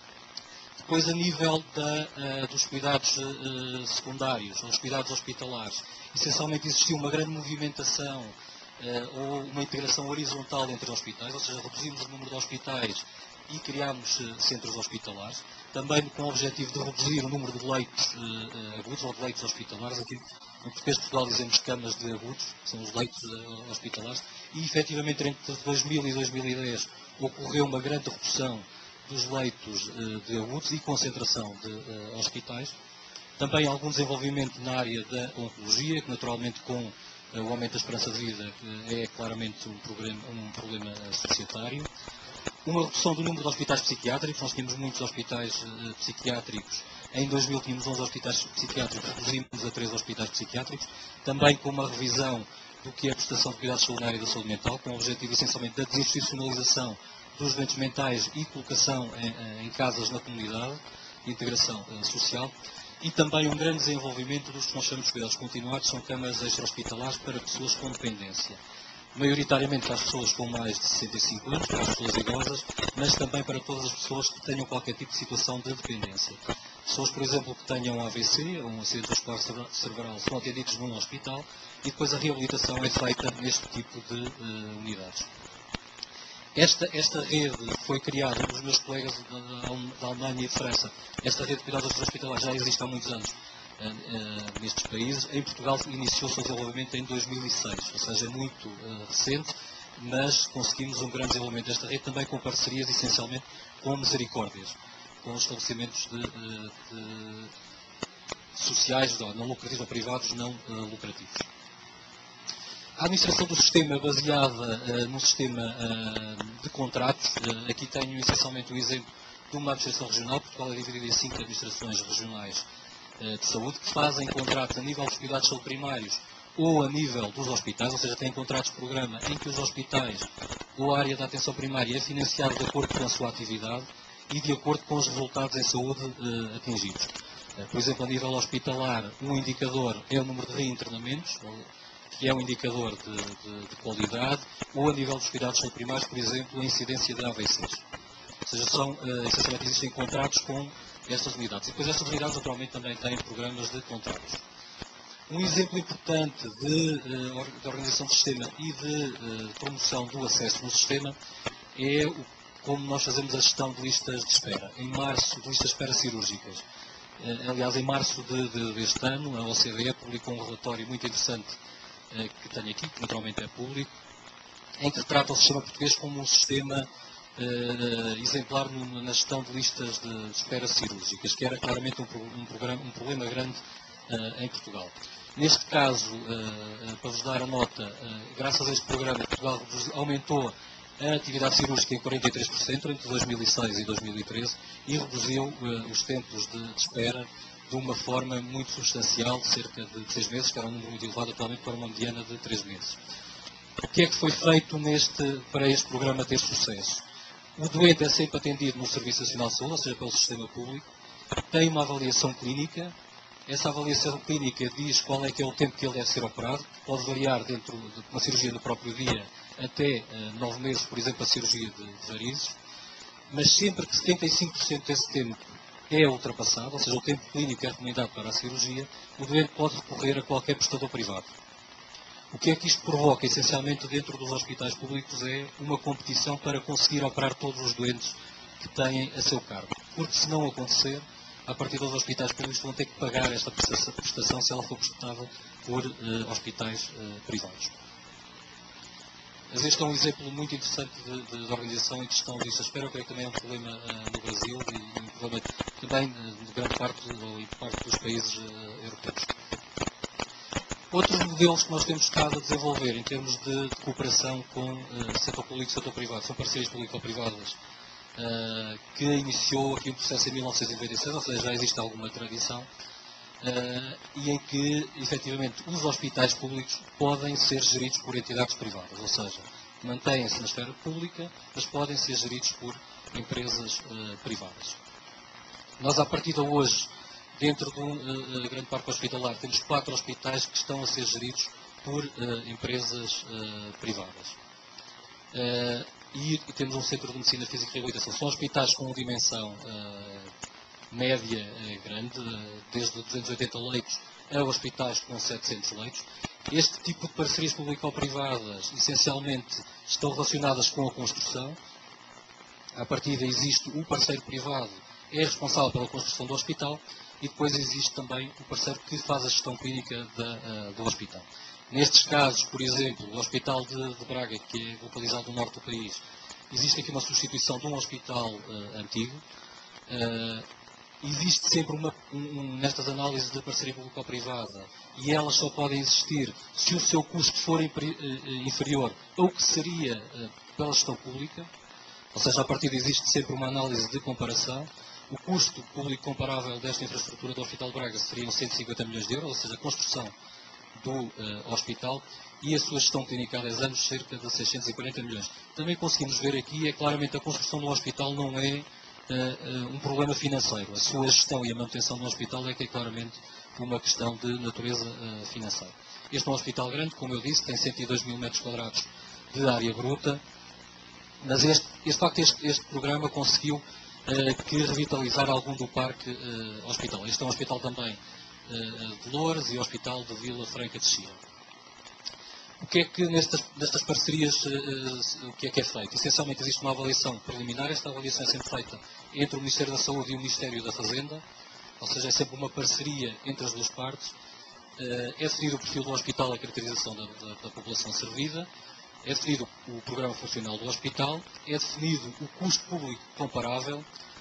Depois, a nível da, uh, dos cuidados uh, secundários, ou dos cuidados hospitalares, essencialmente existiu uma grande movimentação uh, ou uma integração horizontal entre hospitais, ou seja, reduzimos o número de hospitais e criámos uh, centros hospitalares, também com o objetivo de reduzir o número de leitos uh, agudos ou de leitos hospitalares. Aqui em português de Portugal dizemos camas de agudos, que são os leitos uh, hospitalares, e efetivamente entre dois mil e dois mil e dez ocorreu uma grande redução dos leitos uh, de agudos e concentração de uh, hospitais. Também algum desenvolvimento na área da oncologia, que naturalmente com uh, o aumento da esperança de vida uh, é claramente um problema, um problema uh, societário. Uma redução do número de hospitais psiquiátricos, nós tínhamos muitos hospitais uh, psiquiátricos, em dois mil tínhamos onze hospitais psiquiátricos, reduzimos a três hospitais psiquiátricos, também com uma revisão do que é a prestação de cuidados de saúde e da saúde mental, com o objetivo essencialmente da desinstitucionalização dos doentes mentais e colocação em, em casas na comunidade, integração uh, social, e também um grande desenvolvimento dos que nós chamamos de cuidados continuados, são camas extra-hospitalares para pessoas com dependência. Maioritariamente para as pessoas com mais de sessenta e cinco anos, para as pessoas idosas, mas também para todas as pessoas que tenham qualquer tipo de situação de dependência. Pessoas, por exemplo, que tenham A V C, ou um acidente vascular cerebral, são atendidos num hospital e depois a reabilitação é feita neste tipo de uh, unidades. Esta, esta rede foi criada pelos meus colegas da, da Alemanha e de França. Esta rede de cuidados hospitalares já existe há muitos anos uh, uh, nestes países. Em Portugal iniciou o seu desenvolvimento em dois mil e seis, ou seja, é muito uh, recente, mas conseguimos um grande desenvolvimento desta rede também com parcerias essencialmente com misericórdias, com estabelecimentos de, uh, de sociais, não lucrativos ou privados não uh, lucrativos. A administração do sistema é baseada uh, num sistema uh, de contratos. Uh, aqui tenho essencialmente o exemplo de uma administração regional. Portugal é dividida em cinco administrações regionais uh, de saúde que fazem contratos a nível dos cuidados de saúde primários ou a nível dos hospitais, ou seja, têm contratos de programa em que os hospitais ou a área da atenção primária é financiada de acordo com a sua atividade e de acordo com os resultados em saúde uh, atingidos. Uh, por exemplo, a nível hospitalar, um indicador é o número de reinternamentos, que é um indicador de, de, de qualidade, ou a nível dos cuidados primários, por exemplo, a incidência de A V Cs. Ou seja, são, uh, essencialmente existem contratos com estas unidades. E depois estas unidades, naturalmente, também têm programas de contratos. Um exemplo importante de, uh, de organização do sistema e de uh, promoção do acesso no sistema é o, como nós fazemos a gestão de listas de espera. Em março, de listas de espera cirúrgicas. Uh, aliás, em março de, de, deste ano, a O C D E publicou um relatório muito interessante uh, que tenho aqui, que naturalmente é público, em que retrata o sistema português como um sistema uh, exemplar no, na gestão de listas de, de espera cirúrgicas, que era claramente um, um, programa, um problema grande uh, em Portugal. Neste caso, uh, uh, para vos dar a nota, uh, graças a este programa, Portugal aumentou a atividade cirúrgica em quarenta e três por cento entre dois mil e seis e dois mil e treze e reduziu uh, os tempos de, de espera de uma forma muito substancial, de cerca de seis meses, que era um número muito elevado atualmente para uma mediana de três meses. O que é que foi feito neste, para este programa ter sucesso? O doente é sempre atendido no Serviço Nacional de Saúde, ou seja, pelo sistema público, tem uma avaliação clínica. Essa avaliação clínica diz qual é que é o tempo que ele deve ser operado, pode variar dentro de uma cirurgia no próprio dia até uh, nove meses, por exemplo, a cirurgia de, de varizes, mas sempre que setenta e cinco por cento desse tempo é ultrapassado, ou seja, o tempo clínico é recomendado para a cirurgia, o doente pode recorrer a qualquer prestador privado. O que é que isto provoca, essencialmente, dentro dos hospitais públicos é uma competição para conseguir operar todos os doentes que têm a seu cargo. Porque, se não acontecer, a partir dos hospitais públicos vão ter que pagar esta prestação se ela for prestada por uh, hospitais uh, privados. Mas este é um exemplo muito interessante de, de, de organização e de gestão de listas de espera. Eu creio que também é um problema uh, no Brasil e um problema também uh, de grande parte, ou em parte dos países uh, europeus. Outros modelos que nós temos estado a desenvolver em termos de, de cooperação com uh, setor público e setor privado, são parcerias público-privadas, Uh, que iniciou aqui um processo em mil novecentos e noventa e seis, ou seja, já existe alguma tradição, uh, e em que, efetivamente, os hospitais públicos podem ser geridos por entidades privadas, ou seja, mantêm-se na esfera pública, mas podem ser geridos por empresas uh, privadas. Nós, à partida hoje, dentro de um uh, grande parque hospitalar, temos quatro hospitais que estão a ser geridos por uh, empresas uh, privadas. Uh, E, e temos um centro de medicina física e reabilitação. São hospitais com uma dimensão uh, média uh, grande, uh, desde duzentos e oitenta leitos a hospitais com setecentos leitos. Este tipo de parcerias público-privadas, essencialmente, estão relacionadas com a construção. À partida existe o parceiro privado, é responsável pela construção do hospital, e depois existe também o parceiro que faz a gestão clínica da, uh, do hospital. Nestes casos, por exemplo, o Hospital de, de Braga, que é localizado no norte do país, existe aqui uma substituição de um hospital uh, antigo. Uh, existe sempre, uma, um, um, nestas análises de parceria público-privada, e elas só podem existir se o seu custo for inferior ao que seria uh, pela gestão pública, ou seja, a partir de existe sempre uma análise de comparação. O custo público comparável desta infraestrutura do Hospital de Braga seriam cento e cinquenta milhões de euros, ou seja, a construção do uh, hospital, e a sua gestão clínica há dez anos cerca de seiscentos e quarenta milhões. Também conseguimos ver aqui, é claramente a construção do hospital não é uh, uh, um problema financeiro. A sua gestão e a manutenção do hospital é que é claramente uma questão de natureza uh, financeira. Este é um hospital grande, como eu disse, tem cento e dois mil metros quadrados de área bruta, mas este, este, facto, este, este programa conseguiu uh, que revitalizar algum do parque uh, hospital. Este é um hospital também de Loures e o Hospital de Vila Franca de Xira. O que é que nestas, nestas parcerias, uh, o que é que é feito? Essencialmente existe uma avaliação preliminar. Esta avaliação é sempre feita entre o Ministério da Saúde e o Ministério da Fazenda, ou seja, é sempre uma parceria entre as duas partes. Uh, é definido o perfil do hospital, a caracterização da, da, da população servida, é definido o programa funcional do hospital, é definido o custo público comparável,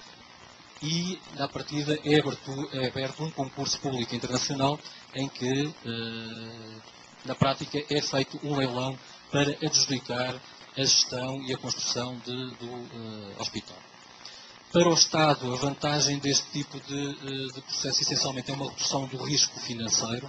e, na partida, é aberto, é aberto um concurso público internacional em que, eh, na prática, é feito um leilão para adjudicar a gestão e a construção de, do eh, hospital. Para o Estado, a vantagem deste tipo de, de processo, essencialmente, é uma redução do risco financeiro,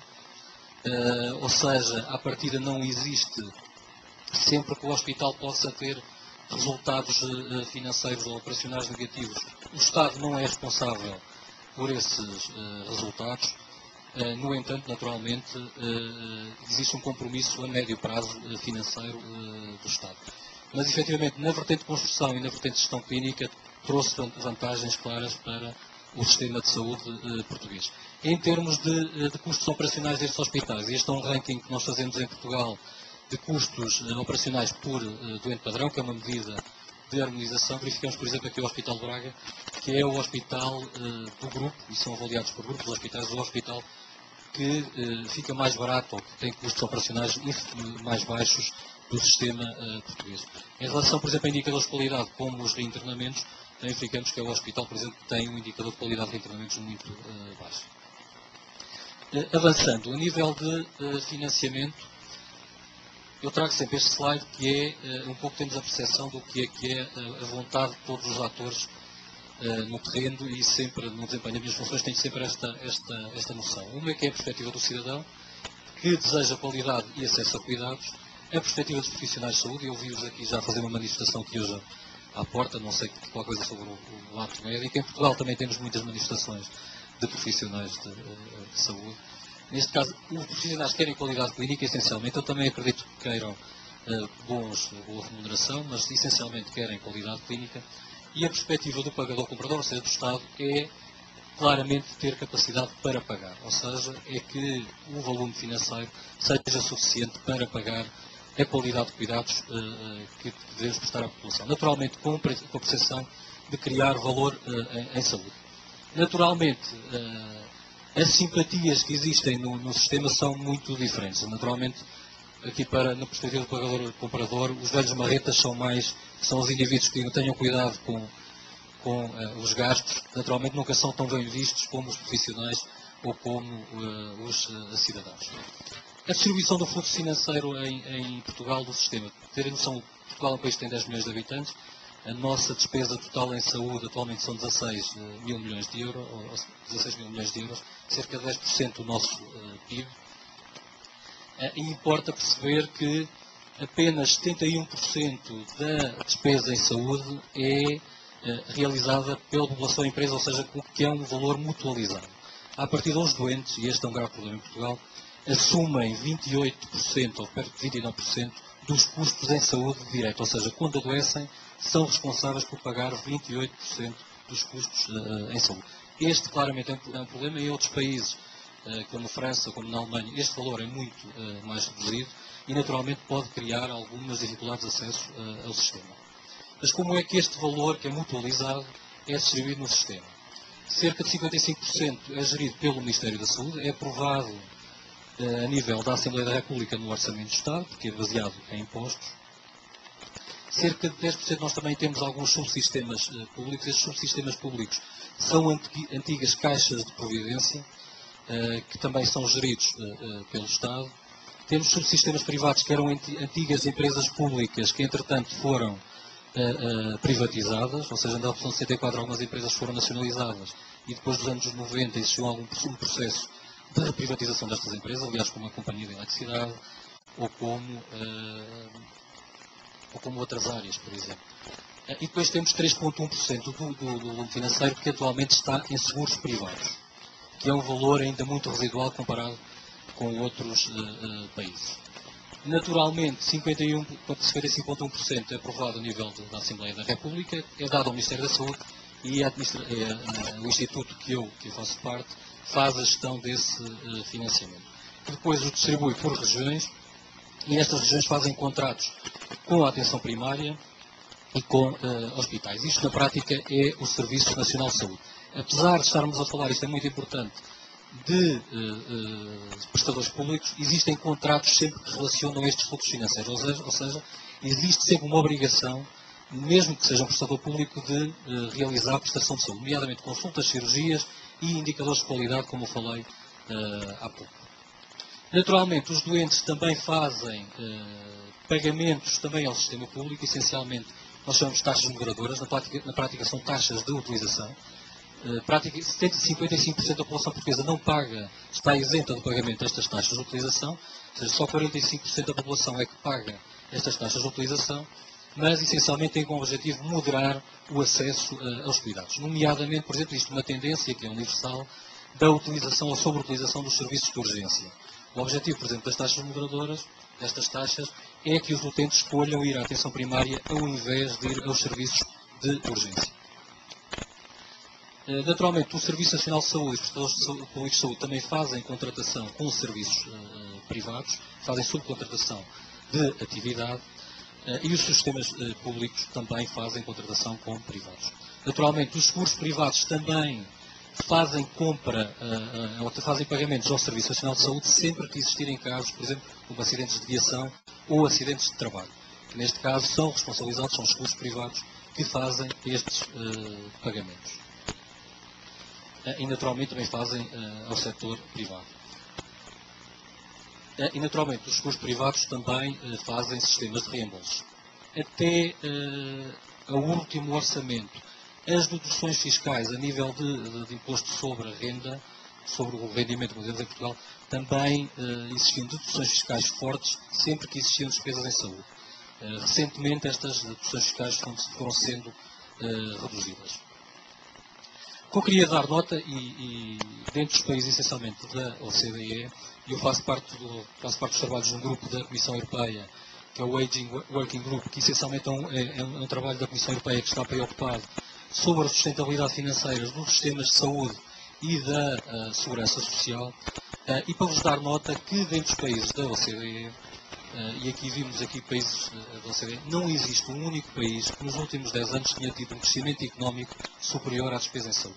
eh, ou seja, à partida não existe, sempre que o hospital possa ter resultados uh, financeiros ou operacionais negativos. O Estado não é responsável por esses uh, resultados. Uh, no entanto, naturalmente, uh, existe um compromisso a médio prazo uh, financeiro uh, do Estado. Mas, efetivamente, na vertente de construção e na vertente de gestão clínica, trouxe vantagens claras para o sistema de saúde uh, português. Em termos de, de custos operacionais destes hospitais, este é um ranking que nós fazemos em Portugal de custos uh, operacionais por uh, doente padrão, que é uma medida de harmonização. Verificamos, por exemplo, aqui o Hospital de Braga, que é o hospital uh, do grupo, e são avaliados por grupos de hospitais, o hospital que uh, fica mais barato ou que tem custos operacionais mais baixos do sistema uh, português. Em relação, por exemplo, a indicadores de qualidade, como os reinternamentos, verificamos que é o hospital, por exemplo, que tem um indicador de qualidade de reinternamentos muito uh, baixo. Uh, avançando, a nível de uh, financiamento, eu trago sempre este slide que é, uh, um pouco temos a percepção do que é que é uh, a vontade de todos os atores uh, no terreno e sempre, no desempenho das minhas funções, tenho sempre esta, esta, esta noção. Uma é que é a perspectiva do cidadão, que deseja qualidade e acesso a cuidados, a perspectiva dos profissionais de saúde, e eu vi-vos aqui já fazer uma manifestação aqui hoje à porta, não sei qualquer coisa sobre o, o ato médico. Em Portugal também temos muitas manifestações de profissionais de, de saúde. Neste caso, os profissionais querem qualidade clínica, essencialmente. Eu também acredito que queiram uh, bons, boa remuneração, mas essencialmente querem qualidade clínica. E a perspectiva do pagador-comprador, ou seja, do Estado, é claramente ter capacidade para pagar. Ou seja, é que o volume financeiro seja suficiente para pagar a qualidade de cuidados uh, que devemos prestar à população. Naturalmente, com a percepção de criar valor uh, em, em saúde. Naturalmente, uh, as simpatias que existem no, no sistema são muito diferentes. Naturalmente, aqui para, na perspectiva do pagador-comprador, os velhos marretas são mais, são os indivíduos que tenham cuidado com, com uh, os gastos. Naturalmente, nunca são tão bem vistos como os profissionais ou como uh, os uh, cidadãos. A distribuição do fluxo financeiro em, em Portugal do sistema. Ter a noção, Portugal é um país que tem dez milhões de habitantes, a nossa despesa total em saúde atualmente são dezasseis mil milhões de euros, ou dezasseis mil milhões de euros, cerca de dez por cento do nosso uh, P I B. Uh, e importa perceber que apenas setenta e um por cento da despesa em saúde é uh, realizada pela população e empresa, ou seja, que é um valor mutualizado. A partir dos doentes, e este é um grave problema em Portugal, assumem vinte e oito por cento ou perto de vinte e nove por cento dos custos em saúde direto, ou seja, quando adoecem, são responsáveis por pagar vinte e oito por cento dos custos uh, em saúde. Este claramente é um, é um problema. Em outros países, uh, como França, como na Alemanha, este valor é muito uh, mais reduzido e naturalmente pode criar algumas dificuldades de acesso uh, ao sistema. Mas como é que este valor, que é mutualizado, é distribuído no sistema? Cerca de cinquenta e cinco por cento é gerido pelo Ministério da Saúde, é aprovado a nível da Assembleia da República no Orçamento do Estado, porque é baseado em impostos. Cerca de dez por cento nós também temos alguns subsistemas uh, públicos. Estes subsistemas públicos são antigas caixas de providência, uh, que também são geridos uh, uh, pelo Estado. Temos subsistemas privados que eram antigas empresas públicas que, entretanto, foram uh, uh, privatizadas, ou seja, na opção de sessenta e quatro algumas empresas foram nacionalizadas e depois dos anos noventa existiu algum um processo de reprivatização destas empresas, aliás, como a Companhia de Eletricidade ou como, uh, ou como outras áreas, por exemplo. Uh, e depois temos três vírgula um por cento do, do, do volume financeiro que atualmente está em seguros privados, que é um valor ainda muito residual comparado com outros uh, uh, países. Naturalmente, cinquenta e um vírgula cinco por cento é aprovado a nível de, da Assembleia da República, é dado ao Ministério da Saúde e a administra é, uh, o Instituto que eu, que eu faço parte faz a gestão desse uh, financiamento. Que depois o distribui por regiões e estas regiões fazem contratos com a atenção primária e com uh, hospitais. Isto, na prática, é o Serviço Nacional de Saúde. Apesar de estarmos a falar, isto é muito importante, de uh, uh, prestadores públicos, existem contratos sempre que relacionam estes fluxos financeiros, ou seja, ou seja existe sempre uma obrigação, mesmo que seja um prestador público, de uh, realizar a prestação de saúde, nomeadamente consultas, cirurgias e indicadores de qualidade, como eu falei uh, há pouco. Naturalmente, os doentes também fazem uh, pagamentos também ao sistema público, essencialmente nós chamamos de taxas moderadoras, na prática, na prática são taxas de utilização. Uh, prática, setenta, cinquenta e cinco por cento da população portuguesa não paga, está isenta do pagamento destas taxas de utilização, ou seja, só quarenta e cinco por cento da população é que paga estas taxas de utilização, mas essencialmente tem como objetivo moderar o acesso uh, aos cuidados. Nomeadamente, por exemplo, existe uma tendência que é universal da utilização ou sobreutilização dos serviços de urgência. O objetivo, por exemplo, das taxas moderadoras, destas taxas, é que os utentes escolham ir à atenção primária ao invés de ir aos serviços de urgência. Naturalmente, o Serviço Nacional de Saúde e os prestadores públicos de saúde também fazem contratação com serviços uh, privados, fazem subcontratação de atividade uh, e os sistemas uh, públicos também fazem contratação com privados. Naturalmente, os seguros privados também fazem compra, uh, uh, ou fazem pagamentos ao Serviço Nacional de Saúde sempre que existirem casos, por exemplo, como acidentes de viação ou acidentes de trabalho, que neste caso são responsabilizados, são os seguros privados que fazem estes uh, pagamentos. E naturalmente também fazem uh, ao setor privado. Uh, e naturalmente os seguros privados também uh, fazem sistemas de reembolso. Até uh, ao último orçamento, as deduções fiscais a nível de, de, de imposto sobre a renda, sobre o rendimento, como dizemos em Portugal, também uh, existiam deduções fiscais fortes sempre que existiam despesas em saúde. Uh, recentemente estas deduções fiscais foram, foram sendo uh, reduzidas. O que eu queria dar nota, e, e dentro dos países essencialmente da O C D E, e eu faço parte, do, faço parte dos trabalhos de um grupo da Comissão Europeia, que é o Aging Working Group, que essencialmente é um, é, é um trabalho da Comissão Europeia que está preocupado sobre a sustentabilidade financeira dos sistemas de saúde e da uh, segurança social, uh, e para vos dar nota que dentro dos países da O C D E, uh, e aqui vimos aqui países uh, da O C D E, não existe um único país que nos últimos dez anos tenha tido um crescimento económico superior à despesa em saúde.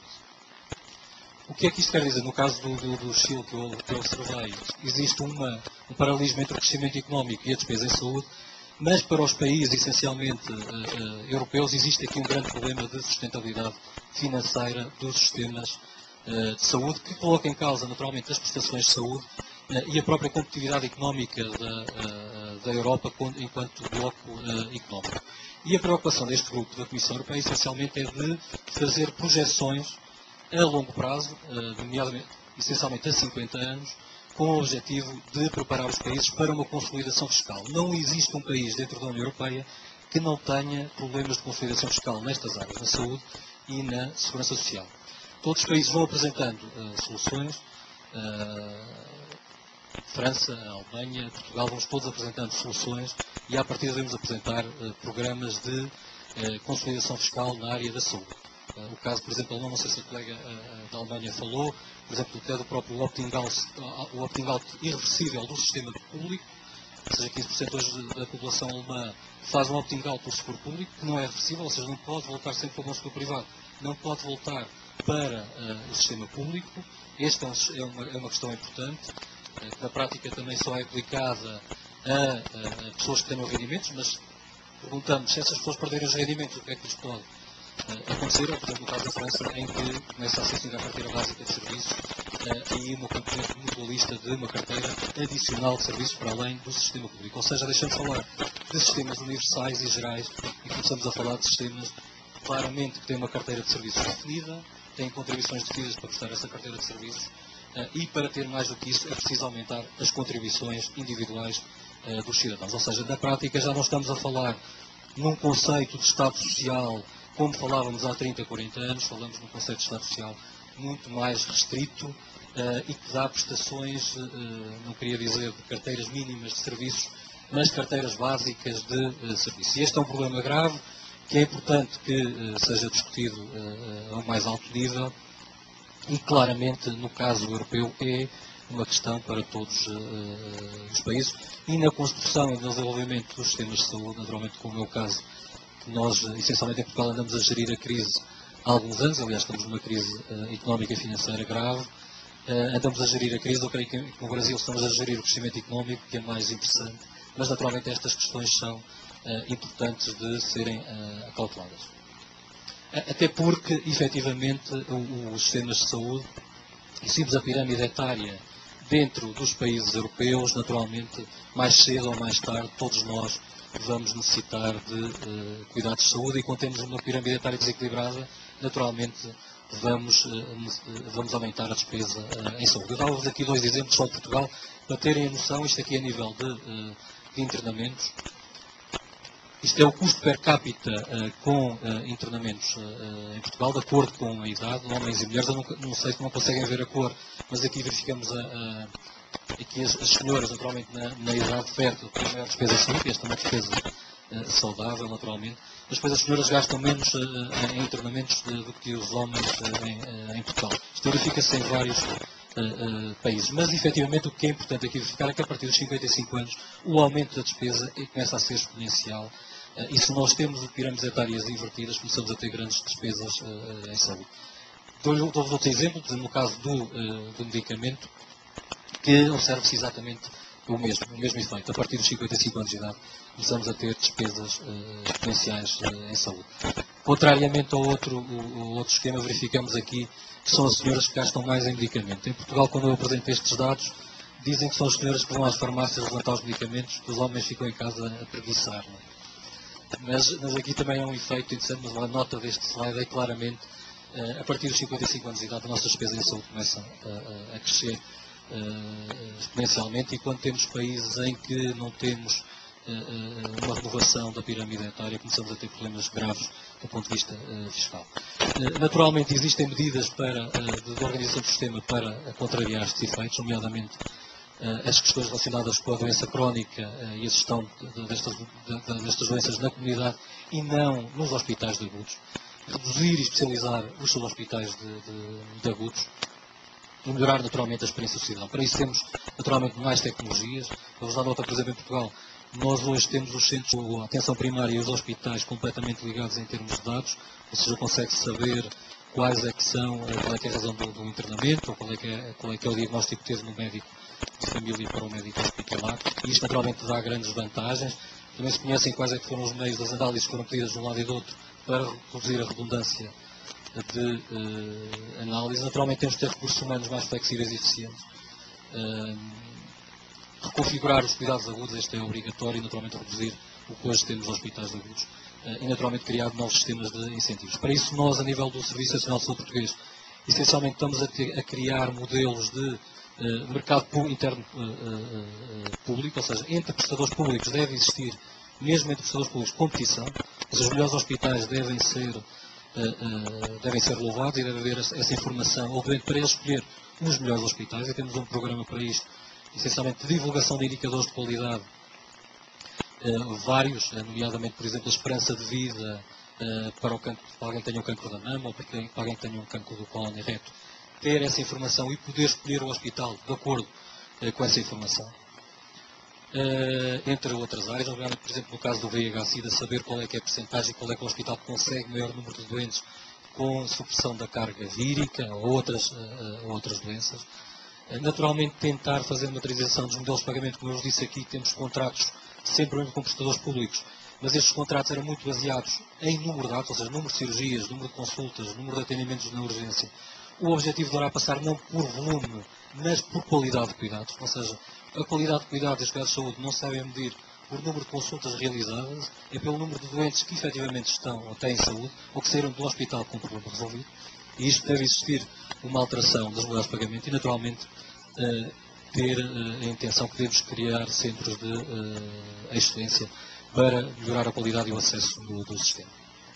O que é que isto quer dizer? No caso do, do, do Chile que eu, que eu observei, existe uma, um paralelismo entre o crescimento económico e a despesa em saúde, mas para os países essencialmente uh, uh, europeus existe aqui um grande problema de sustentabilidade financeira dos sistemas uh, de saúde, que coloca em causa naturalmente as prestações de saúde uh, e a própria competitividade económica da, uh, da Europa enquanto bloco uh, económico. E a preocupação deste grupo da Comissão Europeia essencialmente é de fazer projeções a longo prazo, nomeadamente, essencialmente a cinquenta anos, com o objetivo de preparar os países para uma consolidação fiscal. Não existe um país dentro da União Europeia que não tenha problemas de consolidação fiscal nestas áreas, na saúde e na segurança social. Todos os países vão apresentando uh, soluções, uh, França, Alemanha, Portugal, vamos todos apresentando soluções e, à partida, devemos apresentar uh, programas de uh, consolidação fiscal na área da saúde. O caso, por exemplo, não sei se a colega uh, da Alemanha falou, por exemplo, até do próprio opting-out, o opting-out irreversível do sistema público, ou seja, quinze por cento hoje da população alemã faz um opting-out do seguro público, que não é reversível, ou seja, não pode voltar sempre para o seguro privado, não pode voltar para uh, o sistema público. Esta é uma, é uma questão importante, uh, que na prática também só é aplicada a, a, a pessoas que têm rendimentos, mas perguntamos se essas pessoas perderem os rendimentos, o que é que lhes pode acontecer, por exemplo, no caso da França, em que começa a ser assinada a carteira básica de serviços uh, e uma componente mutualista de uma carteira adicional de serviços para além do sistema público. Ou seja, deixamos de falar de sistemas universais e gerais e começamos a falar de sistemas claramente que têm uma carteira de serviços definida, têm contribuições definidas para prestar essa carteira de serviços uh, e, para ter mais do que isso, é preciso aumentar as contribuições individuais uh, dos cidadãos. Ou seja, na prática já não estamos a falar num conceito de Estado Social como falávamos há trinta, quarenta anos, falamos num conceito de Estado Social muito mais restrito uh, e que dá prestações, uh, não queria dizer de carteiras mínimas de serviços, mas carteiras básicas de uh, serviços. E este é um problema grave, que é importante que uh, seja discutido uh, a um mais alto nível e claramente, no caso europeu, é uma questão para todos uh, os países. E na construção e no desenvolvimento dos sistemas de saúde, naturalmente, como é o caso, nós, essencialmente em Portugal, andamos a gerir a crise há alguns anos, aliás, estamos numa crise uh, económica e financeira grave, uh, andamos a gerir a crise, eu creio que no Brasil estamos a gerir o crescimento económico, que é mais interessante, mas naturalmente estas questões são uh, importantes de serem uh, calculadas. Até porque, efetivamente, os sistemas de saúde, e se a pirâmide etária dentro dos países europeus, naturalmente, mais cedo ou mais tarde, todos nós vamos necessitar de uh, cuidados de saúde e quando temos uma pirâmide etária desequilibrada, naturalmente vamos, uh, vamos aumentar a despesa uh, em saúde. Eu dava-vos aqui dois exemplos só de Portugal, para terem a noção, isto aqui a nível de, uh, de internamentos. Isto é o custo per capita uh, com uh, internamentos uh, em Portugal, de acordo com a idade, homens e mulheres. Eu não, não sei se não conseguem ver a cor, mas aqui verificamos a, a, aqui as, as senhoras, naturalmente, na, na idade fértil, com a maior despesa de saúde. Esta é uma despesa uh, saudável, naturalmente. Mas depois as senhoras gastam menos uh, em internamentos uh, do que os homens uh, em, uh, em Portugal. Isto verifica-se em vários Uh, uh, países. Mas, efetivamente, o que é importante aqui verificar é que, a partir dos cinquenta e cinco anos, o aumento da despesa começa a ser exponencial. Uh, e se nós temos pirâmides etárias invertidas, começamos a ter grandes despesas uh, em saúde. Dou-vos dou outro exemplo, no caso do, uh, do medicamento, que observa-se exatamente o mesmo, o mesmo efeito. A partir dos cinquenta e cinco anos de idade, começamos a ter despesas uh, exponenciais uh, em saúde. Contrariamente ao outro, o, o outro esquema, verificamos aqui que são as senhoras que gastam mais em medicamento. Em Portugal, quando eu apresento estes dados, dizem que são as senhoras que vão às farmácias levantar os medicamentos, que os homens ficam em casa a preguiçar. Mas, mas aqui também há um efeito interessante, mas a nota deste slide é claramente, uh, a partir dos cinquenta e cinco anos de idade, a nossa despesa em saúde começa uh, a crescer uh, exponencialmente, e quando temos países em que não temos uh, uma renovação da pirâmide etária, começamos a ter problemas graves do ponto de vista uh, fiscal. Uh, naturalmente, existem medidas para, uh, de organização do sistema para uh, contrariar estes efeitos, nomeadamente uh, as questões relacionadas com a doença crónica uh, e a gestão de, de, destas, de, de, destas doenças na comunidade e não nos hospitais de agudos. Reduzir e especializar os hospitais de, de, de agudos e melhorar naturalmente a experiência do cidadão. Para isso temos naturalmente mais tecnologias. Vamos dar nota, por exemplo, em Portugal, nós hoje temos os centros de atenção primária e os hospitais completamente ligados em termos de dados, ou seja, consegue-se saber quais é que são, qual é que é a razão do, do internamento, ou qual é, que é, qual é que é o diagnóstico que teve no médico de família para o médico hospitalar, e isto naturalmente dá grandes vantagens. Também se conhecem quais é que foram os meios das análises que foram pedidas de um lado e do outro para reduzir a redundância de uh, análise. Naturalmente temos que ter recursos humanos mais flexíveis e eficientes. Uh, reconfigurar os cuidados agudos, este é obrigatório, e naturalmente reduzir o que hoje temos nos hospitais agudos, uh, e naturalmente criar novos sistemas de incentivos. Para isso nós, a nível do Serviço Nacional de Saúde Português, essencialmente estamos a, ter, a criar modelos de uh, mercado interno uh, uh, público, ou seja, entre prestadores públicos deve existir, mesmo entre prestadores públicos, competição. Os melhores hospitais devem ser, uh, uh, devem ser louvados e deve haver essa informação, obviamente, para eles escolher os melhores hospitais, e temos um programa para isto, essencialmente de divulgação de indicadores de qualidade, uh, vários, uh, nomeadamente, por exemplo, a esperança de vida uh, para, o cancro, para alguém que tenha um cancro da mama ou para alguém que tenha um cancro do cólon reto, ter essa informação e poder escolher o hospital de acordo uh, com essa informação. Uh, entre outras áreas, obviamente, por exemplo, no caso do V I H-Sida, saber qual é que é a percentagem, qual é que o hospital consegue maior número de doentes com supressão da carga vírica ou outras, uh, outras doenças. Uh, naturalmente, tentar fazer uma transição dos modelos de pagamento, como eu vos disse aqui, temos contratos sempre mesmo com prestadores públicos, mas estes contratos eram muito baseados em número de dados, ou seja, número de cirurgias, número de consultas, número de atendimentos na urgência. O objetivo deverá passar não por volume, mas por qualidade de cuidados, ou seja, a qualidade de cuidados dos cuidados de saúde não se devem medir por número de consultas realizadas, é pelo número de doentes que efetivamente estão ou têm saúde, ou que saíram do hospital com o problema resolvido. E isto deve existir uma alteração das modalidades de pagamento e, naturalmente, uh, ter uh, a intenção que devemos criar centros de uh, excelência para melhorar a qualidade e o acesso do, do sistema.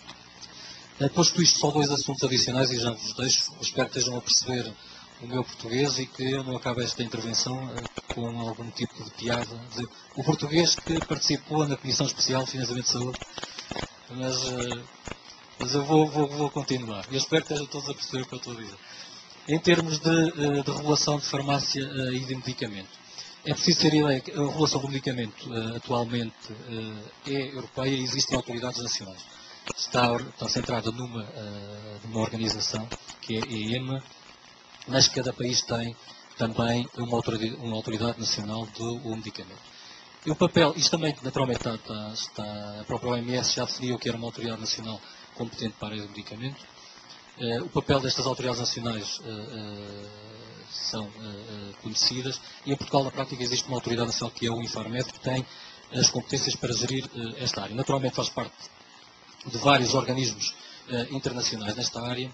Uh, posto isto, só dois assuntos adicionais e já vos deixo. Espero que estejam a perceber o meu português e que eu não acabe esta intervenção uh, com algum tipo de piada. De, o português que participou na Comissão Especial de Financiamento de Saúde, mas, uh, mas eu vou, vou, vou continuar. Eu espero que estejam todos a perceber o que eu estou a dizer. Em termos de, uh, de regulação de farmácia uh, e de medicamento, é preciso ter ideia que a regulação do medicamento uh, atualmente uh, é europeia e existem autoridades nacionais. Está, está centrada numa, uh, numa organização que é a E M A, mas cada país tem também uma autoridade, uma autoridade nacional do medicamento. E o papel, isto também naturalmente está, está, está a própria O M S já definiu que era uma autoridade nacional competente para a área do medicamento. Uh, o papel destas autoridades nacionais uh, uh, são uh, uh, conhecidas, e em Portugal na prática existe uma autoridade nacional que é o Infarmed, que tem as competências para gerir uh, esta área. Naturalmente faz parte de vários organismos uh, internacionais nesta área,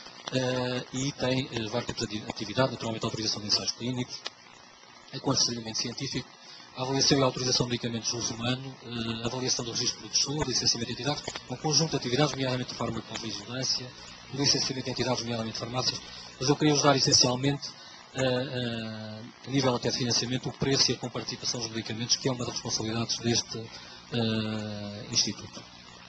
Uh, e tem uh, vários tipos de atividade, naturalmente a autorização de ensaios clínicos, aconselhamento científico, a avaliação e a autorização de medicamentos de uso humano, a avaliação do registro produtor, licenciamento de entidades, um conjunto de atividades, nomeadamente de farmacovigilância, o licenciamento de entidades, nomeadamente farmácias, mas eu queria usar essencialmente, a, a, a nível até de financiamento, o preço e a comparticipação dos medicamentos, que é uma das responsabilidades deste uh, Instituto.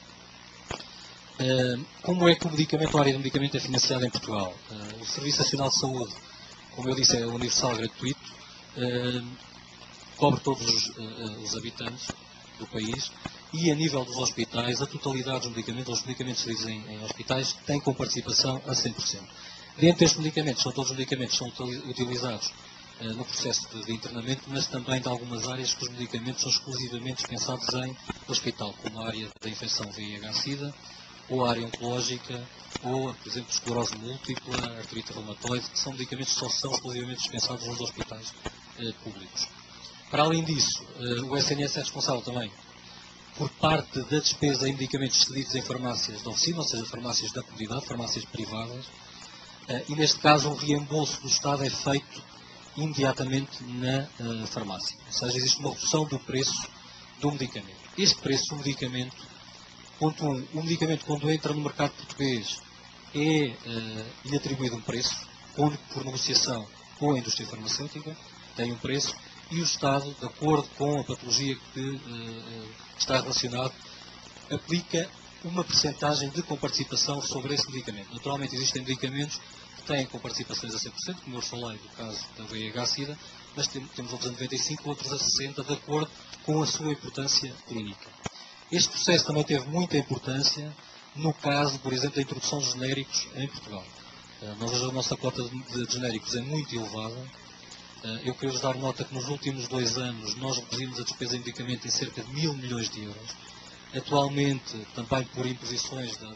Uh, como é que o medicamento, a área do medicamento é financiada em Portugal? Uh, o Serviço Nacional de Saúde, como eu disse, é universal, gratuito, uh, cobre todos os, uh, os habitantes do país e, a nível dos hospitais, a totalidade dos medicamentos, os medicamentos servidos em, em hospitais, tem com participação a cem por cento. Dentro destes medicamentos, são todos os medicamentos que são utilizados uh, no processo de, de internamento, mas também de algumas áreas que os medicamentos são exclusivamente dispensados em hospital, como a área da infecção V I H SIDA, ou a área oncológica, ou, por exemplo, esclerose múltipla, artrite reumatoide, que são medicamentos que só são exclusivamente dispensados nos hospitais uh, públicos. Para além disso, uh, o S N S é responsável também por parte da despesa em medicamentos cedidos em farmácias de oficina, ou seja, farmácias da comunidade, farmácias privadas, uh, e neste caso o reembolso do Estado é feito imediatamente na uh, farmácia. Ou seja, existe uma redução do preço do medicamento. Este preço do medicamento, ponto um, o medicamento quando entra no mercado português é uh, lhe atribuído um preço, por, por negociação com a indústria farmacêutica, tem um preço, e o Estado, de acordo com a patologia que uh, está relacionado, aplica uma percentagem de comparticipação sobre esse medicamento. Naturalmente existem medicamentos que têm comparticipações a cem por cento, como eu falei do caso da V I H SIDA, mas temos outros a noventa e cinco por cento, outros a sessenta por cento, de acordo com a sua importância clínica. Este processo também teve muita importância no caso, por exemplo, da introdução de genéricos em Portugal. Uh, nós, a nossa cota de, de genéricos é muito elevada. Eu queria dar nota que nos últimos dois anos nós reduzimos a despesa em medicamento em cerca de mil milhões de euros. Atualmente, também por imposições da,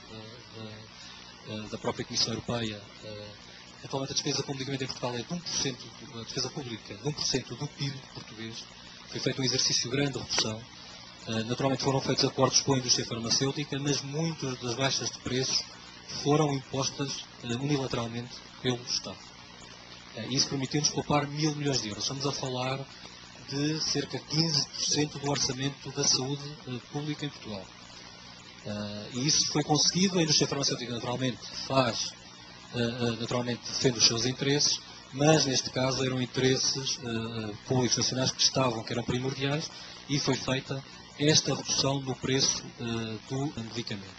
da, da, da própria Comissão Europeia, atualmente a despesa com medicamento em Portugal é de um por cento, a despesa pública de um por cento do P I B português. Foi feito um exercício grande de redução. Naturalmente foram feitos acordos com a indústria farmacêutica, mas muitas das baixas de preços foram impostas unilateralmente pelo Estado. Isso permitiu-nos poupar mil milhões de euros. Estamos a falar de cerca de quinze por cento do orçamento da saúde uh, pública em Portugal. Uh, e isso foi conseguido. A indústria farmacêutica naturalmente faz, uh, uh, naturalmente defende os seus interesses, mas neste caso eram interesses uh, públicos nacionais que estavam, que eram primordiais, e foi feita esta redução no preço uh, do medicamento.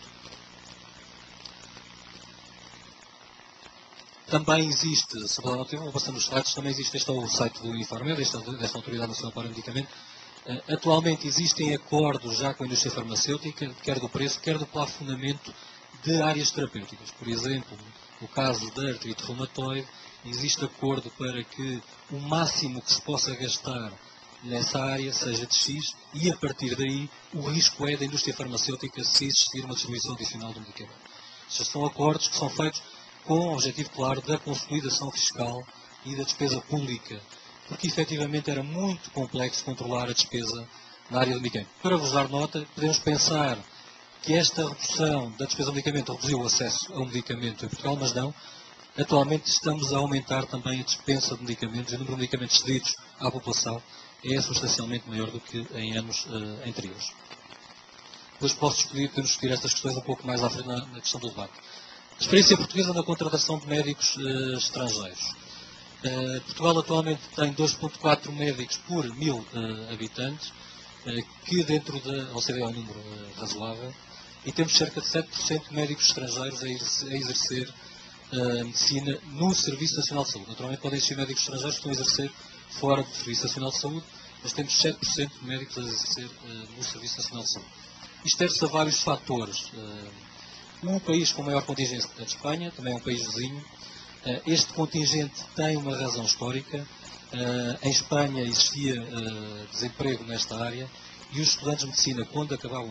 Também existe, se falar não vou passando os slides, também existe, este é o site do Infarmed, desta, desta Autoridade Nacional para o Medicamento. Uh, atualmente existem acordos já com a indústria farmacêutica, quer do preço, quer do plafonamento de áreas terapêuticas. Por exemplo, no caso da artrite reumatoide, existe acordo para que o máximo que se possa gastar nessa área seja de X, e a partir daí o risco é da indústria farmacêutica se existir uma distribuição adicional do medicamento. Estes são acordos que são feitos com o objetivo claro da consolidação fiscal e da despesa pública, porque efetivamente era muito complexo controlar a despesa na área do medicamento. Para vos dar nota, podemos pensar que esta redução da despesa do medicamento reduziu o acesso ao medicamento em Portugal, mas não. Atualmente estamos a aumentar também a dispensa de medicamentos, e o número de medicamentos cedidos à população é substancialmente maior do que em anos uh, anteriores. Depois posso discutir, podemos discutir estas questões um pouco mais à frente na, na questão do debate. Experiência portuguesa na contratação de médicos uh, estrangeiros. Uh, Portugal atualmente tem dois vírgula quatro médicos por mil uh, habitantes, uh, que dentro da O C D é um número uh, razoável, e temos cerca de sete por cento de médicos estrangeiros a exercer, a exercer uh, medicina no Serviço Nacional de Saúde. Naturalmente podem existir médicos estrangeiros que estão a exercer fora do Serviço Nacional de Saúde, mas temos sete por cento de médicos a exercer uh, no Serviço Nacional de Saúde. Isto deve-se a vários fatores. Uh, Um país com maior contingente é de Espanha, também é um país vizinho. Este contingente tem uma razão histórica. Em Espanha existia desemprego nesta área e os estudantes de medicina, quando acabavam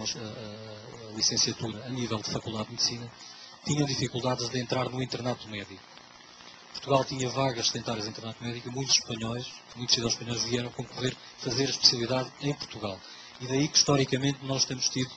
a licenciatura a nível de faculdade de medicina, tinham dificuldades de entrar no internato médico. Portugal tinha vagas sanitárias de internato médico e muitos espanhóis, muitos cidadãos espanhóis vieram concorrer fazer a especialidade em Portugal. E daí que, historicamente, nós temos tido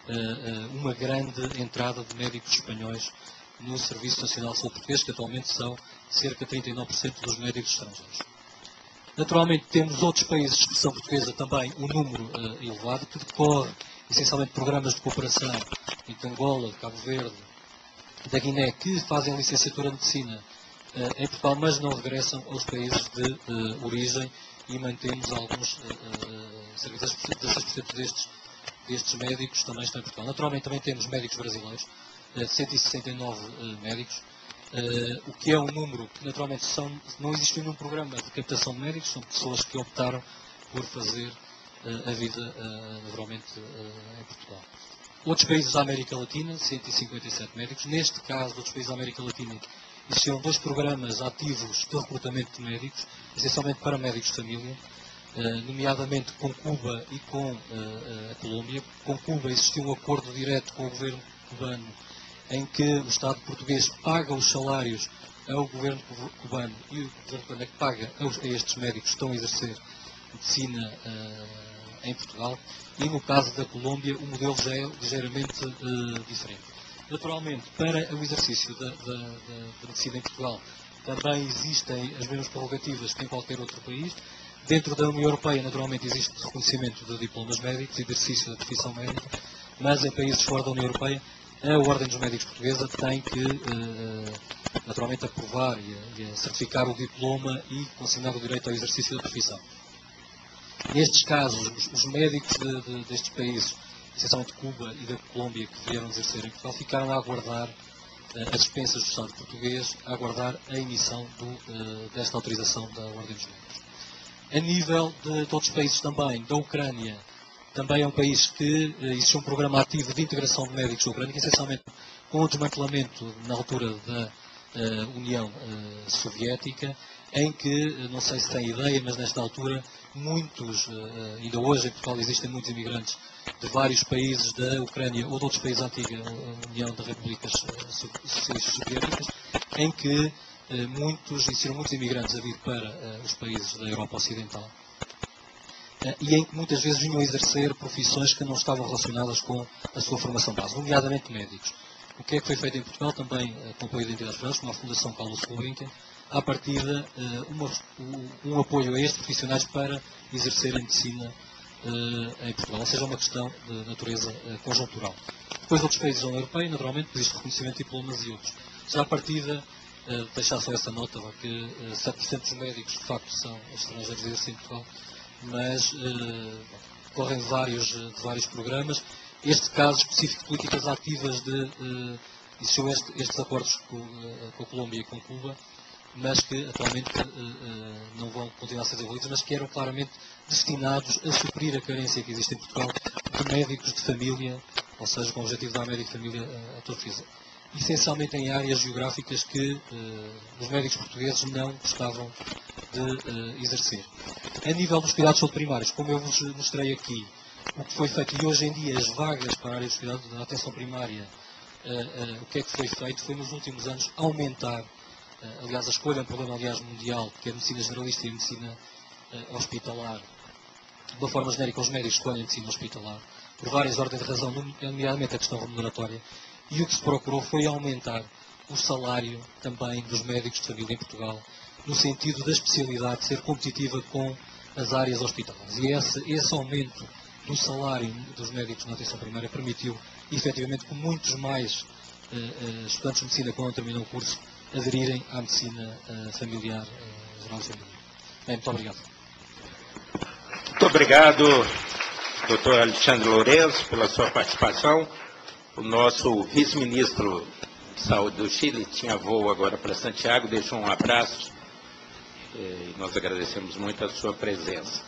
uma grande entrada de médicos espanhóis no Serviço Nacional de Saúde português, que atualmente são cerca de trinta e nove por cento dos médicos estrangeiros. Naturalmente, temos outros países de expressão portuguesa também, um número uh, elevado, que decorre essencialmente programas de cooperação entre Angola, de Cabo Verde, da Guiné, que fazem licenciatura de medicina uh, em Portugal, mas não regressam aos países de uh, origem, e mantemos alguns, uh, uh, cerca de dezasseis por cento destes, destes médicos também estão em Portugal. Naturalmente, também temos médicos brasileiros, uh, cento e sessenta e nove uh, médicos, uh, o que é um número que naturalmente são, não existe nenhum programa de captação de médicos, são pessoas que optaram por fazer uh, a vida uh, naturalmente uh, em Portugal. Outros países da América Latina, cento e cinquenta e sete médicos. Neste caso, outros países da América Latina, existiam dois programas ativos de recrutamento de médicos, essencialmente para médicos de família, eh, nomeadamente com Cuba e com eh, a Colômbia. Com Cuba existiu um acordo direto com o governo cubano, em que o Estado português paga os salários ao governo cubano e o governo cubano é que paga a estes médicos que estão a exercer medicina eh, em Portugal. E no caso da Colômbia, o modelo já é ligeiramente uh, diferente. Naturalmente, para o exercício da, da, da, da medicina em Portugal, também existem as mesmas prerrogativas que em qualquer outro país. Dentro da União Europeia, naturalmente, existe reconhecimento de diplomas médicos, exercício da profissão médica, mas em países fora da União Europeia, a Ordem dos Médicos Portuguesa tem que, uh, naturalmente, aprovar e, e certificar o diploma e consignar o direito ao exercício da profissão. Nestes casos, os, os médicos de, de, destes países, essencialmente de Cuba e da Colômbia, que vieram exercer em Portugal, ficaram a aguardar uh, as dispensas do Estado português, a aguardar a emissão do, uh, desta autorização da Ordem dos Médicos. A nível de, de outros países também, da Ucrânia, também é um país que uh, existe um programa ativo de integração de médicos da Ucrânia, que essencialmente com o desmantelamento na altura da uh, União uh, Soviética, em que, não sei se tem ideia, mas nesta altura, muitos, ainda hoje em Portugal existem muitos imigrantes de vários países da Ucrânia ou de outros países da antiga União de Repúblicas Socialistas Soviéticas, em que muitos, existiram muitos imigrantes a vir para os países da Europa Ocidental, e em que muitas vezes vinham exercer profissões que não estavam relacionadas com a sua formação base, nomeadamente médicos. O que é que foi feito em Portugal, também com apoio de entidades privadas, como a Fundação Carlos Gulbenkian, à partida, uma, um apoio a estes profissionais para exercerem medicina uh, em Portugal, ou seja, uma questão de natureza uh, conjuntural. Depois, outros países da União Europeia, naturalmente, existe reconhecimento de diplomas e outros. Já à partida, uh, deixar só essa nota, que uh, sete por cento dos médicos, de facto, são estrangeiros a exercer em Portugal, mas uh, correm vários, de vários programas. Este caso específico de políticas ativas de... Uh, existiam este, estes acordos com, uh, com a Colômbia e com Cuba, mas que atualmente uh, uh, não vão continuar a ser desenvolvidos, mas que eram claramente destinados a suprir a carência que existe em Portugal de médicos de família, ou seja, com o objetivo de dar médico de família uh, a todos os, essencialmente em áreas geográficas que uh, os médicos portugueses não gostavam de uh, exercer. A nível dos cuidados de saúde primários, como eu vos mostrei aqui, o que foi feito, e hoje em dia as vagas para a área dos cuidados da atenção primária, uh, uh, o que é que foi feito, foi nos últimos anos aumentar. Aliás, a escolha é um problema, aliás, mundial, que é a medicina generalista e a medicina uh, hospitalar. De uma forma genérica, os médicos escolhem a medicina hospitalar, por várias ordens de razão, nomeadamente a questão remuneratória. E o que se procurou foi aumentar o salário também dos médicos de família em Portugal, no sentido da especialidade ser competitiva com as áreas hospitalares. E esse, esse aumento do salário dos médicos na atenção primária permitiu, efetivamente, que muitos mais uh, uh, estudantes de medicina, quando terminam o curso, aderirem à medicina uh, familiar, uh, geral de família. Bem, muito obrigado. Muito obrigado, doutor Alexandre Lourenço, pela sua participação. O nosso vice-ministro de Saúde do Chile tinha voo agora para Santiago, deixou um abraço e nós agradecemos muito a sua presença.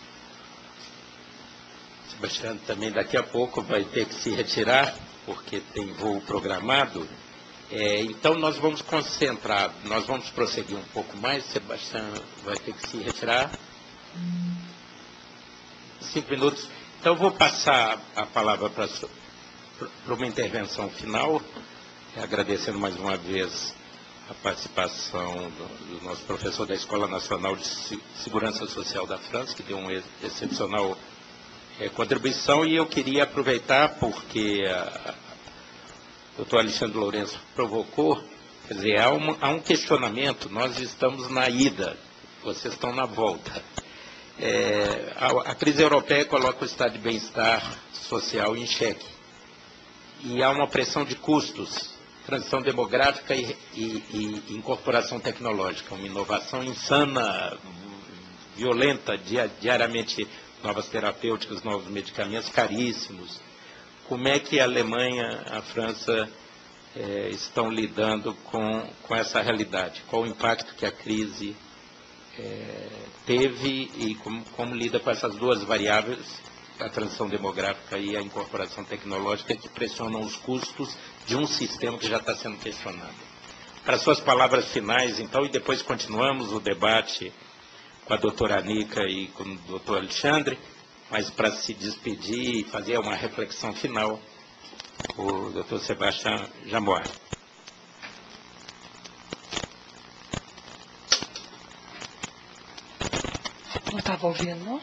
Sebastião também daqui a pouco vai ter que se retirar, porque tem voo programado. É, então, nós vamos concentrar, nós vamos prosseguir um pouco mais. Sebastião vai ter que se retirar. Cinco minutos. Então, eu vou passar a palavra para uma intervenção final, agradecendo mais uma vez a participação do, do nosso professor da Escola Nacional de Segurança Social da França, que deu uma excepcional é, contribuição, e eu queria aproveitar, porque a, o doutor Alexandre Lourenço provocou, quer dizer, há um, há um questionamento, nós estamos na ida, vocês estão na volta. É, a, a crise europeia coloca o estado de bem-estar social em xeque. E há uma pressão de custos, transição demográfica e, e, e incorporação tecnológica, uma inovação insana, violenta, dia, diariamente novas terapêuticas, novos medicamentos caríssimos. Como é que a Alemanha, a França é, estão lidando com, com essa realidade? Qual o impacto que a crise é, teve e como, como lida com essas duas variáveis, a transição demográfica e a incorporação tecnológica, que pressionam os custos de um sistema que já está sendo questionado? Para suas palavras finais, então, e depois continuamos o debate com a doutora Anica e com o doutor Alexandre, mas para se despedir e fazer uma reflexão final, o doutor Sebastião Jamboa. Não estava ouvindo, não?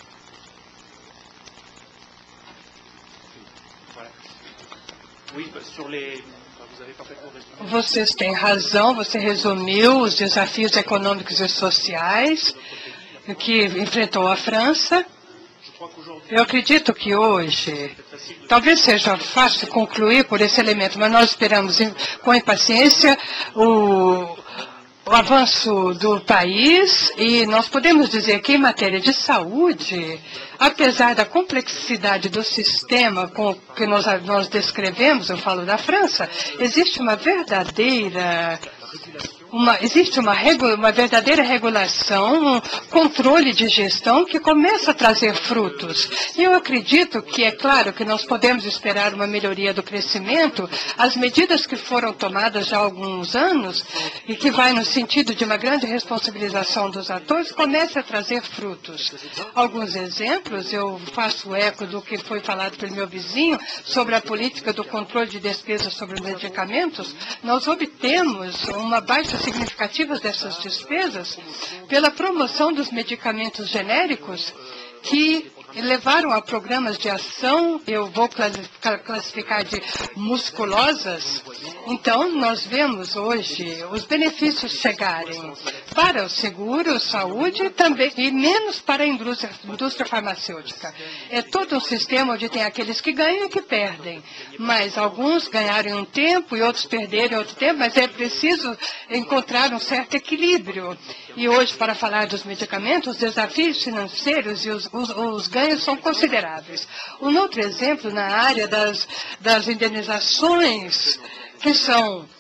Vocês têm razão, você resumiu os desafios econômicos e sociais que enfrentou a França. Eu acredito que hoje, talvez seja fácil concluir por esse elemento, mas nós esperamos com impaciência o, o avanço do país, e nós podemos dizer que em matéria de saúde, apesar da complexidade do sistema com que nós, nós descrevemos, eu falo da França, existe uma verdadeira... Uma, existe uma, regu, uma verdadeira regulação, um controle de gestão que começa a trazer frutos. E eu acredito que, é claro, que nós podemos esperar uma melhoria do crescimento. As medidas que foram tomadas já há alguns anos e que vai no sentido de uma grande responsabilização dos atores, começam a trazer frutos. Alguns exemplos, eu faço eco do que foi falado pelo meu vizinho sobre a política do controle de despesas sobre medicamentos. Nós obtemos uma baixa significativas dessas despesas pela promoção dos medicamentos genéricos que levaram a programas de ação, eu vou classificar de musculosas. Então, nós vemos hoje os benefícios chegarem para o seguro, saúde e, também, e menos para a indústria, indústria farmacêutica. É todo um sistema onde tem aqueles que ganham e que perdem, mas alguns ganharam em um tempo e outros perderam em outro tempo, mas é preciso encontrar um certo equilíbrio. E hoje, para falar dos medicamentos, os desafios financeiros e os, os, os ganhos são consideráveis. Um outro exemplo na área das, das indenizações que são,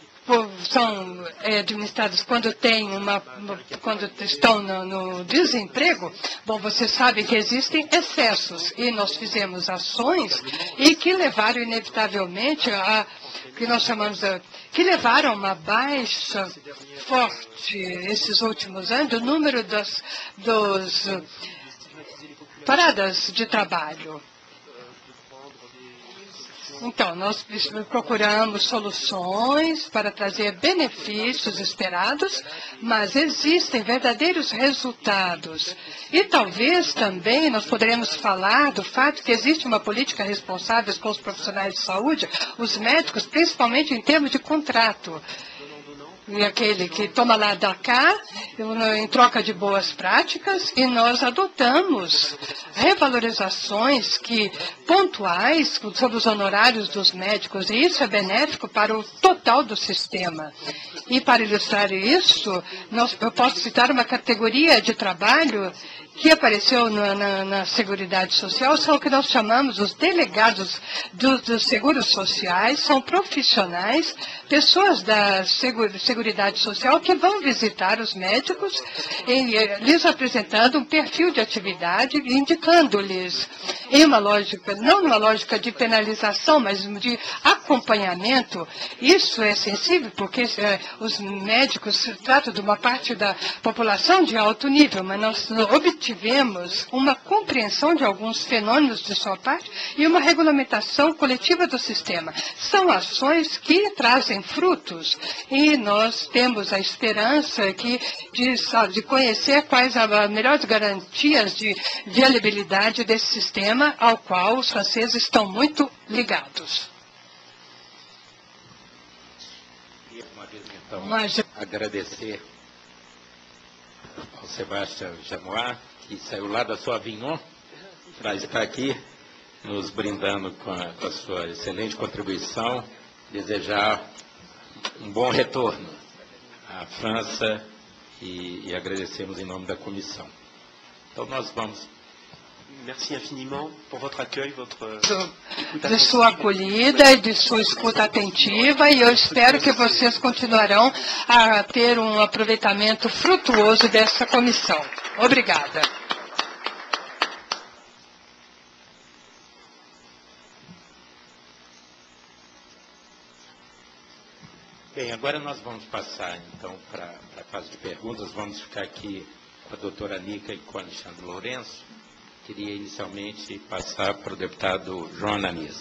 são é, administradas quando tem uma, quando estão no, no desemprego. Bom, vocês sabem que existem excessos e nós fizemos ações e que levaram inevitavelmente a que nós chamamos de, que levaram a uma baixa forte esses últimos anos do número das, dos paradas de trabalho. Então, nós procuramos soluções para trazer benefícios esperados, mas existem verdadeiros resultados. E talvez também nós poderemos falar do fato que existe uma política responsável com os profissionais de saúde, os médicos, principalmente em termos de contrato. E aquele que toma lá da cá, em troca de boas práticas, e nós adotamos revalorizações que, pontuais sobre os honorários dos médicos, e isso é benéfico para o total do sistema. E para ilustrar isso, nós, eu posso citar uma categoria de trabalho que apareceu na, na, na Seguridade Social, são o que nós chamamos os delegados do, dos seguros sociais, são profissionais, pessoas da Seguridade Social que vão visitar os médicos, e, lhes apresentando um perfil de atividade, indicando-lhes em uma lógica, não numa lógica de penalização, mas de acompanhamento. Isso é sensível porque eh, os médicos tratam de uma parte da população de alto nível, mas nós obtivemos tivemos uma compreensão de alguns fenômenos de sua parte e uma regulamentação coletiva do sistema. São ações que trazem frutos e nós temos a esperança que, de, de conhecer quais as melhores garantias de viabilidade desse sistema ao qual os franceses estão muito ligados. Uma vez, então, Mas... agradecer ao Sebastião Jamois, que saiu lá da sua Avignon, para estar aqui nos brindando com a, com a sua excelente contribuição, desejar um bom retorno à França e, e agradecemos em nome da comissão. Então nós vamos. Merci infiniment pour votre accueil, votre de sua acolhida e de sua escuta atentiva, e eu espero que vocês continuarão a ter um aproveitamento frutuoso dessa comissão. Obrigada. Bem, agora nós vamos passar, então, para a fase de perguntas. Vamos ficar aqui com a doutora Anica e com o Alexandre Lourenço. Queria inicialmente passar para o deputado João Ananias.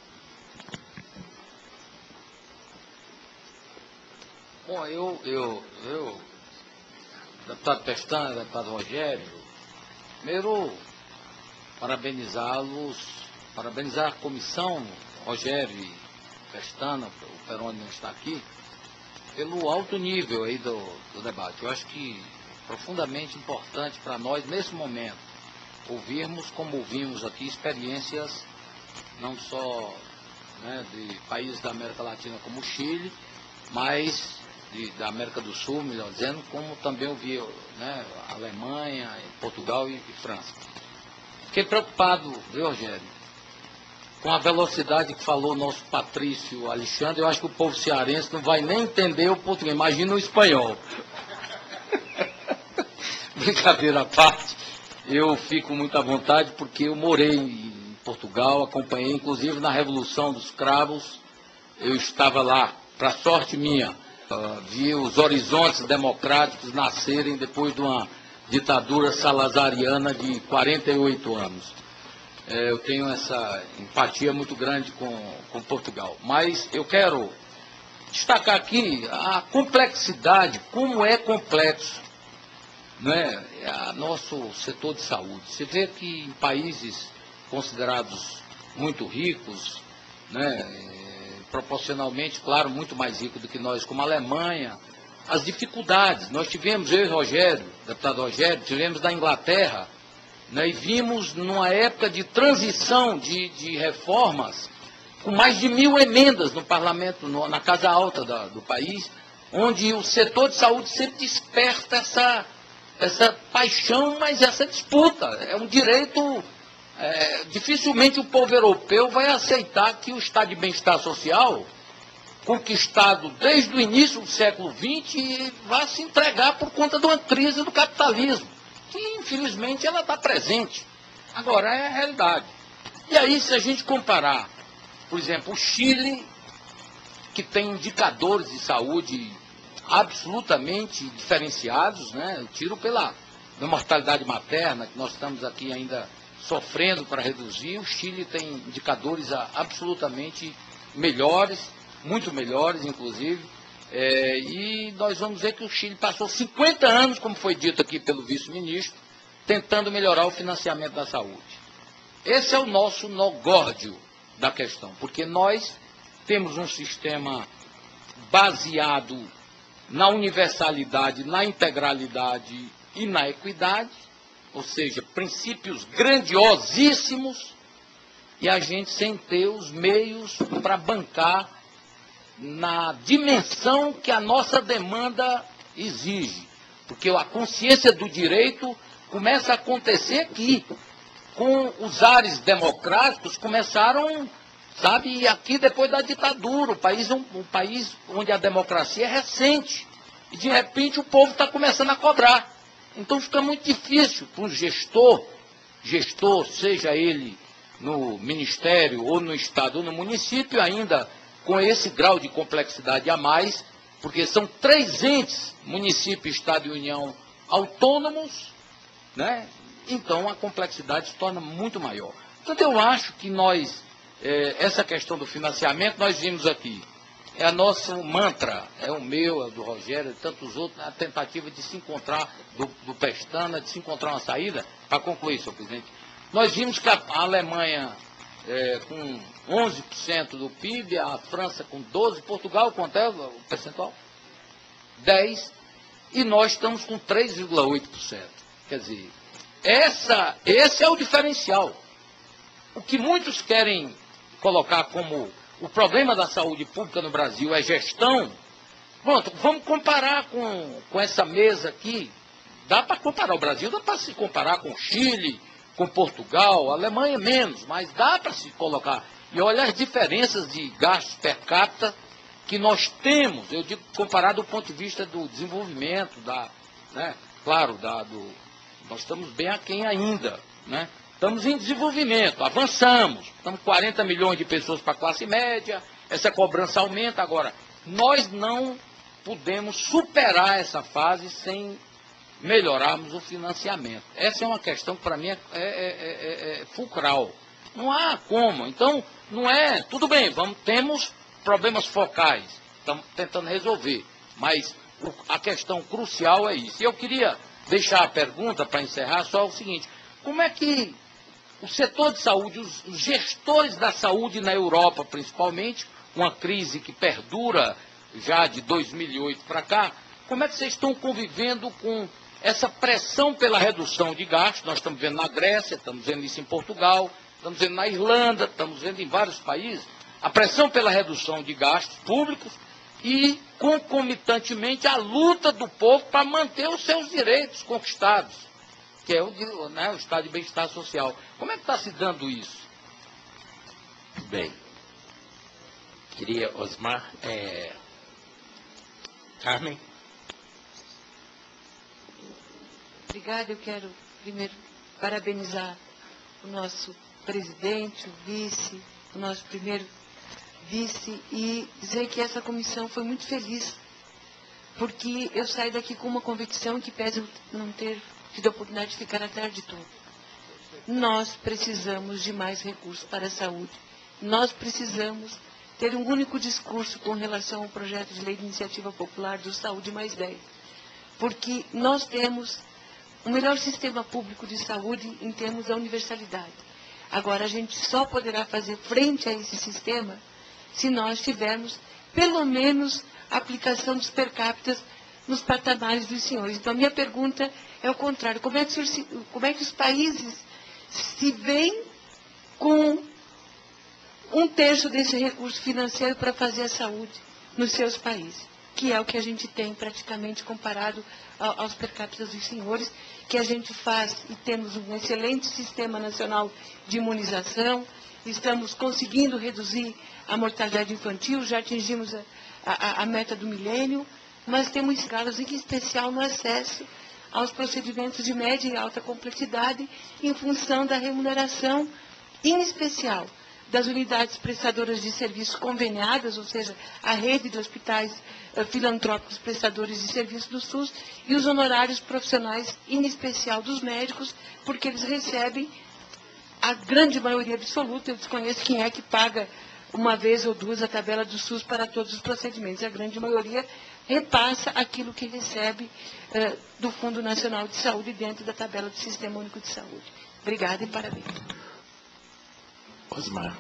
Bom, eu, eu, eu, deputado Pestana, deputado Rogério, primeiro, parabenizá-los, parabenizar a comissão, Rogério e Pestana, o Peroni não está aqui, pelo alto nível aí do, do debate. Eu acho que profundamente importante para nós, nesse momento, ouvirmos, como ouvimos aqui, experiências não só, né, de países da América Latina como o Chile, mas de, da América do Sul, melhor dizendo, como também ouvi, né, Alemanha, Portugal e, e França. Fiquei preocupado, viu, Rogério, com a velocidade que falou o nosso Patrício Alexandre. Eu acho que o povo cearense não vai nem entender o português, imagina o espanhol. Brincadeira à parte, eu fico muito à vontade porque eu morei em Portugal, acompanhei inclusive na Revolução dos Cravos, eu estava lá, para sorte minha, uh, vi os horizontes democráticos nascerem depois de uma ditadura salazariana de quarenta e oito anos. É, eu tenho essa empatia muito grande com, com Portugal. Mas eu quero destacar aqui a complexidade, como é complexo, né, a nosso setor de saúde. Você vê que em países considerados muito ricos, né, é, proporcionalmente, claro, muito mais ricos do que nós, como a Alemanha, as dificuldades. Nós tivemos, eu e Rogério, deputado Rogério, tivemos na Inglaterra, né, e vimos numa época de transição de, de reformas, com mais de mil emendas no parlamento, no, na Casa Alta da, do país, onde o setor de saúde sempre desperta essa, essa paixão, mas essa disputa. É um direito, é, dificilmente o povo europeu vai aceitar que o estado de bem-estar social, conquistado desde o início do século vinte, vá se entregar por conta de uma crise do capitalismo, que infelizmente ela está presente. Agora é a realidade. E aí, se a gente comparar, por exemplo, o Chile, que tem indicadores de saúde absolutamente diferenciados, né? Eu tiro pela mortalidade materna, que nós estamos aqui ainda sofrendo para reduzir, o Chile tem indicadores absolutamente melhores, muito melhores, inclusive. É, e nós vamos ver que o Chile passou cinquenta anos, como foi dito aqui pelo vice-ministro, tentando melhorar o financiamento da saúde. Esse é o nosso nó górdio da questão, porque nós temos um sistema baseado na universalidade, na integralidade e na equidade, ou seja, princípios grandiosíssimos, e a gente sem ter os meios para bancar na dimensão que a nossa demanda exige. Porque a consciência do direito começa a acontecer aqui. Com os ares democráticos começaram, sabe, aqui depois da ditadura. O país é um, um país onde a democracia é recente. E de repente o povo está começando a cobrar. Então fica muito difícil para um gestor, gestor, seja ele no ministério, ou no estado, ou no município, ainda com esse grau de complexidade a mais, porque são três entes, município, estado e união, autônomos, né? Então a complexidade se torna muito maior. Portanto, eu acho que nós, é, essa questão do financiamento, nós vimos aqui, é a nosso mantra, é o meu, é o do Rogério, de tantos outros, a tentativa de se encontrar, do, do Pestana, de se encontrar uma saída. Para concluir, senhor presidente, nós vimos que a, a Alemanha, é, com onze por cento do P I B, a França com doze por cento, Portugal, quanto é o percentual? dez por cento. e nós estamos com três vírgula oito por cento. Quer dizer, essa, esse é o diferencial. O que muitos querem colocar como o problema da saúde pública no Brasil é gestão. Pronto, vamos comparar com, com essa mesa aqui. Dá para comparar o Brasil, dá para se comparar com o Chile, com Portugal, a Alemanha menos, mas dá para se colocar. E olha as diferenças de gastos per capita que nós temos, eu digo, comparado do ponto de vista do desenvolvimento, da, né, claro, da, do, nós estamos bem aquém ainda, né? Estamos em desenvolvimento, avançamos, estamos com quarenta milhões de pessoas para a classe média, essa cobrança aumenta. Agora, nós não podemos superar essa fase sem melhorarmos o financiamento. Essa é uma questão que para mim é, é, é, é fulcral. Não há como. Então, não é, tudo bem, vamos, temos problemas focais, estamos tentando resolver, mas o, a questão crucial é isso. E eu queria deixar a pergunta, para encerrar, só o seguinte: como é que o setor de saúde, os, os gestores da saúde na Europa, principalmente, uma crise que perdura já de dois mil e oito para cá, como é que vocês estão convivendo com essa pressão pela redução de gastos? Nós estamos vendo na Grécia, estamos vendo isso em Portugal, estamos vendo na Irlanda, estamos vendo em vários países, a pressão pela redução de gastos públicos e, concomitantemente, a luta do povo para manter os seus direitos conquistados, que é o, né, o estado de bem-estar social. Como é que está se dando isso? Bem, queria, Osmar, é... Carmen? Obrigada. Eu quero primeiro parabenizar o nosso presidente, o vice, o nosso primeiro vice, e dizer que essa comissão foi muito feliz, porque eu saio daqui com uma convicção que, pese eu não ter tido a oportunidade de ficar atrás de tudo, nós precisamos de mais recursos para a saúde. Nós precisamos ter um único discurso com relação ao projeto de lei de iniciativa popular do Saúde Mais dez, porque nós temos o melhor sistema público de saúde em termos da universalidade. Agora, a gente só poderá fazer frente a esse sistema se nós tivermos, pelo menos, a aplicação dos per capita nos patamares dos senhores. Então, a minha pergunta é o contrário. Como é que, os, como é que os países se veem com um terço desse recurso financeiro para fazer a saúde nos seus países, que é o que a gente tem praticamente comparado aos per capita dos senhores, que a gente faz e temos um excelente sistema nacional de imunização, estamos conseguindo reduzir a mortalidade infantil, já atingimos a, a, a meta do milênio, mas temos escalas, em especial no acesso aos procedimentos de média e alta complexidade, em função da remuneração, em especial das unidades prestadoras de serviços conveniadas, ou seja, a rede de hospitais uh, filantrópicos prestadores de serviços do SUS, e os honorários profissionais, em especial dos médicos, porque eles recebem a grande maioria absoluta. Eu desconheço quem é que paga uma vez ou duas a tabela do SUS para todos os procedimentos. A grande maioria repassa aquilo que recebe uh, do Fundo Nacional de Saúde dentro da tabela do Sistema Único de Saúde. Obrigada e parabéns. Osmar.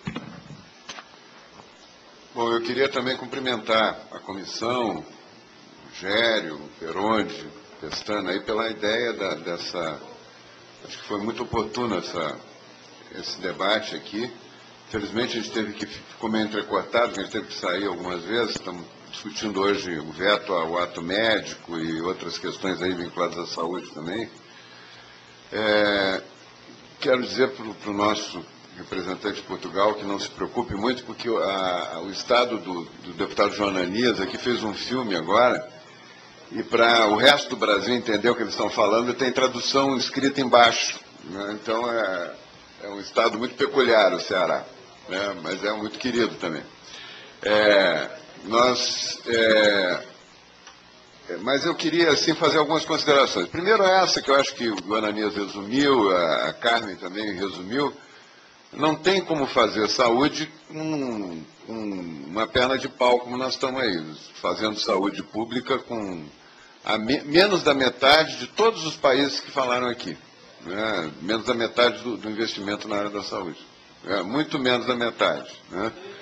Bom, eu queria também cumprimentar a comissão, o Gério, o Peronde, Pestana, aí pela ideia da, dessa... Acho que foi muito oportuno essa, esse debate aqui. Infelizmente, a gente teve que, ficou meio entrecortado, a gente teve que sair algumas vezes. Estamos discutindo hoje o veto ao ato médico e outras questões aí vinculadas à saúde também. É, quero dizer para o nosso representante de Portugal que não se preocupe muito, porque a, a, o estado do, do deputado João Ananias aqui fez um filme agora, e para o resto do Brasil entender o que eles estão falando, tem tradução escrita embaixo, né? Então é, é um estado muito peculiar o Ceará, né? Mas é muito querido também. É, nós, é, é, mas eu queria assim fazer algumas considerações. Primeiro essa que eu acho que o Ananias resumiu, a, a Carmen também resumiu. Não tem como fazer saúde com, com uma perna de pau, como nós estamos aí, fazendo saúde pública com a me, menos da metade de todos os países que falaram aqui, né? Menos da metade do, do investimento na área da saúde, é, muito menos da metade, né?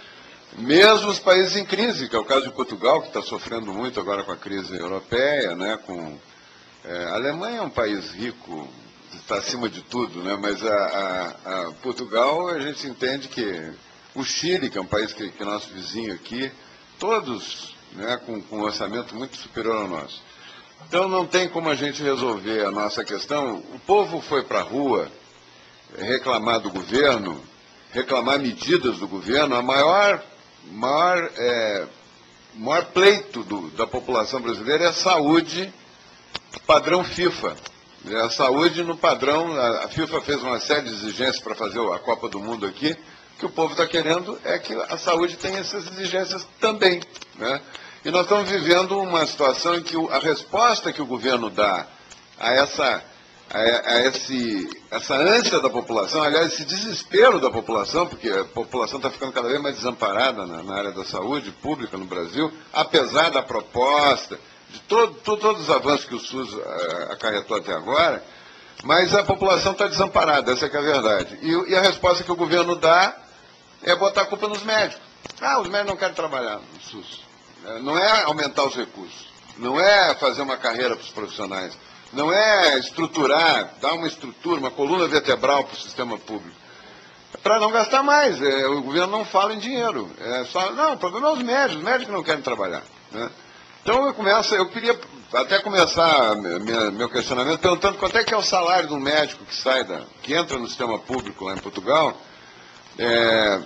Mesmo os países em crise, que é o caso de Portugal, que está sofrendo muito agora com a crise europeia, né, com, é, a Alemanha é um país rico, está acima de tudo, né, mas a, a, a Portugal, a gente entende que o Chile, que é um país que, que é nosso vizinho aqui, todos, né, com, com um orçamento muito superior ao nosso. Então não tem como a gente resolver a nossa questão. O povo foi para a rua reclamar do governo, reclamar medidas do governo. A maior, maior, é, maior pleito do, da população brasileira é a saúde padrão FIFA. É a saúde no padrão, a, a FIFA fez uma série de exigências para fazer a Copa do Mundo aqui. O que o povo está querendo é que a saúde tenha essas exigências também, né? E nós estamos vivendo uma situação em que a resposta que o governo dá a essa, a, a esse, essa ânsia da população, aliás, esse desespero da população, porque a população está ficando cada vez mais desamparada na, na área da saúde pública no Brasil, apesar da proposta, de todo, todo, todos os avanços que o SUS uh, acarretou até agora, mas a população está desamparada, essa é que é a verdade. E, e a resposta que o governo dá é botar a culpa nos médicos. Ah, os médicos não querem trabalhar no SUS. Não é aumentar os recursos, não é fazer uma carreira para os profissionais, não é estruturar, dar uma estrutura, uma coluna vertebral para o sistema público. É para não gastar mais, é, o governo não fala em dinheiro. É só, não, o problema é os médicos, os médicos não querem trabalhar, né? Então eu começo, eu queria até começar minha, meu questionamento perguntando quanto é que é o salário de um médico que sai da, que entra no sistema público lá em Portugal. É,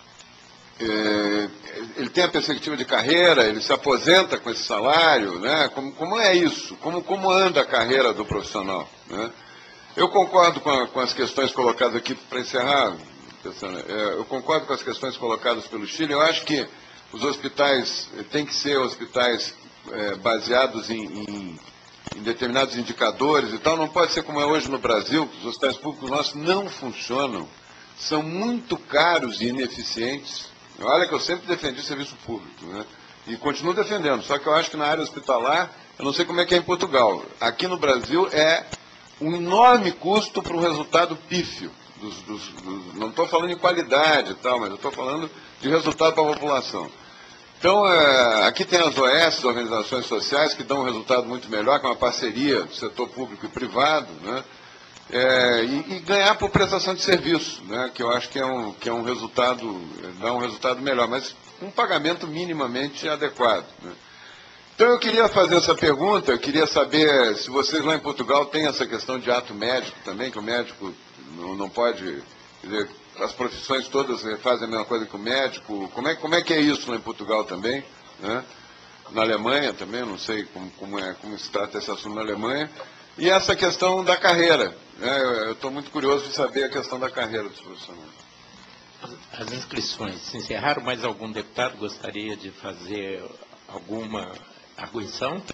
é, ele tem a perspectiva de carreira, ele se aposenta com esse salário, né? Como, como é isso? Como, como anda a carreira do profissional, né? Eu concordo com, a, com as questões colocadas aqui, para encerrar, é, eu concordo com as questões colocadas pelo Chile. Eu acho que os hospitais têm que ser hospitais é, baseados em, em, em determinados indicadores e tal. Não pode ser como é hoje no Brasil, que os hospitais públicos nossos não funcionam, são muito caros e ineficientes. Olha que eu sempre defendi o serviço público, né? E continuo defendendo, só que eu acho que na área hospitalar, eu não sei como é que é em Portugal. Aqui no Brasil é um enorme custo para um resultado pífio. Dos, dos, dos, não estou falando em qualidade e tal, mas eu estou falando de resultado para a população. Então, é, aqui tem as O S, organizações sociais, que dão um resultado muito melhor, com uma parceria do setor público e privado, né? É, e, e ganhar por prestação de serviço, né, que eu acho que é um, que é um resultado, dá um resultado melhor, mas um pagamento minimamente adequado, né. Então eu queria fazer essa pergunta, eu queria saber se vocês lá em Portugal têm essa questão de ato médico também, que o médico não, não pode, quer dizer, as profissões todas fazem a mesma coisa que o médico, como é, como é que é isso lá em Portugal também, né? Na Alemanha também, eu não sei como, como, é, como se trata esse assunto na Alemanha. E essa questão da carreira, né? Eu estou muito curioso de saber a questão da carreira dos profissionais. As inscrições se encerraram, mas algum deputado gostaria de fazer alguma arguição?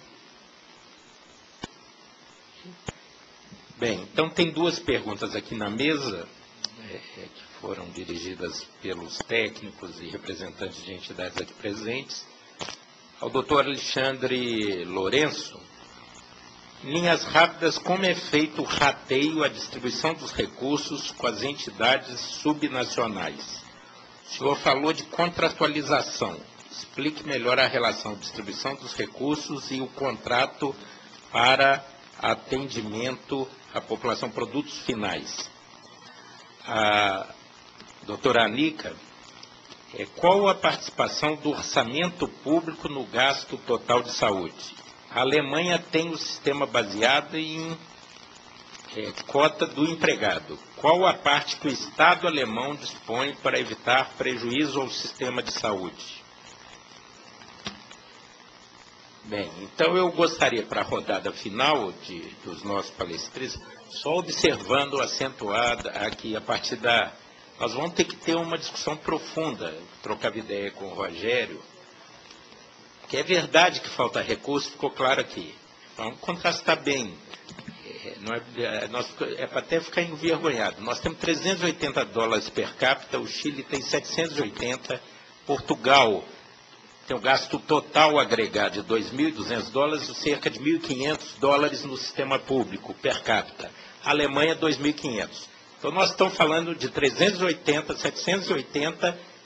Bem, então tem duas perguntas aqui na mesa, é, que foram dirigidas pelos técnicos e representantes de entidades aqui presentes. Ao doutor Alexandre Lourenço. Em linhas rápidas, como é feito o rateio, a distribuição dos recursos com as entidades subnacionais? O senhor falou de contratualização. Explique melhor a relação distribuição dos recursos e o contrato para atendimento à população, produtos finais. A doutora Anica, é, qual a participação do orçamento público no gasto total de saúde? A Alemanha tem o sistema baseado em é, cota do empregado. Qual a parte que o Estado alemão dispõe para evitar prejuízo ao sistema de saúde? Bem, então eu gostaria, para a rodada final de, dos nossos palestrantes, só observando, acentuada aqui, a partir da... Nós vamos ter que ter uma discussão profunda, trocava ideia com o Rogério, que é verdade que falta recurso, ficou claro aqui. Vamos contrastar bem. É, não é, é, nós, é para até ficar envergonhado. Nós temos trezentos e oitenta dólares per capita, o Chile tem setecentos e oitenta, Portugal tem um gasto total agregado de dois mil e duzentos dólares, cerca de mil e quinhentos dólares no sistema público per capita. A Alemanha, dois mil e quinhentos. Então nós estamos falando de trezentos e oitenta, setecentos e oitenta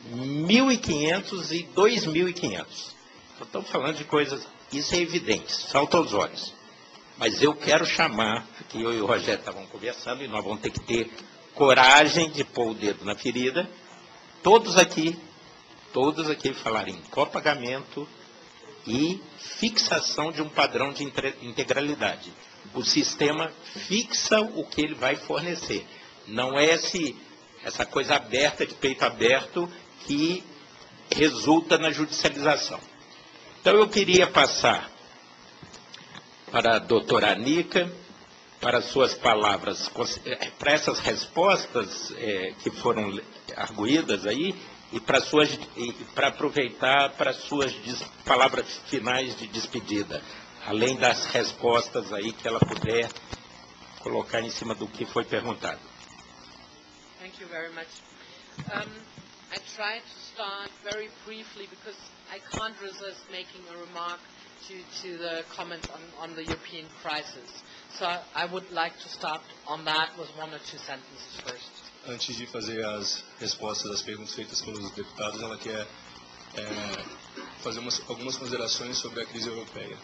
mil e quinhentos e dois mil e quinhentos. Então, estamos falando de coisas, isso é evidente, salta aos olhos. Mas eu quero chamar, aqui eu e o Rogério estavam conversando, e nós vamos ter que ter coragem de pôr o dedo na ferida, todos aqui, todos aqui falarem em copagamento e fixação de um padrão de integralidade. O sistema fixa o que ele vai fornecer. Não é esse, essa coisa aberta, de peito aberto, que resulta na judicialização. Então, eu queria passar para a doutora Anica, para suas palavras, para essas respostas é, que foram arguídas aí, e para suas, e para aproveitar para suas dis, palavras finais de despedida, além das respostas aí que ela puder colocar em cima do que foi perguntado. Thank you very much. Um, I try to start very briefly because I can't resist making a remark to, to the comments on, on the European crisis. So I, I would like to start on that with one or two sentences first. Antes de fazer as respostas às perguntas feitas pelos deputados, ela quer é, fazer umas, algumas considerações sobre a crise europeia.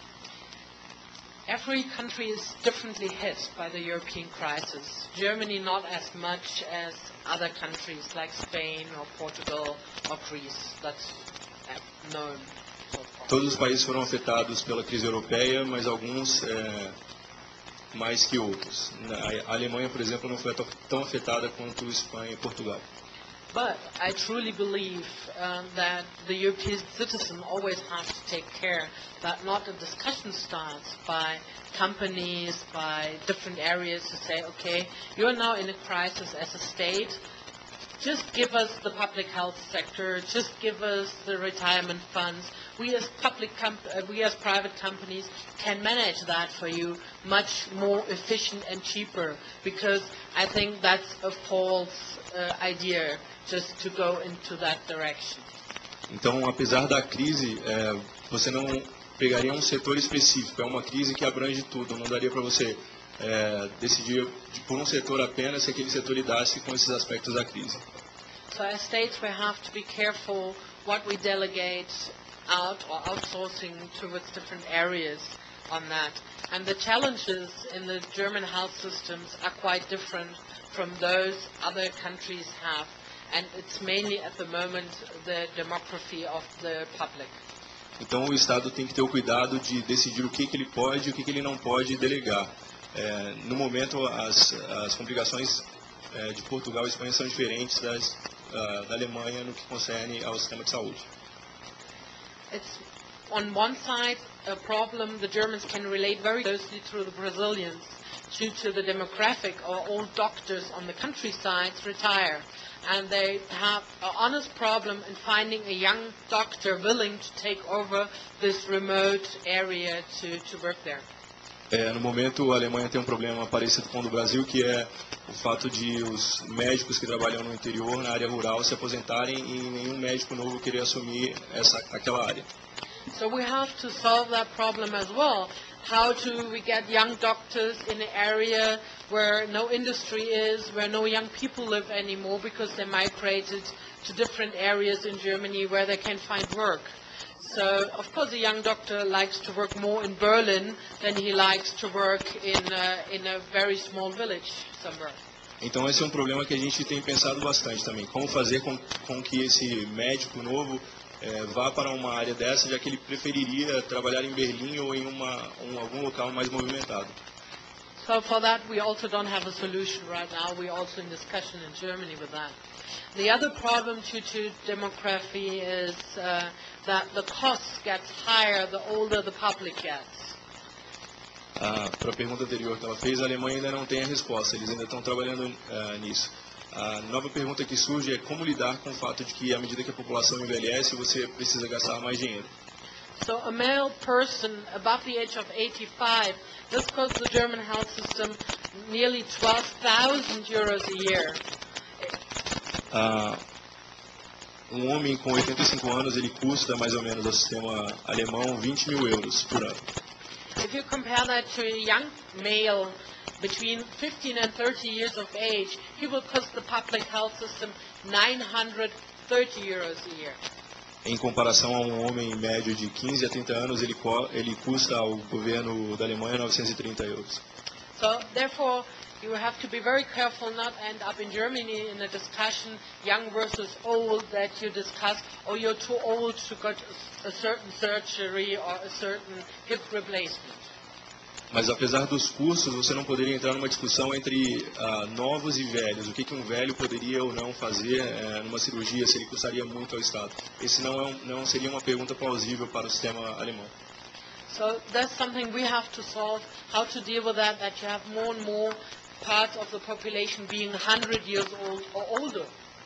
Every country is differently hit by the European crisis. Germany not as much as other countries like Spain or Portugal or Greece. That's known. Todos os países foram afetados pela crise europeia, mas alguns é, mais que outros. A Alemanha, por exemplo, não foi tão afetada quanto Espanha e Portugal. But I truly believe um, that the European citizen always has to take care that not a discussion starts by companies, by different areas to say, okay, you're now in a crisis as a state, just give us the public health sector, just give us the retirement funds. We as public, comp uh, we as private companies can manage that for you much more efficient and cheaper, because I think that's a false uh, idea. Just to go into that direction. Então, apesar da crise, é, você não pegaria um setor específico. É uma crise que abrange tudo. Não daria para você é, decidir por um setor apenas se aquele setor lidasse com esses aspectos da crise. So as states, we have to be careful what we delegate out or outsourcing towards different areas on that. And the challenges in the German health systems are quite different from those other countries have. And it's mainly at the moment the demography of the public. Então o Estado tem que ter o cuidado de decidir o que, que ele pode e o que, que ele não pode delegar. É, no momento as, as complicações é, de Portugal e Espanha são diferentes das uh, da Alemanha no que concerne ao sistema de saúde. It's on one side a problem the Germans can relate very closely to the Brazilians due to the demographic. Or all doctors on the countryside retire. And they have an honest problem in finding a young doctor willing to take over this remote area to, to work there. É, no momento, a Alemanha tem um problema parecido com o do Brasil, que é o fato de os médicos que trabalham no interior, na área rural, se aposentarem e nenhum médico novo querer assumir essa, aquela área. So we have to solve that problem as well. How do we get young doctors in an area where no industry is, where no young people live anymore because they migrated to different areas in Germany where they can find work? So, of course, a young doctor likes to work more in Berlin than he likes to work in a, in a very small village somewhere. Então esse é um problema que a gente tem pensado bastante também. Como fazer com, com que esse médico novo É, vá para uma área dessa, já que ele preferiria trabalhar em Berlim ou em uma, um, algum local mais movimentado. So for that we also don't have a solution right now. We're also in discussion in Germany with that. The other problem due to demography is uh, that the cost gets higher the older the public gets. Ah, para a pergunta anterior que ela fez, a Alemanha ainda não tem a resposta, eles ainda estão trabalhando uh, nisso. A nova pergunta que surge é como lidar com o fato de que, à medida que a população envelhece, você precisa gastar mais dinheiro. So a male person above the age of eighty-five, this costs the German health system nearly twelve thousand euros a year. Uh, um homem com oitenta e cinco anos, ele custa mais ou menos ao sistema alemão vinte mil euros por ano. If you compare that to a young male between fifteen and thirty years of age, he will cost the public health system nine hundred thirty euros a year. Em comparação a um homem médio de quinze a trinta anos, ele, ele custa ao governo da Alemanha novecentos e trinta euros. So, therefore, you have to be very careful not end up in Germany in a discussion, young versus old, that you discuss, oh, you're too old to get a certain surgery or a certain hip replacement. Mas apesar dos custos, você não poderia entrar numa discussão entre uh, novos e velhos. O que, que um velho poderia ou não fazer uh, numa cirurgia, se ele custaria muito ao Estado. Esse não, é um, não seria uma pergunta plausível para o sistema alemão. So that's something we have to solve, how to deal with that, that you have more and more parts of the population being one hundred years old or older.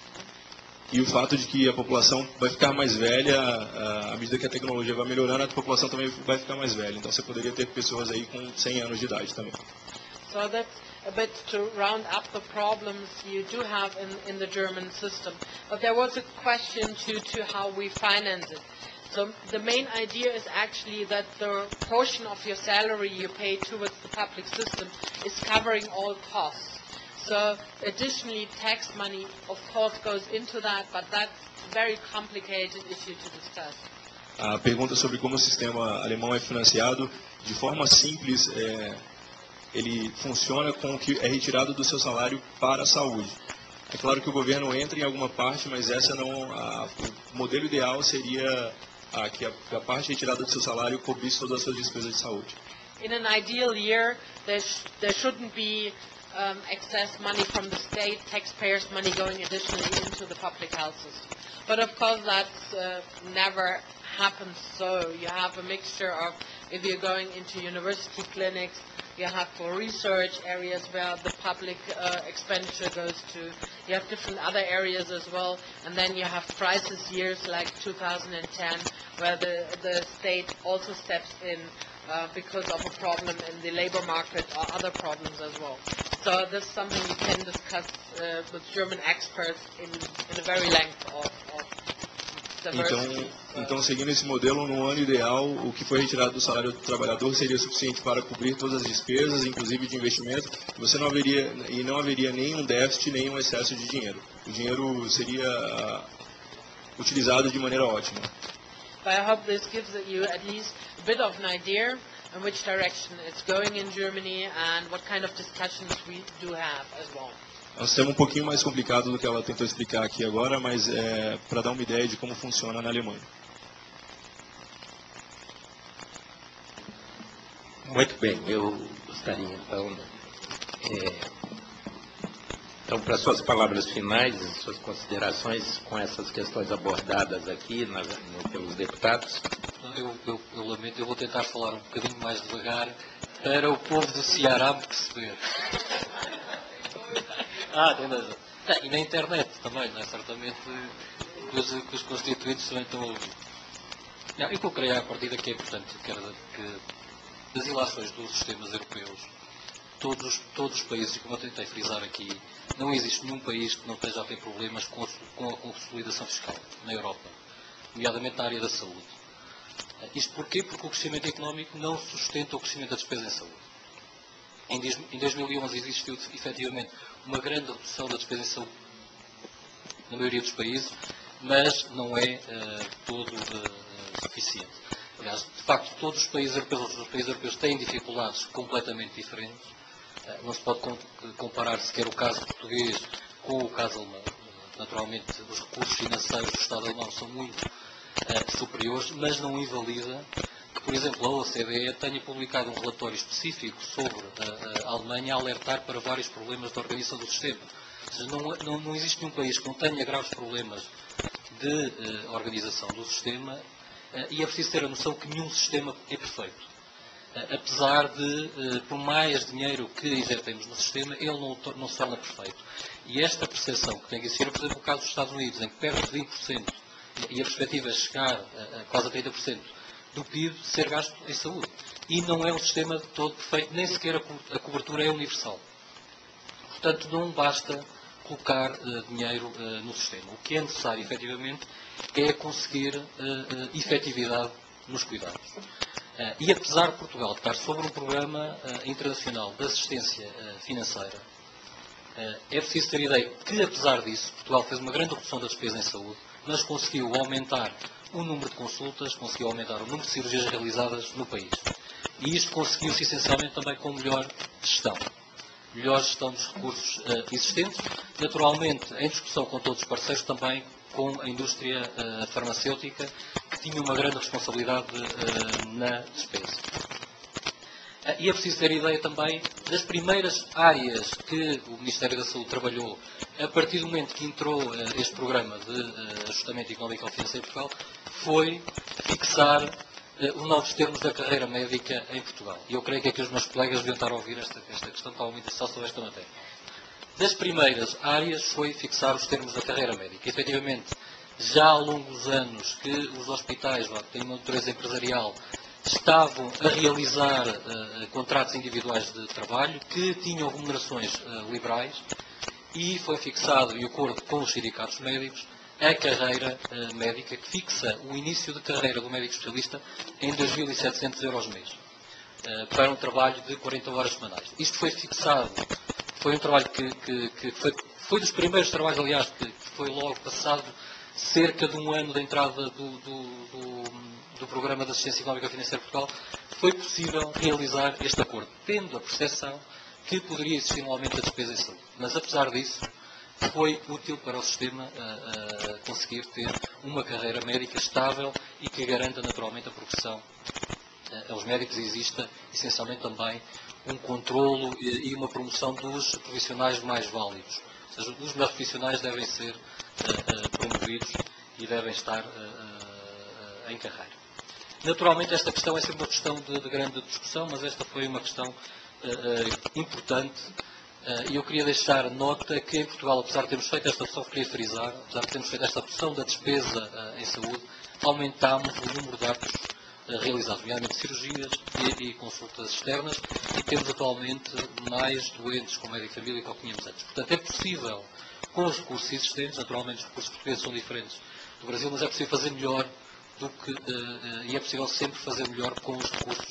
E o fato de que a população vai ficar mais velha, à medida que a tecnologia vai melhorando, a população também vai ficar mais velha. Então você poderia ter pessoas aí com cem anos de idade também. So that's a bit to round up the problems you do have in, in the German system. But there was a question to, to how we finance it. So the main idea is actually that the portion of your salary you pay towards the public system is covering all costs. So additionally, tax money, of course, goes into that, but that's a very complicated issue to discuss. A pergunta sobre como o sistema alemão é financiado, de forma simples, é, ele funciona com o que é retirado do seu salário para a saúde. É claro que o governo entra em alguma parte, mas essa não, a, o modelo ideal seria a, que a, a parte retirada do seu salário cobrisse todas as suas despesas de saúde. In an ideal year, there, sh there shouldn't be Um, excess money from the state, taxpayers' money going additionally into the public health system. But of course that's uh, never happens so. You have a mixture of, if you're going into university clinics, you have for research areas where the public uh, expenditure goes to. You have different other areas as well. And then you have crisis years like two thousand ten, where the, the state also steps in uh, because of a problem in the labor market or other problems as well. So this is something you can discuss uh, with German experts in, in a very length of, of Então, então, seguindo esse modelo, no ano ideal, o que foi retirado do salário do trabalhador seria suficiente para cobrir todas as despesas, inclusive de investimento. Você não haveria e não haveria nenhum déficit, nenhum excesso de dinheiro. O dinheiro seria uh, utilizado de maneira ótima. But I hope this gives you at least a bit of an idea in which direction it's going in Germany and what kind of discussions we do have as well. É um sistema um pouquinho mais complicado do que ela tentou explicar aqui agora, mas é para dar uma ideia de como funciona na Alemanha. Muito bem, eu gostaria então, é, então para suas palavras finais, suas considerações com essas questões abordadas aqui na, no, pelos deputados. Eu, eu, eu lamento, eu vou tentar falar um bocadinho mais devagar para o povo do Ceará me perceber. Ah, tem razão. E na internet também, não é? Certamente que os, que os constituintes também estão a ouvir. Não, eu creio à partida que é importante que, que das ilações dos sistemas europeus, todos, todos os países, como eu tentei frisar aqui, não existe nenhum país que não esteja a ter problemas com a, com a consolidação fiscal na Europa, nomeadamente na área da saúde. Isto porquê? Porque o crescimento económico não sustenta o crescimento da despesa em saúde. Em dois mil e onze existiu efetivamente uma grande redução da despesa em saúde na maioria dos países, mas não é uh, todo uh, suficiente. Aliás, de facto, todos os países europeus, os países europeus têm dificuldades completamente diferentes. Uh, não se pode comparar sequer o caso português com o caso alemão. Uh, naturalmente, os recursos financeiros do Estado alemão são muito uh, superiores, mas não invalida que, por exemplo, a O C D E tenha publicado um relatório específico sobre a, a Alemanha a alertar para vários problemas da organização do sistema. Ou seja, não, não, não existe nenhum país que não tenha graves problemas de uh, organização do sistema uh, e é preciso ter a noção que nenhum sistema é perfeito. Uh, apesar de, uh, por mais dinheiro que injetemos no sistema, ele não, não se torna perfeito. E esta percepção que tem que existir, por exemplo, no caso dos Estados Unidos, em que perto de vinte por cento e a perspectiva é chegar a, a quase a trinta por cento do P I B ser gasto em saúde. E não é um sistema todo perfeito, nem sequer a cobertura é universal. Portanto, não basta colocar uh, dinheiro uh, no sistema. O que é necessário, efetivamente, é conseguir uh, uh, efetividade nos cuidados. Uh, e apesar de Portugal estar sobre um programa uh, internacional de assistência uh, financeira, uh, é preciso ter a ideia que, apesar disso, Portugal fez uma grande redução da despesa em saúde, mas conseguiu aumentar o número de consultas, conseguiu aumentar o número de cirurgias realizadas no país. E isto conseguiu-se essencialmente também com melhor gestão. Melhor gestão dos recursos uh, existentes, naturalmente em discussão com todos os parceiros, também com a indústria uh, farmacêutica, que tinha uma grande responsabilidade uh, na despesa. Uh, e é preciso ter ideia também das primeiras áreas que o Ministério da Saúde trabalhou a partir do momento que entrou uh, este programa de uh, ajustamento económico financeiro em Portugal, foi fixar uh, os novos termos da carreira médica em Portugal. E eu creio que aqui os meus colegas deviam estar a ouvir esta, esta questão, estavam muito interessados sobre esta matéria. Das primeiras áreas foi fixar os termos da carreira médica. Efetivamente, já ao longo dos anos que os hospitais, lá, que têm uma natureza empresarial, estavam a realizar uh, contratos individuais de trabalho que tinham remunerações uh, liberais, e foi fixado, em acordo com os sindicatos médicos, a carreira uh, médica, que fixa o início de carreira do médico especialista em dois mil e setecentos euros mês, uh, para um trabalho de quarenta horas semanais. Isto foi fixado, foi um trabalho que, que, que foi, foi dos primeiros trabalhos, aliás, que foi logo passado cerca de um ano da entrada do, do, do, do Programa de Assistência Económica Financeira de Portugal, foi possível realizar este acordo, tendo a percepção que poderia existir um aumento da despesa em saúde. Mas, apesar disso, foi útil para o sistema uh, uh, conseguir ter uma carreira médica estável e que garanta naturalmente a progressão uh, aos médicos, e exista essencialmente também um controlo e, e uma promoção dos profissionais mais válidos. Ou seja, os melhores profissionais devem ser uh, uh, promovidos e devem estar uh, uh, em carreira. Naturalmente esta questão é sempre uma questão de, de grande discussão, mas esta foi uma questão uh, uh, importante. Uh, e eu queria deixar nota que em Portugal, apesar de termos feito esta pressão, queria frisar, apesar de termos feito esta pressão da despesa uh, em saúde, aumentámos o número de atos uh, realizados, nomeadamente cirurgias e, e consultas externas, e temos atualmente mais doentes com médico de família que o que tínhamos antes. Portanto, é possível, com os recursos existentes, naturalmente os recursos portugueses são diferentes do Brasil, mas é possível fazer melhor do que, uh, uh, e é possível sempre fazer melhor com os recursos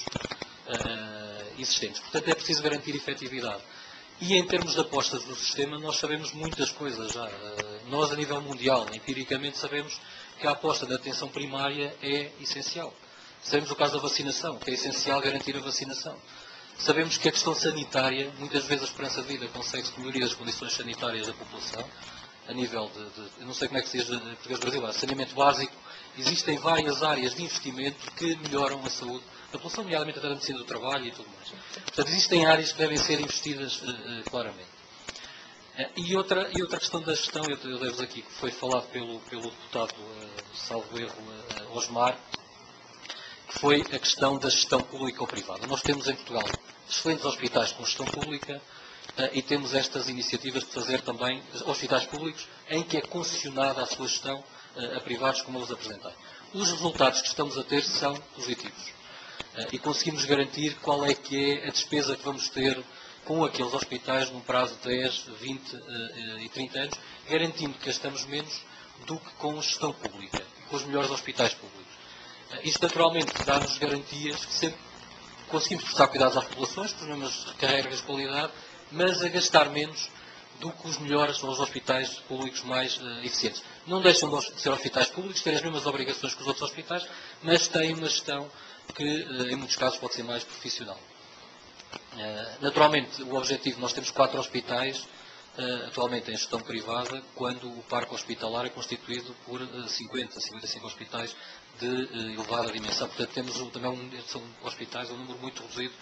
uh, existentes. Portanto, é preciso garantir efetividade. E em termos de apostas do sistema, nós sabemos muitas coisas já. Nós, a nível mundial, empiricamente, sabemos que a aposta da atenção primária é essencial. Sabemos o caso da vacinação, que é essencial garantir a vacinação. Sabemos que a questão sanitária, muitas vezes a esperança de vida consegue-se com a melhoria das condições sanitárias da população, a nível de, de eu não sei como é que se diz em português brasileiro, saneamento básico. Existem várias áreas de investimento que melhoram a saúde da população, nomeadamente até da medicina do trabalho e tudo mais. Portanto, existem áreas que devem ser investidas uh, uh, claramente. Uh, e, outra, e outra questão da gestão, eu, eu levo aqui, que foi falado pelo, pelo deputado, uh, salvo erro, uh, Osmar, que foi a questão da gestão pública ou privada. Nós temos em Portugal excelentes hospitais com gestão pública uh, e temos estas iniciativas de fazer também hospitais públicos em que é concessionada a sua gestão uh, a privados, como eu os apresentei. Os resultados que estamos a ter são positivos. Uh, e conseguimos garantir qual é que é a despesa que vamos ter com aqueles hospitais num prazo de dez, vinte uh, e trinta anos, garantindo que gastamos menos do que com gestão pública, com os melhores hospitais públicos. Uh, isto naturalmente dá-nos garantias que sempre conseguimos prestar cuidados às populações, com as mesmas carreiras de qualidade, mas a gastar menos do que os melhores ou os hospitais públicos mais uh, eficientes. Não deixam de ser hospitais públicos, têm as mesmas obrigações que os outros hospitais, mas têm uma gestão que, em muitos casos, pode ser mais profissional. Naturalmente, o objetivo, nós temos quatro hospitais, atualmente em gestão privada, quando o parque hospitalar é constituído por cinquenta, cinquenta e cinco hospitais de elevada dimensão. Portanto, temos também um, são hospitais, um número muito reduzido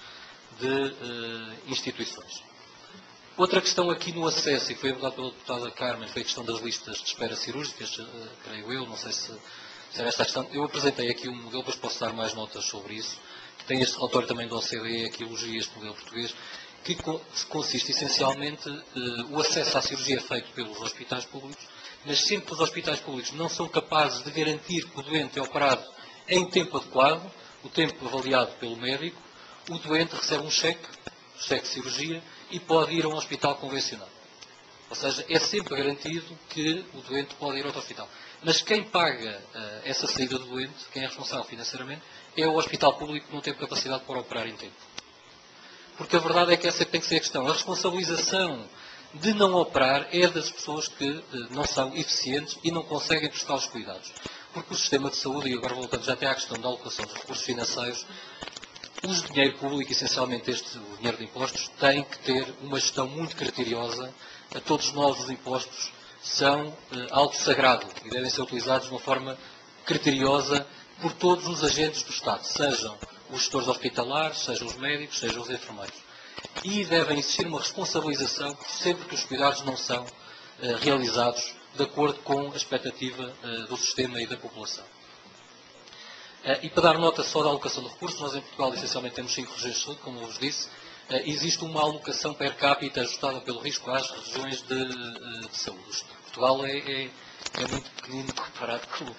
de instituições. Outra questão aqui no acesso, e foi abordada pela deputada Carmen, foi a questão das listas de espera cirúrgicas, creio eu, não sei se... Será esta questão. Eu apresentei aqui um modelo, depois posso dar mais notas sobre isso, que tem este relatório também do O C D E, que elogia este modelo português, que consiste essencialmente eh, o acesso à cirurgia é feito pelos hospitais públicos, mas sempre que os hospitais públicos não são capazes de garantir que o doente é operado em tempo adequado, o tempo avaliado pelo médico, o doente recebe um cheque, cheque de cirurgia, e pode ir a um hospital convencional. Ou seja, é sempre garantido que o doente pode ir a outro hospital. Mas quem paga uh, essa saída do doente, quem é responsável financeiramente, é o hospital público que não tem capacidade para operar em tempo. Porque a verdade é que essa tem que ser a questão. A responsabilização de não operar é das pessoas que não são eficientes e não conseguem prestar os cuidados. Porque o sistema de saúde, e agora voltando já até à questão da alocação dos recursos financeiros, o dinheiro público, essencialmente este o dinheiro de impostos, tem que ter uma gestão muito criteriosa. A todos nós os impostos são eh, algo sagrado e devem ser utilizados de uma forma criteriosa por todos os agentes do Estado, sejam os gestores hospitalares, sejam os médicos, sejam os enfermeiros. E devem existir uma responsabilização sempre que os cuidados não são eh, realizados de acordo com a expectativa eh, do sistema e da população. Uh, e para dar nota só da alocação de recursos, nós em Portugal essencialmente temos cinco regiões de saúde, como eu vos disse. Uh, existe uma alocação per capita ajustada pelo risco às regiões de, uh, de saúde. Portugal é, é, é muito pequenino comparado com,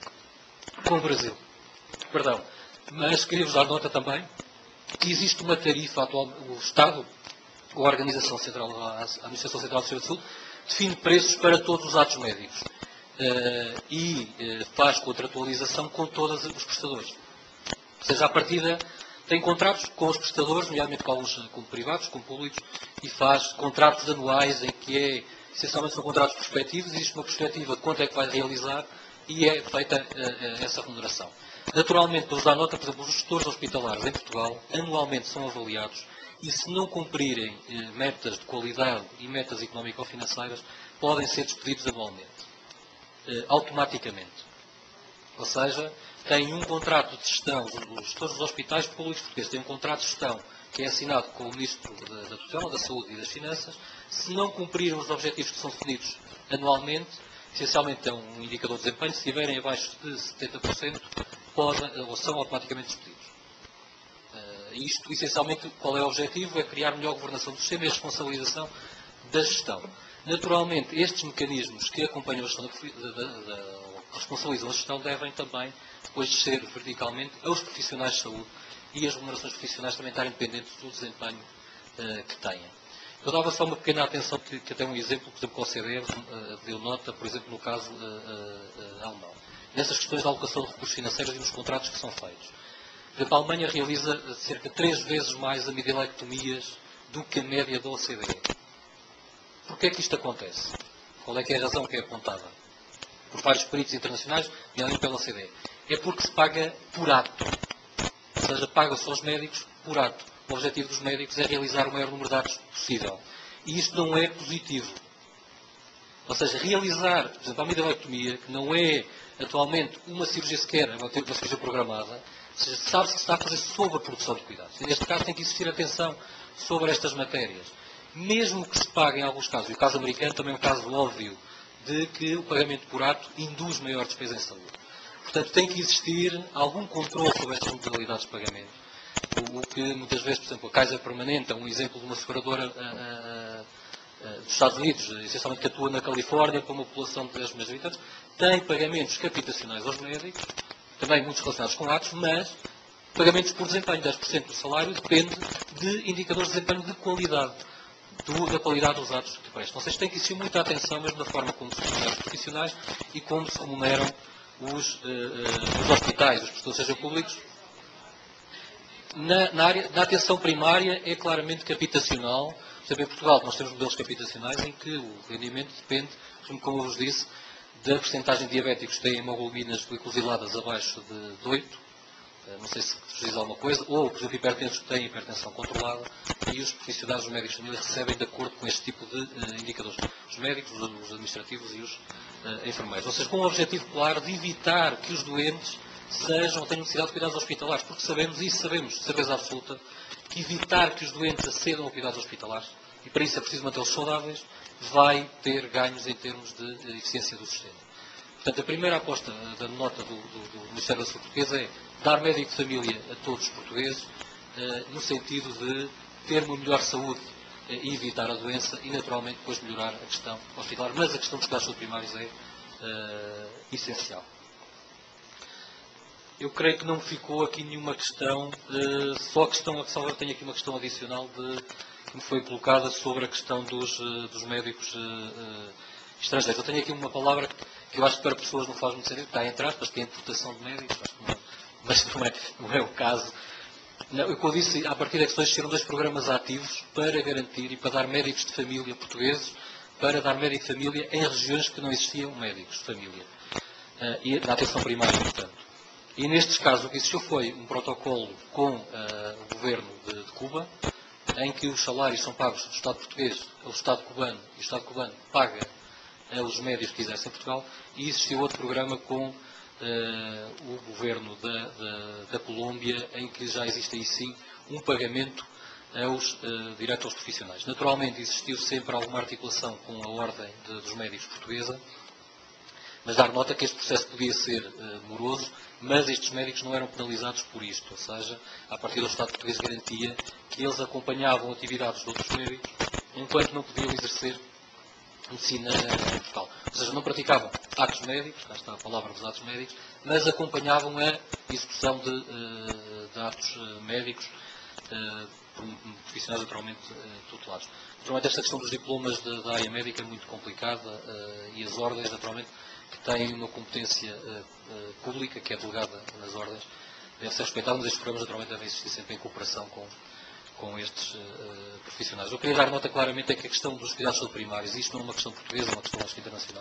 com o Brasil. Perdão. Mas queria-vos dar nota também que existe uma tarifa atual, o Estado, ou a Organização Central, a Administração Central do Sistema de Saúde, define preços para todos os atos médicos. Uh, e uh, faz contratualização com todos os prestadores. Ou seja, à partida tem contratos com os prestadores, nomeadamente com alguns como privados, como públicos, e faz contratos anuais em que é, essencialmente são contratos prospectivos, existe uma perspectiva de quanto é que vai realizar e é feita uh, uh, essa remuneração. Naturalmente, para vos dar nota, por exemplo, os gestores hospitalares em Portugal anualmente são avaliados e se não cumprirem uh, metas de qualidade e metas económico-financeiras, podem ser despedidos anualmente. Automaticamente. Ou seja, têm um contrato de gestão, os gestores dos hospitais públicos portugueses têm um contrato de gestão que é assinado com o Ministro da, da Tutela, da Saúde e das Finanças. Se não cumprirem os objetivos que são definidos anualmente, essencialmente é um indicador de desempenho, se estiverem abaixo de setenta por cento, podem, ou são automaticamente despedidos. Uh, isto, essencialmente, qual é o objetivo? É criar melhor governação do sistema e a responsabilização da gestão. Naturalmente, estes mecanismos que acompanham a gestão, da, da, da, responsabilizam a gestão, devem também depois descer verticalmente aos profissionais de saúde e as remunerações profissionais também estarem dependentes do desempenho uh, que tenham. Eu dava só uma pequena atenção, que, que até um exemplo, por exemplo, que o O C D uh, deu nota, por exemplo, no caso uh, uh, alemão. Nessas questões da alocação de recursos financeiros e nos contratos que são feitos. Por exemplo, a Alemanha realiza cerca de três vezes mais amibilectomias do que a média da O C D. Porquê é que isto acontece? Qual é que é a razão que é apontada? Por vários peritos internacionais, e além pela O C D. É porque se paga por ato. Ou seja, paga-se aos médicos por ato. O objetivo dos médicos é realizar o maior número de atos possível. E isto não é positivo. Ou seja, realizar, por exemplo, a amibilectomia, que não é atualmente uma cirurgia sequer, é uma cirurgia programada, ou seja, sabe-se que se está a fazer sobre a produção de cuidados. E neste caso tem que existir atenção sobre estas matérias. Mesmo que se pague em alguns casos, e o caso americano também é um caso óbvio, de que o pagamento por ato induz maior despesa em saúde. Portanto, tem que existir algum controle sobre estas modalidades de pagamento. O, o que muitas vezes, por exemplo, a Kaiser Permanente é um exemplo de uma seguradora a, a, a, dos Estados Unidos, essencialmente que atua na Califórnia, com uma população de dez milhões de habitantes, tem pagamentos capitacionais aos médicos, também muitos relacionados com atos, mas pagamentos por desempenho. dez por cento do salário depende de indicadores de desempenho de qualidade. Do, da qualidade dos atos que prestam. Ou seja, tem que existir muita atenção mesmo na forma como se remuneram os profissionais e como se remuneram os, uh, uh, os hospitais, os prestadores, sejam públicos. Na, na, área, na atenção primária é claramente capitacional. Por exemplo, em Portugal nós temos modelos capitacionais em que o rendimento depende, como eu vos disse, da percentagem de diabéticos que têm hemoglobinas glicosiladas abaixo de, de oito. Não sei se vos diz alguma coisa, ou, por exemplo, hipertensos que têm hipertensão controlada e os profissionais, os médicos de família, recebem de acordo com este tipo de uh, indicadores. Os médicos, os, os administrativos e os uh, enfermeiros. Ou seja, com o objetivo claro de evitar que os doentes sejam, tenham necessidade de cuidados hospitalares, porque sabemos, e isso sabemos de certeza absoluta, que evitar que os doentes acedam a cuidados hospitalares, e para isso é preciso mantê-los saudáveis, vai ter ganhos em termos de uh, eficiência do sistema. Portanto, a primeira aposta da nota do, do, do Ministério da Saúde portuguesa é dar médico de família a todos os portugueses, eh, no sentido de ter uma melhor saúde eh, e evitar a doença e, naturalmente, depois melhorar a questão hospitalar. Mas a questão dos cuidados primários é eh, essencial. Eu creio que não ficou aqui nenhuma questão, eh, só a questão, a Salvador tem aqui uma questão adicional de, que me foi colocada sobre a questão dos, eh, dos médicos eh, estrangeiros. Eu tenho aqui uma palavra que eu acho que para pessoas não faz muito sentido, está entre aspas, que é a importação de médicos, acho que não, mas não é, não é o caso. Não, o que eu disse, a partir da questão, existiram dois programas ativos para garantir e para dar médicos de família portugueses, para dar médico de família em regiões que não existiam médicos de família. Uh, e na atenção primária, portanto. E nestes casos o que existiu foi um protocolo com uh, o governo de, de Cuba, em que os salários são pagos do Estado português, o Estado cubano, e o Estado cubano paga uh, os médicos que exercem em Portugal, e existiu outro programa com Uh, o governo da, da, da Colômbia, em que já existe aí sim um pagamento aos uh, diretores profissionais. Naturalmente existiu sempre alguma articulação com a Ordem de, dos Médicos Portuguesa, mas dar nota que este processo podia ser uh, moroso, mas estes médicos não eram penalizados por isto, ou seja, a partir do Estado português garantia que eles acompanhavam atividades de outros médicos, enquanto não podiam exercer medicina em Portugal. Ou seja, não praticavam atos médicos, cá está a palavra dos atos médicos, mas acompanhavam a execução de, de atos médicos por profissionais naturalmente tutelados. Naturalmente, esta questão dos diplomas da, da área médica é muito complicada e as ordens, naturalmente, que têm uma competência pública, que é delegada nas ordens, deve ser respeitada, mas estes programas naturalmente devem existir sempre em cooperação com com estes uh, profissionais. Eu queria dar nota claramente é que a questão dos cuidados de saúde primários, isto não é uma questão portuguesa, é uma questão acho que internacional,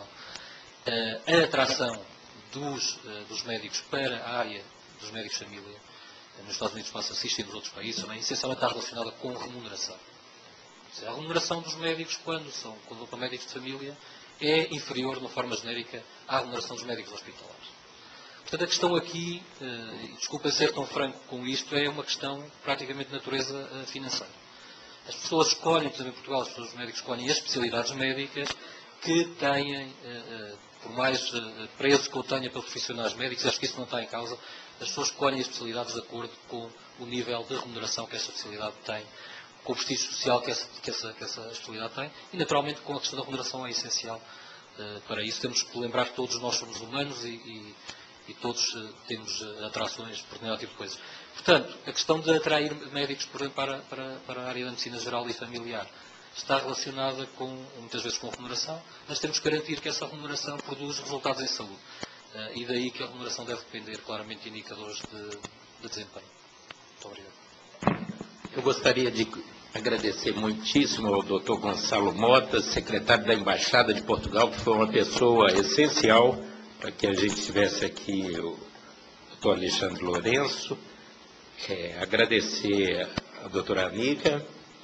uh, a atração dos, uh, dos médicos para a área dos médicos de família, uh, nos Estados Unidos passa a assistir nos outros países, também essencialmente está relacionada com remuneração. Ou seja, a remuneração dos médicos, quando, são, quando vão para médicos de família, é inferior, de uma forma genérica, à remuneração dos médicos hospitalares. Portanto, a questão aqui, e desculpa ser tão franco com isto, é uma questão praticamente de natureza financeira. As pessoas escolhem, por exemplo, em Portugal, as pessoas, os médicos escolhem as especialidades médicas que têm, por mais preço que eu tenha para profissionais médicos, acho que isso não está em causa, as pessoas escolhem as especialidades de acordo com o nível de remuneração que essa especialidade tem, com o prestígio social que essa, que essa, que essa especialidade tem, e naturalmente com a questão da remuneração é essencial. Para isso temos que lembrar que todos nós somos humanos e, e e todos uh, temos uh, atrações por determinado tipo de coisas. Portanto, a questão de atrair médicos, por exemplo, para, para, para a área da medicina geral e familiar está relacionada com, muitas vezes, com a remuneração, mas temos que garantir que essa remuneração produz resultados em saúde. Uh, e daí que a remuneração deve depender claramente de indicadores de, de desempenho. Muito obrigado. Eu gostaria de agradecer muitíssimo ao doutor Gonçalo Mota, secretário da Embaixada de Portugal, que foi uma pessoa essencial para que a gente tivesse aqui o doutor Alexandre Lourenço, é, agradecer à doutora Amiga,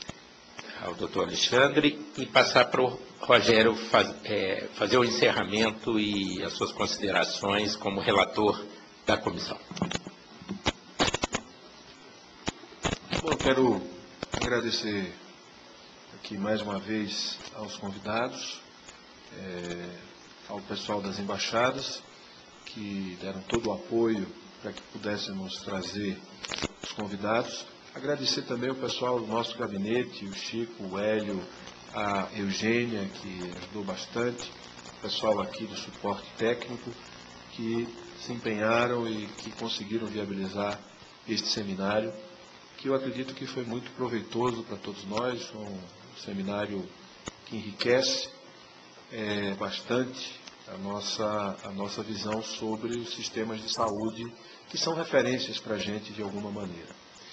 ao doutor Alexandre, e passar para o Rogério faz, é, fazer o encerramento e as suas considerações como relator da comissão. Bom, eu quero agradecer aqui mais uma vez aos convidados, é, ao pessoal das embaixadas, que deram todo o apoio para que pudéssemos trazer os convidados. Agradecer também o pessoal do nosso gabinete, o Chico, o Hélio, a Eugênia, que ajudou bastante, o pessoal aqui do suporte técnico, que se empenharam e que conseguiram viabilizar este seminário, que eu acredito que foi muito proveitoso para todos nós, um seminário que enriquece É, bastante a nossa, a nossa visão sobre os sistemas de saúde, que são referências para a gente de alguma maneira.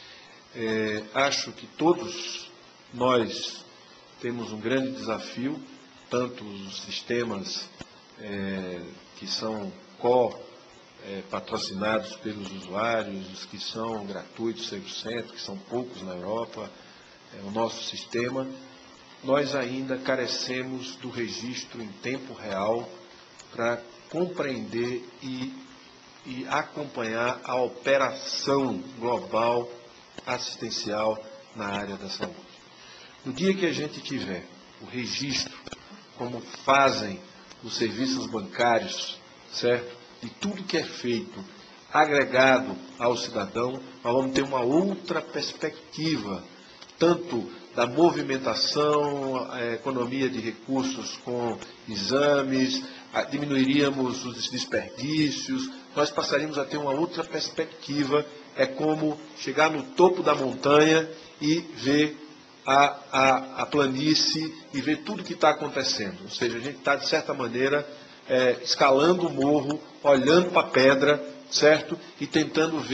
É, acho que todos nós temos um grande desafio, tanto os sistemas é, que são co-patrocinados é, pelos usuários, os que são gratuitos cem por cento, que são poucos na Europa, é, o nosso sistema. Nós ainda carecemos do registro em tempo real para compreender e, e acompanhar a operação global assistencial na área da saúde. No dia que a gente tiver o registro, como fazem os serviços bancários, certo? De tudo que é feito agregado ao cidadão, nós vamos ter uma outra perspectiva, tanto da movimentação, a economia de recursos com exames, diminuiríamos os desperdícios, nós passaríamos a ter uma outra perspectiva, é como chegar no topo da montanha e ver a, a, a planície e ver tudo que está acontecendo. Ou seja, a gente está, de certa maneira, é, escalando o morro, olhando para a pedra, certo? E tentando ver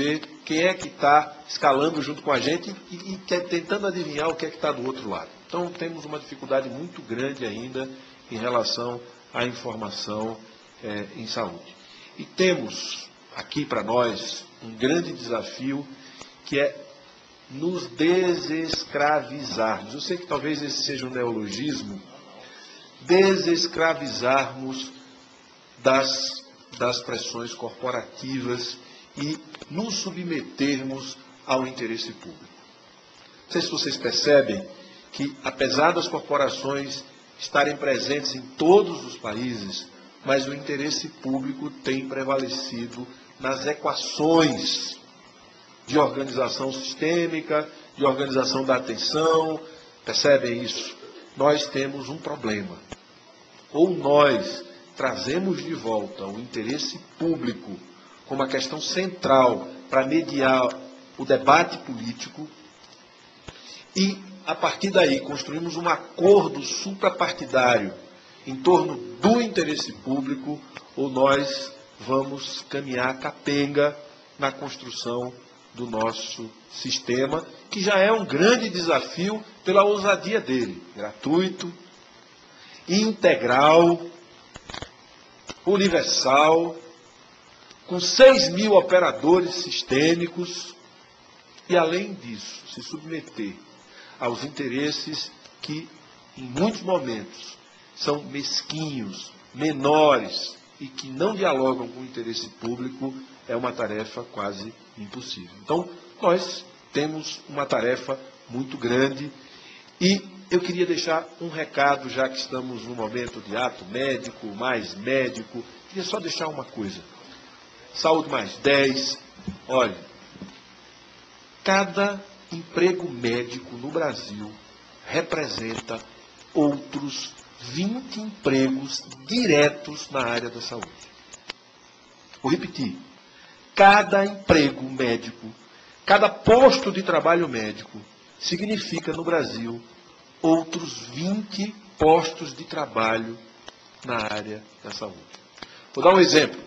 quem é que está escalando junto com a gente e, e quer, tentando adivinhar o que é que está do outro lado. Então, temos uma dificuldade muito grande ainda em relação à informação é, em saúde. E temos aqui para nós um grande desafio, que é nos desescravizarmos. Eu sei que talvez esse seja um neologismo, desescravizarmos das, das pressões corporativas e nos submetermos ao interesse público. Não sei se vocês percebem que, apesar das corporações estarem presentes em todos os países, mas o interesse público tem prevalecido nas equações de organização sistêmica, de organização da atenção. Percebem isso? Nós temos um problema. Ou nós trazemos de volta o interesse público como a questão central para mediar o debate político e, a partir daí, construímos um acordo suprapartidário em torno do interesse público, ou nós vamos caminhar capenga na construção do nosso sistema, que já é um grande desafio pela ousadia dele. Gratuito, integral, universal, com seis mil operadores sistêmicos e, além disso, se submeter aos interesses que, em muitos momentos, são mesquinhos, menores e que não dialogam com o interesse público, é uma tarefa quase impossível. Então, nós temos uma tarefa muito grande e eu queria deixar um recado, já que estamos no momento de ato médico, mais médico, queria só deixar uma coisa. Saúde mais dez, olha, cada emprego médico no Brasil representa outros vinte empregos diretos na área da saúde. Vou repetir. Cada emprego médico, cada posto de trabalho médico, significa no Brasil outros vinte postos de trabalho na área da saúde. Vou dar um exemplo.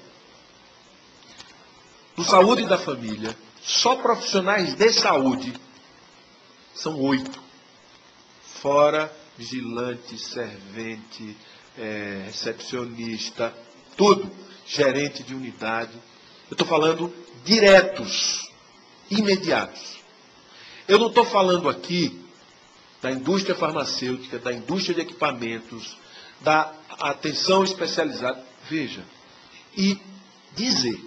No Saúde da Família, só profissionais de saúde são oito. Fora vigilante, servente, é, recepcionista, tudo. Gerente de unidade. Eu estou falando diretos, imediatos. Eu não estou falando aqui da indústria farmacêutica, da indústria de equipamentos, da atenção especializada. Veja, e dizer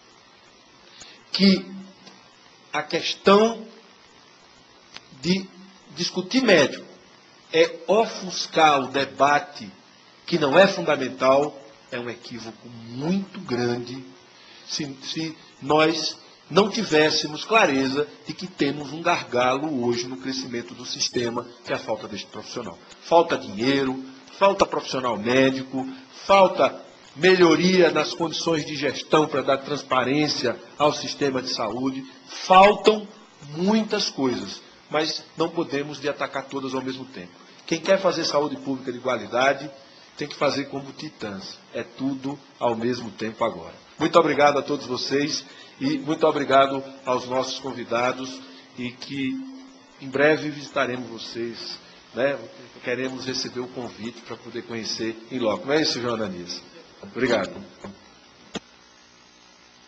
que a questão de discutir médico é ofuscar o debate que não é fundamental, é um equívoco muito grande se, se nós não tivéssemos clareza de que temos um gargalo hoje no crescimento do sistema, que é a falta deste profissional. Falta dinheiro, falta profissional médico, falta melhoria nas condições de gestão para dar transparência ao sistema de saúde, faltam muitas coisas, mas não podemos de atacar todas ao mesmo tempo. Quem quer fazer saúde pública de qualidade tem que fazer como titãs, é tudo ao mesmo tempo agora. Muito obrigado a todos vocês e muito obrigado aos nossos convidados e que em breve visitaremos vocês, né? Queremos receber o convite para poder conhecer em loco. Não é isso, João Ananias? Obrigado.